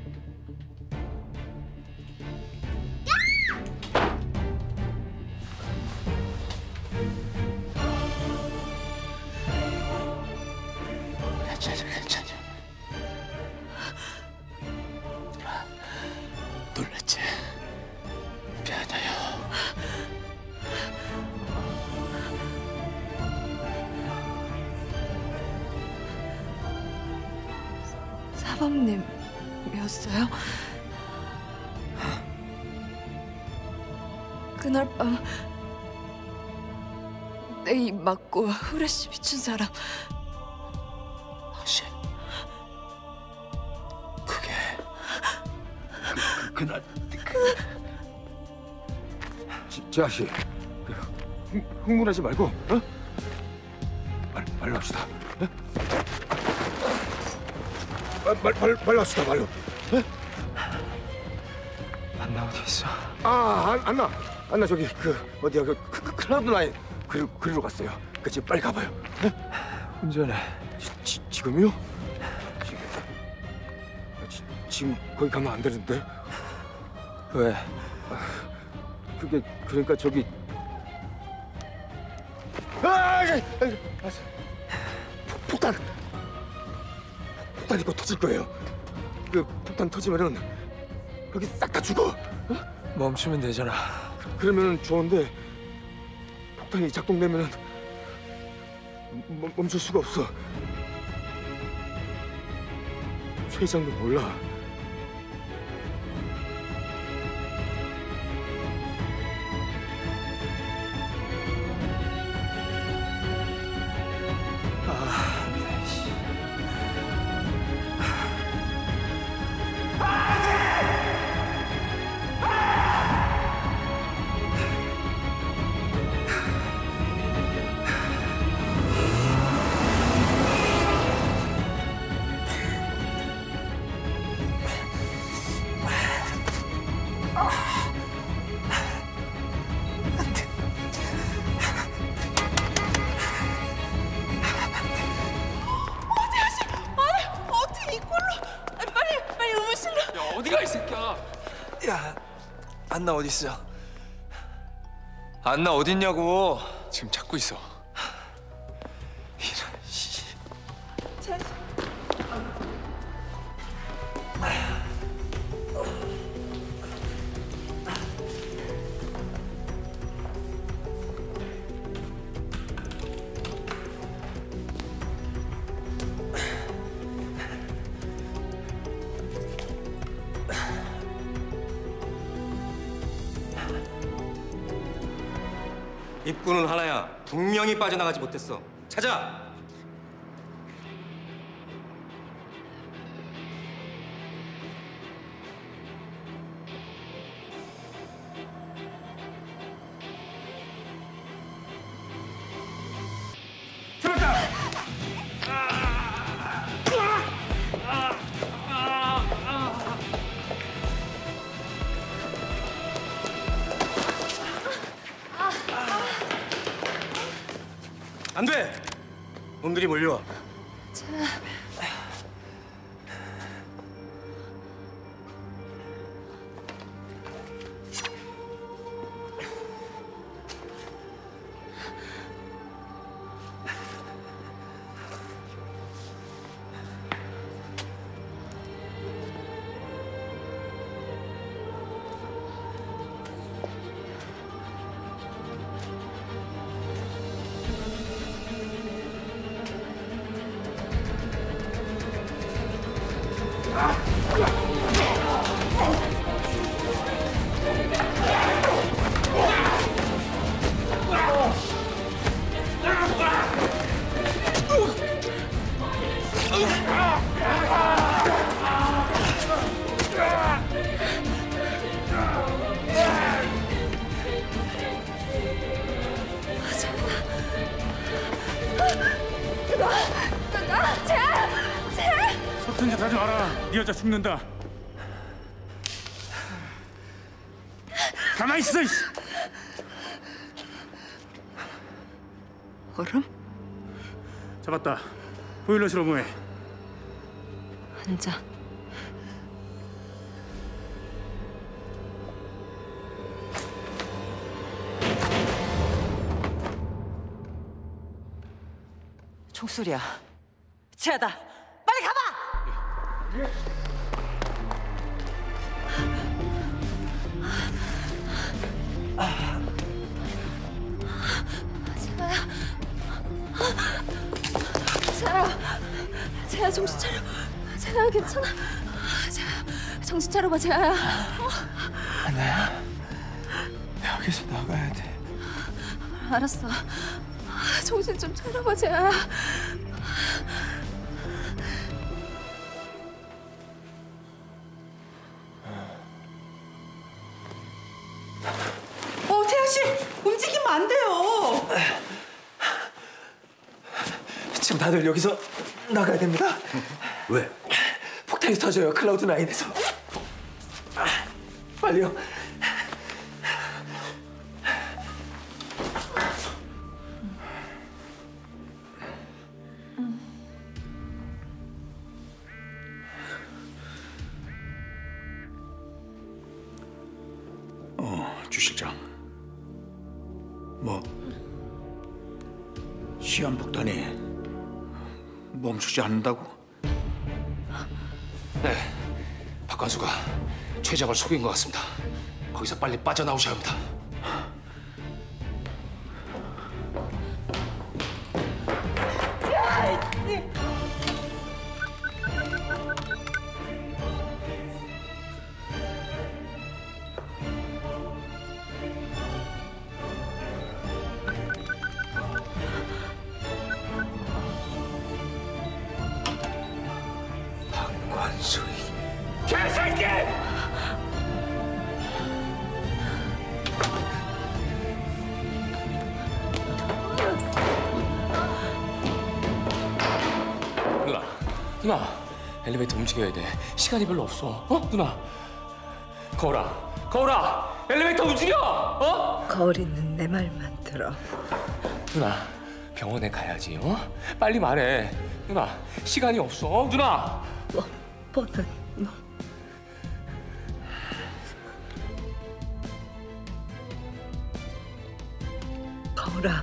괜찮아. 놀랐지? 미안해요. 사범님이었어요? 그날 밤 내 입 맞고 후레쉬 비춘 사람 당신 그날 재하 씨, 흥분하지 말고, 어? 말로 합시다. 말로 합시다, 말로. 어? 안나 어디 있어? 안나 저기 어디야 클라우드 나인 그리로 갔어요. 지금 빨리 가봐요. 운전해. 지금요? 지금 거기 가면 안 되는데. 왜? 그게 그러니까 저기. 폭탄 이거 터질 거예요. 그 폭탄 터지면은 여기 싹 다 죽어. 멈추면 되잖아. 그러면 좋은데 폭탄이 작동되면은 멈출 수가 없어. 최 회장도 몰라. 어디가 이 새끼야? 야, 안나 어디 있어? 안나 어디 있냐고? 지금 찾고 있어. 이런 씨. 입구는 하나야. 분명히 빠져나가지 못했어. 찾아! 안 돼! 놈들이 몰려와. 서툰 짓 하지 마라. 네 여자 죽는다. 가만히 있어. 얼음? 잡았다. 보일러실 업무해. 앉아. 총소리야. 지하다. 빨리 가봐. 재아야 정신 차려. 재아야 괜찮아. 재아야 정신 차려봐 재아야. 안나야, 여기서 나가야 돼. 알았어. 정신 좀 차려봐 재아야. 씨 움직이면 안 돼요. 지금 다들 여기서 나가야 됩니다. 왜? 폭탄이 터져요. 클라우드9에서. 빨리요. 주 실장. 뭐 시한폭탄이 멈추지 않는다고? 네, 박관수가 최작을 속인 것 같습니다. 거기서 빨리 빠져나오셔야 합니다. 박관수 개새끼! 누나, 엘리베이터 움직여야 돼. 시간이 별로 없어. 누나. 거울아, 엘리베이터 움직여. 거울이는 내 말만 들어. 누나, 병원에 가야지. 빨리 말해. 누나, 시간이 없어. 누나. 뻔한 놈. 거울아.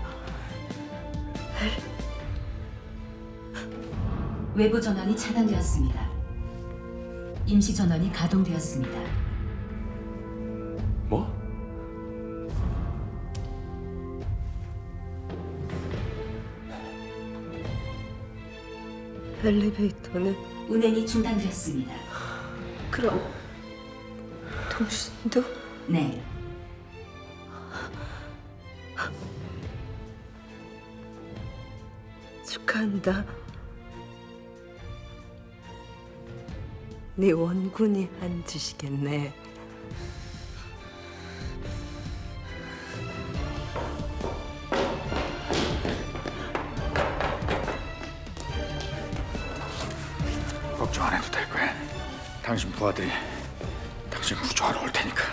외부 전원이 차단되었습니다. 임시 전원이 가동되었습니다. 뭐? 엘리베이터는 운행이 중단되었습니다. 그럼 통신도? 네. 축하한다. 네 원군이 한 짓이겠네. 걱정 안 해도 될 거야. 당신 부하들이 당신 구조하러 올 테니까.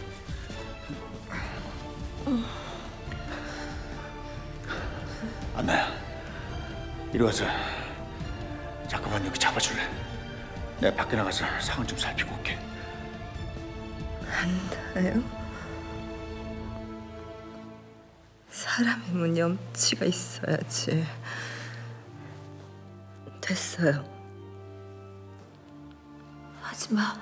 안나야, 이리 와서 잠깐만 여기 잡아줄래? 내가 밖에 나가서 상황 좀 살피고 올게. 안나요? 사람이면 염치가 있어야지. 됐어요. 하지 마.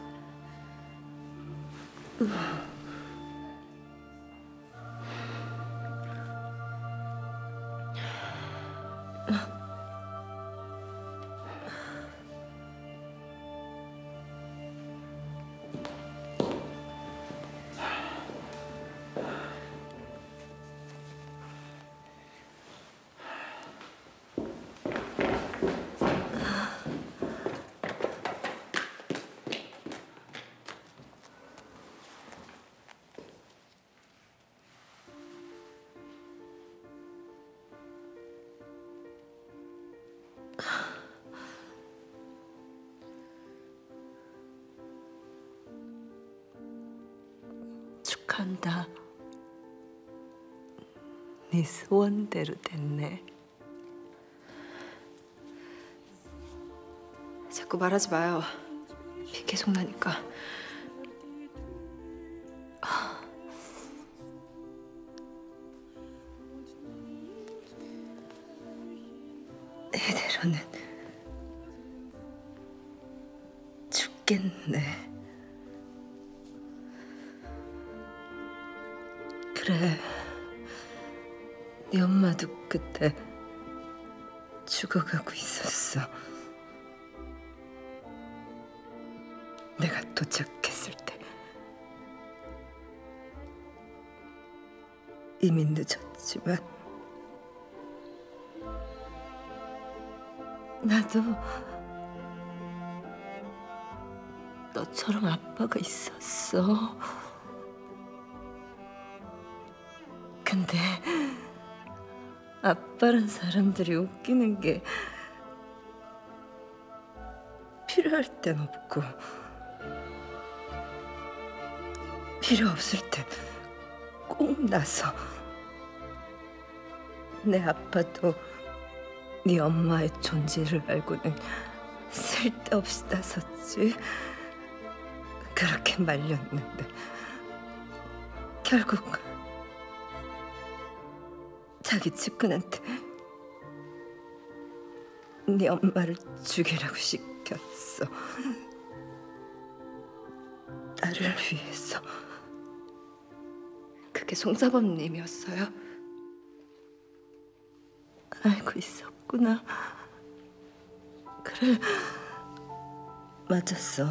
축하한다. 네 소원대로 됐네. 자꾸 말하지 마요. 피 계속 나니까. 이대로는 죽겠네. 그래, 네 엄마도 그때 죽어가고 있었어. 내가 도착했을 때 이미 늦었지만 나도 너처럼 아빠가 있었어. 근데 아빠란 사람들이 웃기는 게 필요할 땐 없고 필요 없을 땐 꼭 나서. 내 아빠도 네 엄마의 존재를 알고는 쓸데없이 나섰지. 그렇게 말렸는데 결국 자기 측근한테 네 엄마를 죽이라고 시켰어. 나를 위해서. 그게 송사범님이었어요? 알고 있었구나. 그래, 맞았어.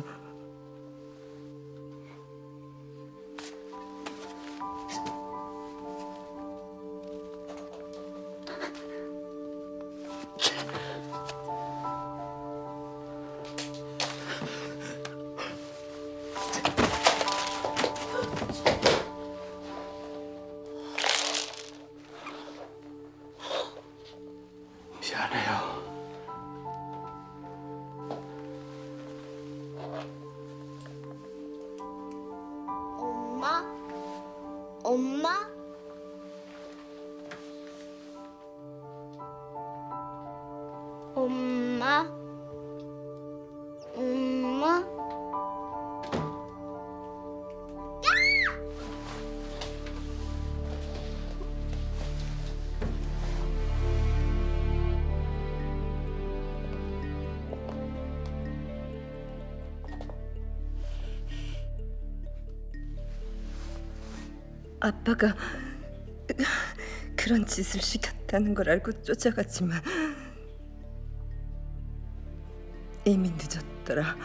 미안해요. 엄마? 엄마? 엄마? 엄마? 아빠가 그런 짓을 시켰다는 걸 알고 쫓아갔지만 이미 늦었더라.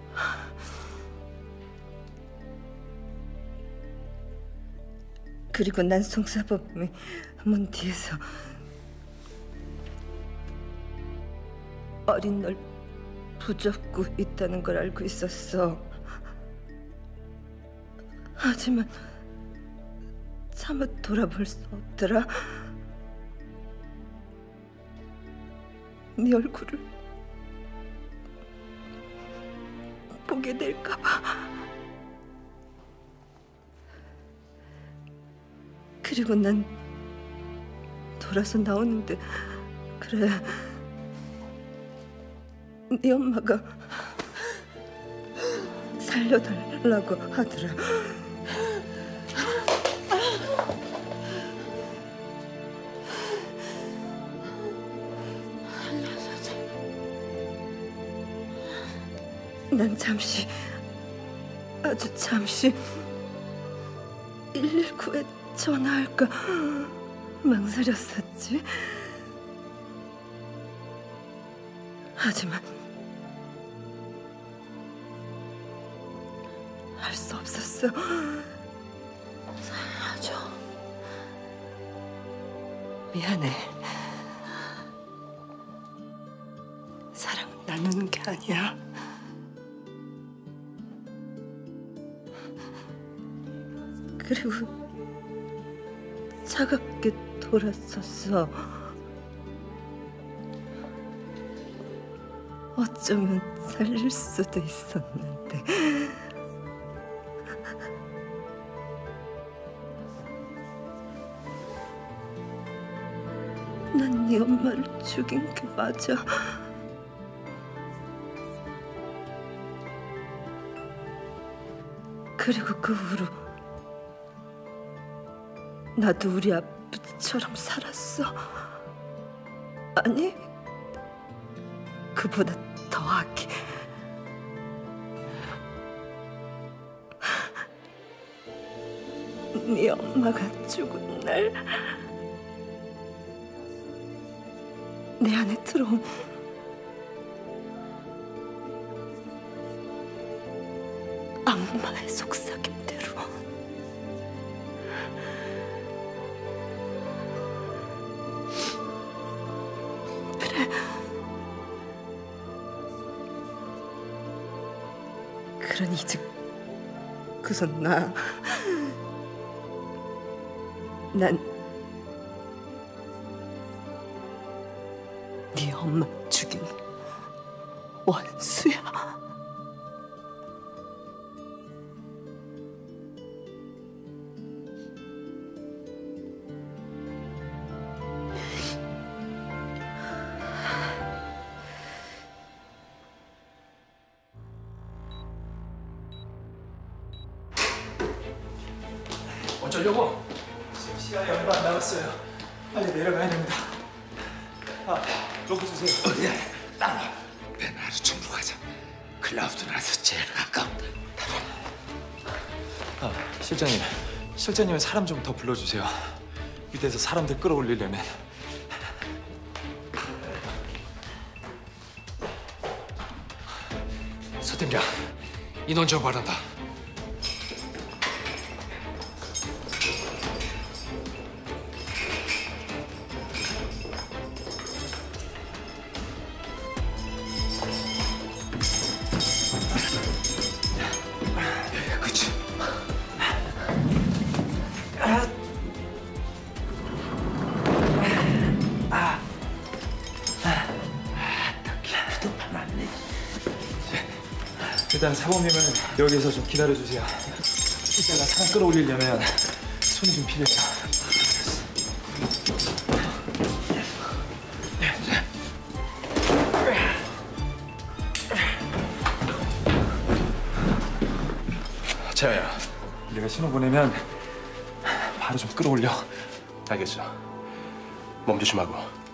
그리고 난 송사범이 문 뒤에서 어린 널 붙잡고 있다는 걸 알고 있었어. 하지만 차마 돌아볼 수 없더라. 네 얼굴을 보게 될까 봐. 그리고 난 돌아서 나오는데 그래, 네 엄마가 살려달라고 하더라. 난 잠시, 아주 잠시 119에 전화할까 망설였었지. 하지만 할 수 없었어. 살려줘. 미안해. 사랑은 나누는 게 아니야. 그리고 차갑게 돌았었어. 어쩌면 살릴 수도 있었는데. 난 네 엄마를 죽인 게 맞아. 그리고 그 후로 나도 우리 아버지처럼 살았어. 아니, 그보다 더하게. 네 엄마가 죽은 날 내 안에 들어온 악마의 속삭임대로 그래, 그러니 이제 그선 난 네 엄마 죽인 원수야. 어쩌려고? 시간이 얼마 안 남았어요. 빨리 내려가야 됩니다. 조금 주세요. 어디야? 따라와. 배나루 충으로 가자. 클라우드라서 제일 가깝다. 실장님 사람 좀 더 불러주세요. 밑에서 사람들 끌어올리려면. 서팀장, 인원 좀 바란다. 일단 사범님은 여기서 좀 기다려주세요. 이따가 사람 끌어올리려면 손이 좀 필요해요. 재하야, 내가 신호 보내면 바로 좀 끌어올려. 알겠어. 멈추심하고.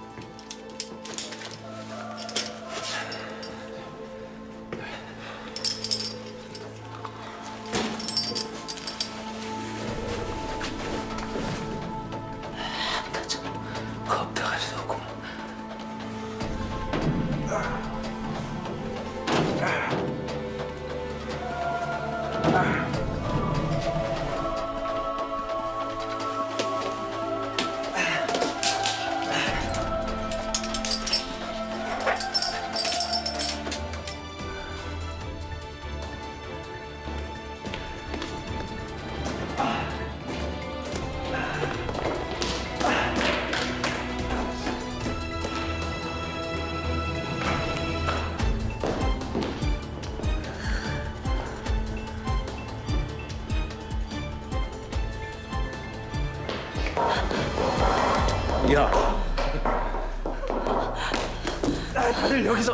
야, 다들 여기서.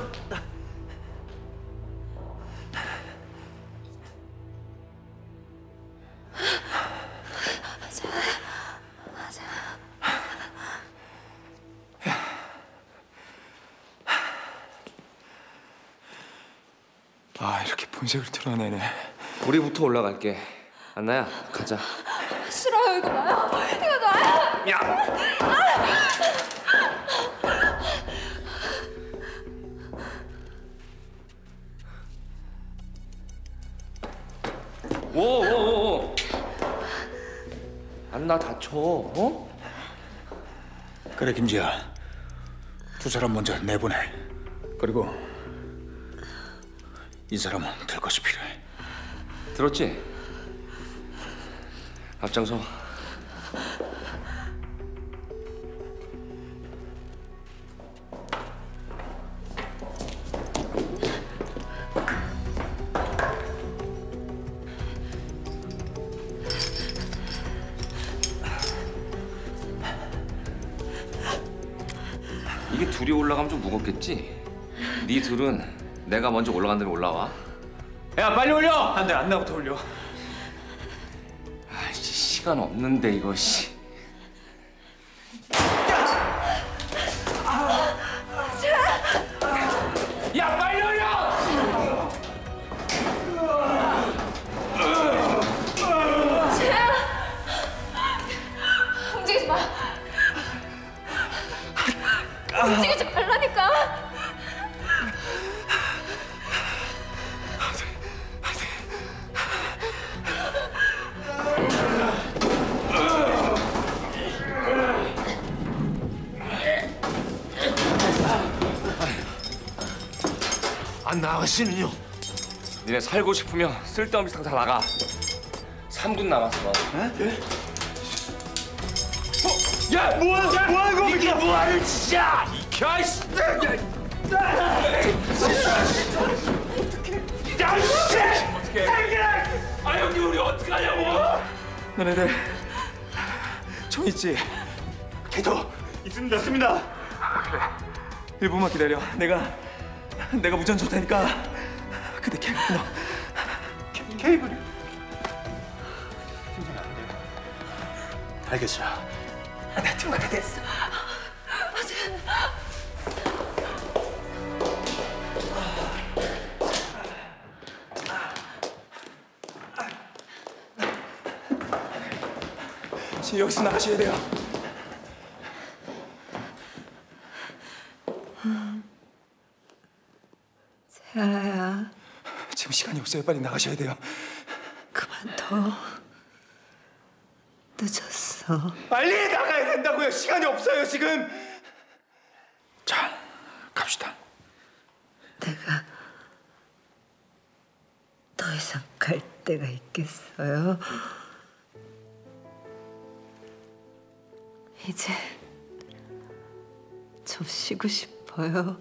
아, 이렇게 본색을 드러내네. 우리부터 올라갈게. 안나야, 가자. 싫어요. 이거 놔요. 이거 놔요. 야! 오. 안나 다쳐. 어? 그래 김지아. 두 사람 먼저 내보내. 그리고 이 사람은 될 것이 필요해. 들었지? 앞장서. 이게 둘이 올라가면 좀 무겁겠지? 네 둘은 내가 먼저 올라간 다음에 올라와. 야, 빨리 올려! 안 돼, 안나부터 올려. 아이씨, 시간 없는데 이거 씨. 야, 빨리 올려! 재야! 움직이지 마. 움직이지 말라니까. 안나 아가씨는요? 니네 살고 싶으면 쓸데없는 짓 하고 다 나가. 3분 남았어. 예? 야, 뭐하는 거야? 이게 뭐하는 짓이야? 비켜 이씨. 아 형님 우리 어떡하냐고. 너네들 총 있지? 걔도 있습니다. 그래. 1분만 기다려. 내가 무전 줄 테니까 그때 케이블 끊어. 케이블이? 알겠어. 나 통화가 됐어. 지금 여기서 나가셔야 돼요. 세아야. 지금 시간이 없어요. 빨리 나가셔야 돼요. 그만둬. 늦었어. 빨리 나가야 된다고요. 시간이 없어요 지금. 자, 갑시다. 내가 더 이상 갈 데가 있겠어요? 이제 좀 쉬고 싶어요.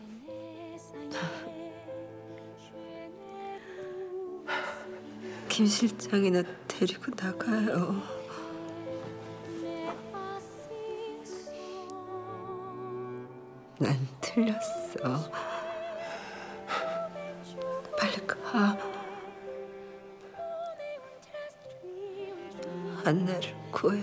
김 실장이나 데리고 나가요. 난 틀렸어. 빨리 가. 안나를 구해.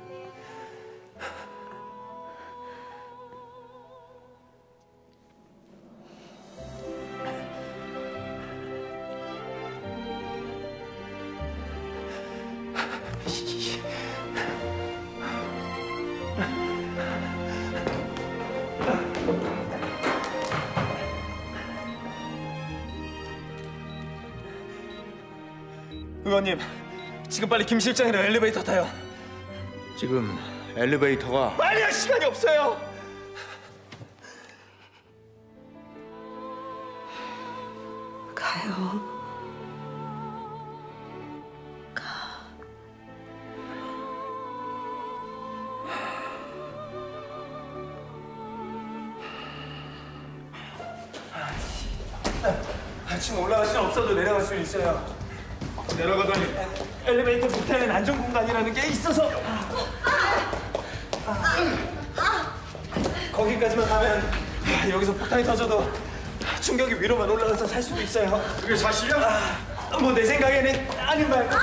의원님, 지금 빨리 김 실장이랑 엘리베이터 타요. 지금 엘리베이터가 빨리요, 시간이 없어요. 가요. 지금 올라갈 수는 없어도 내려갈 수는 있어요. 내려가더니 엘리베이터 밑에는 안전 공간이라는 게 있어서 거기까지만 가면 여기서 폭탄이 터져도 충격이 위로만 올라가서 살 수도 있어요. 그게 사실이야? 뭐 내 생각에는 아닌 말고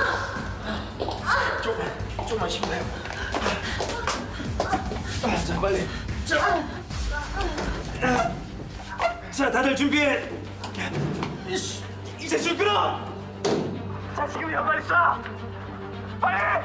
조금만 쉬면 돼요. 자 빨리. 자 다들 준비해. 이제 줄 끊어. 자 지금이야 빨리 쏴. 빨리.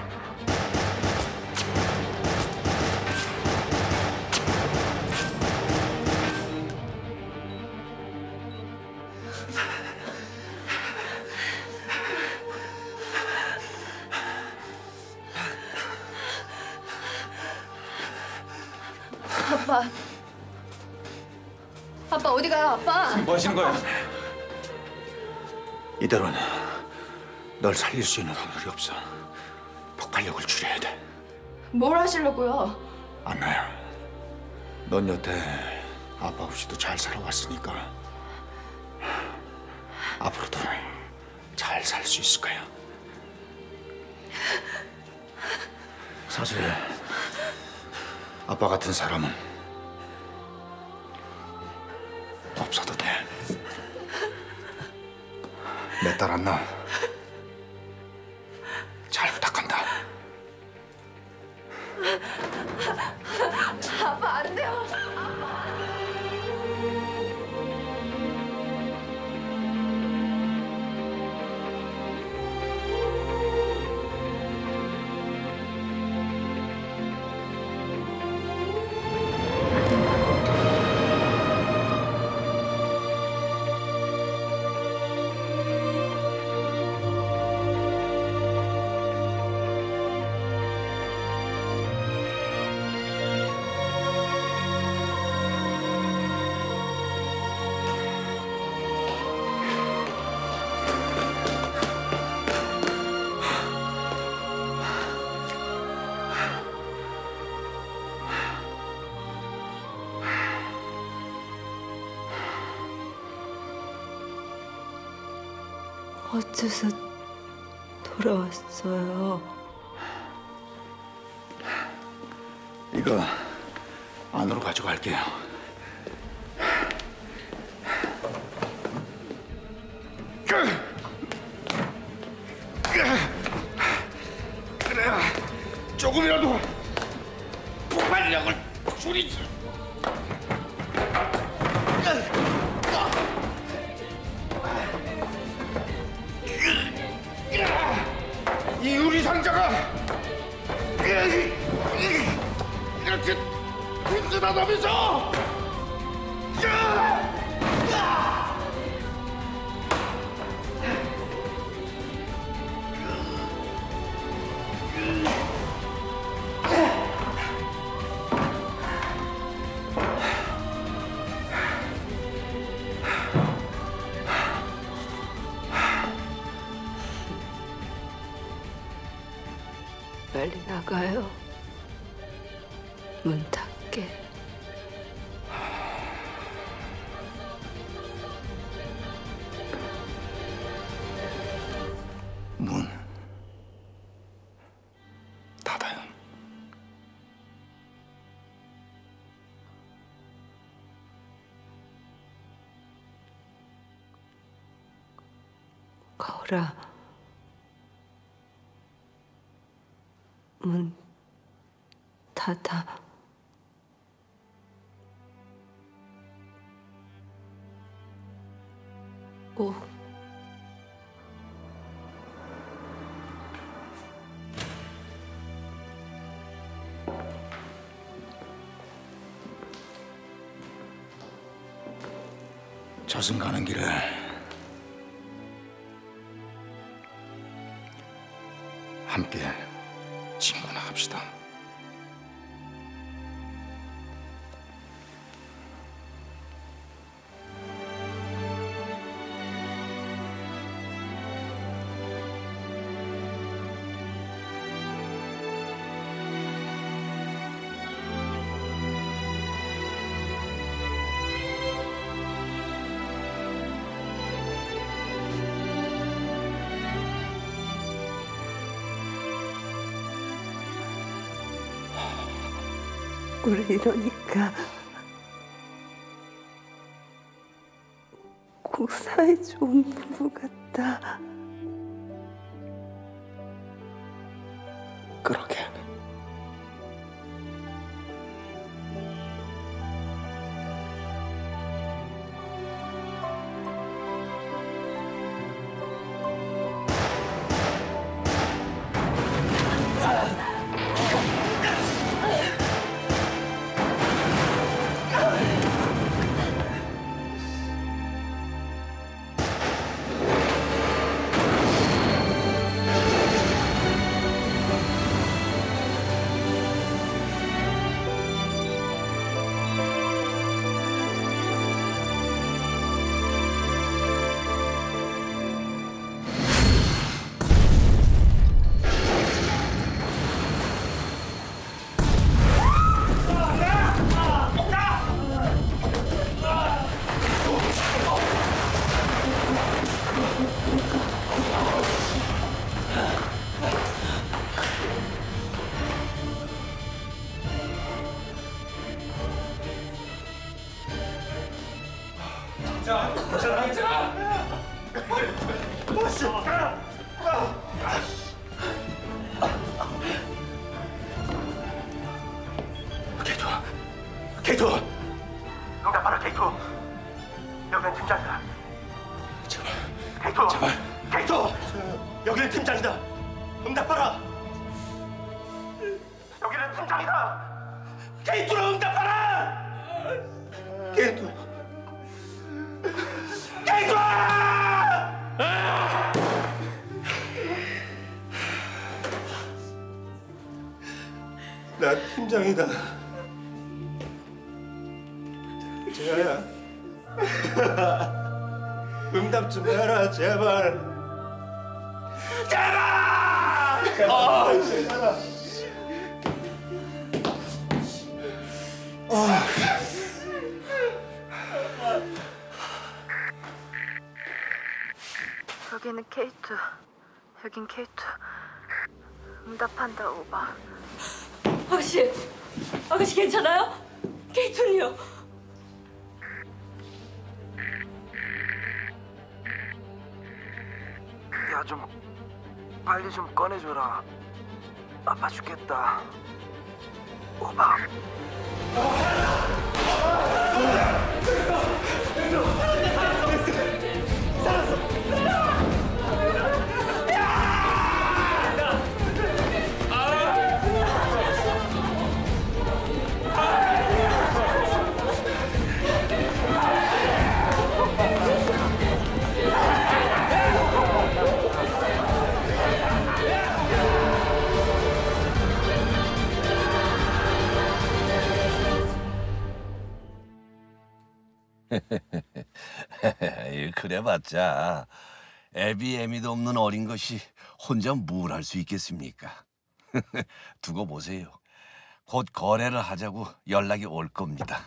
아빠 어디 가요, 아빠? 뭐 하시는 거예요? 이대로는 널 살릴 수 있는 확률이 없어. 폭발력을 줄여야 돼. 뭘 하시려고요? 안나야, 넌 여태 아빠 없이도 잘 살아왔으니까 앞으로도 잘 살 수 있을 거야. 사실 아빠 같은 사람은 없어도 돼. 내 딸 안나 잘 부탁한다. 아빠 안 돼요. 어째서 돌아왔어요? 이거 안으로 가져갈게요. 그래야 조금이라도 폭발력을 줄이지. 이 유리 상자가 이렇게 튼튼하다면서. 빨리 나가요. 문 닫게. 문 닫아요. 거울아, 문 닫아. 오. 저승 가는 길에 함께 친구나 합시다. 우리 이러니까 꼭 사이 좋은 부부 같다. 그러게. 케이토! 응답하라, 케이토! 여기는 팀장이다. 제발. 케이토! 제발. 케이토! 여기는 팀장이다. 응답하라. 여기는 팀장이다. 케이토로 응답하라. 케이토! 케이토! 나 팀장이다. 재하야. 응답 좀 해라, 제발. 제발! 아, 재하야. 거기 여기는 K2. 여긴 K2. 응답한다, 오바. 아가씨 괜찮아요? K2는요? 야, 좀 빨리 좀 꺼내줘라. 아파 죽겠다. 오바. 그래봤자 애비애미도 없는 어린 것이 혼자 뭘 할 수 있겠습니까? 두고 보세요. 곧 거래를 하자고 연락이 올 겁니다.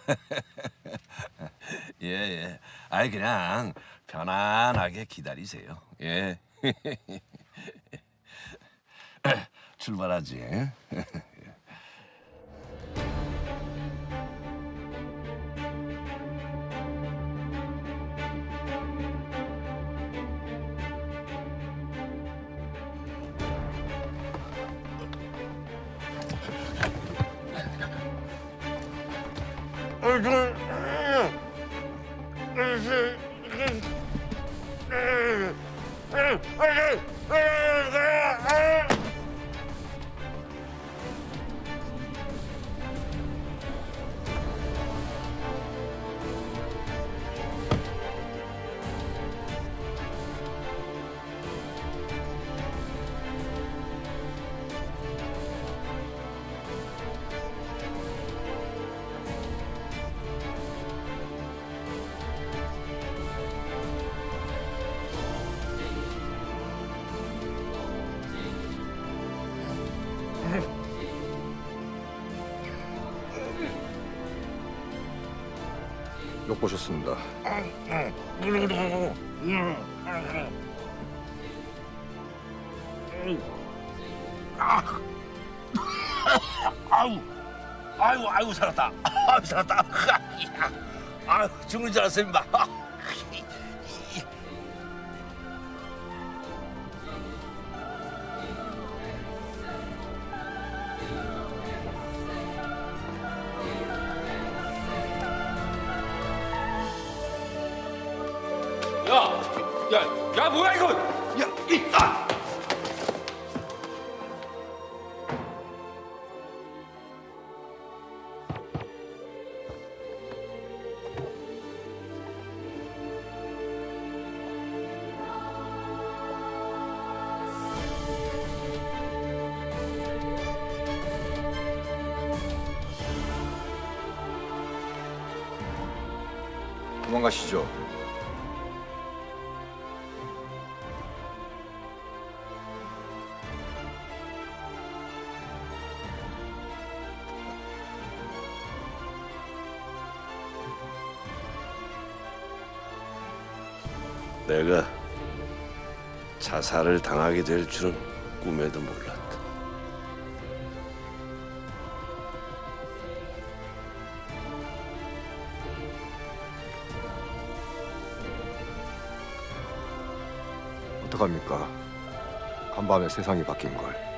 예. 아이 그냥 편안하게 기다리세요. 예. 출발하지. 욕 보셨습니다. 아유 살았다. 살았다. 죽는 줄 알았어 임마. 야, 뭐야 이거? 도망가시죠. 내가 자살을 당하게 될 줄은 꿈에도 몰랐다. 어떡합니까? 간밤에 세상이 바뀐 걸.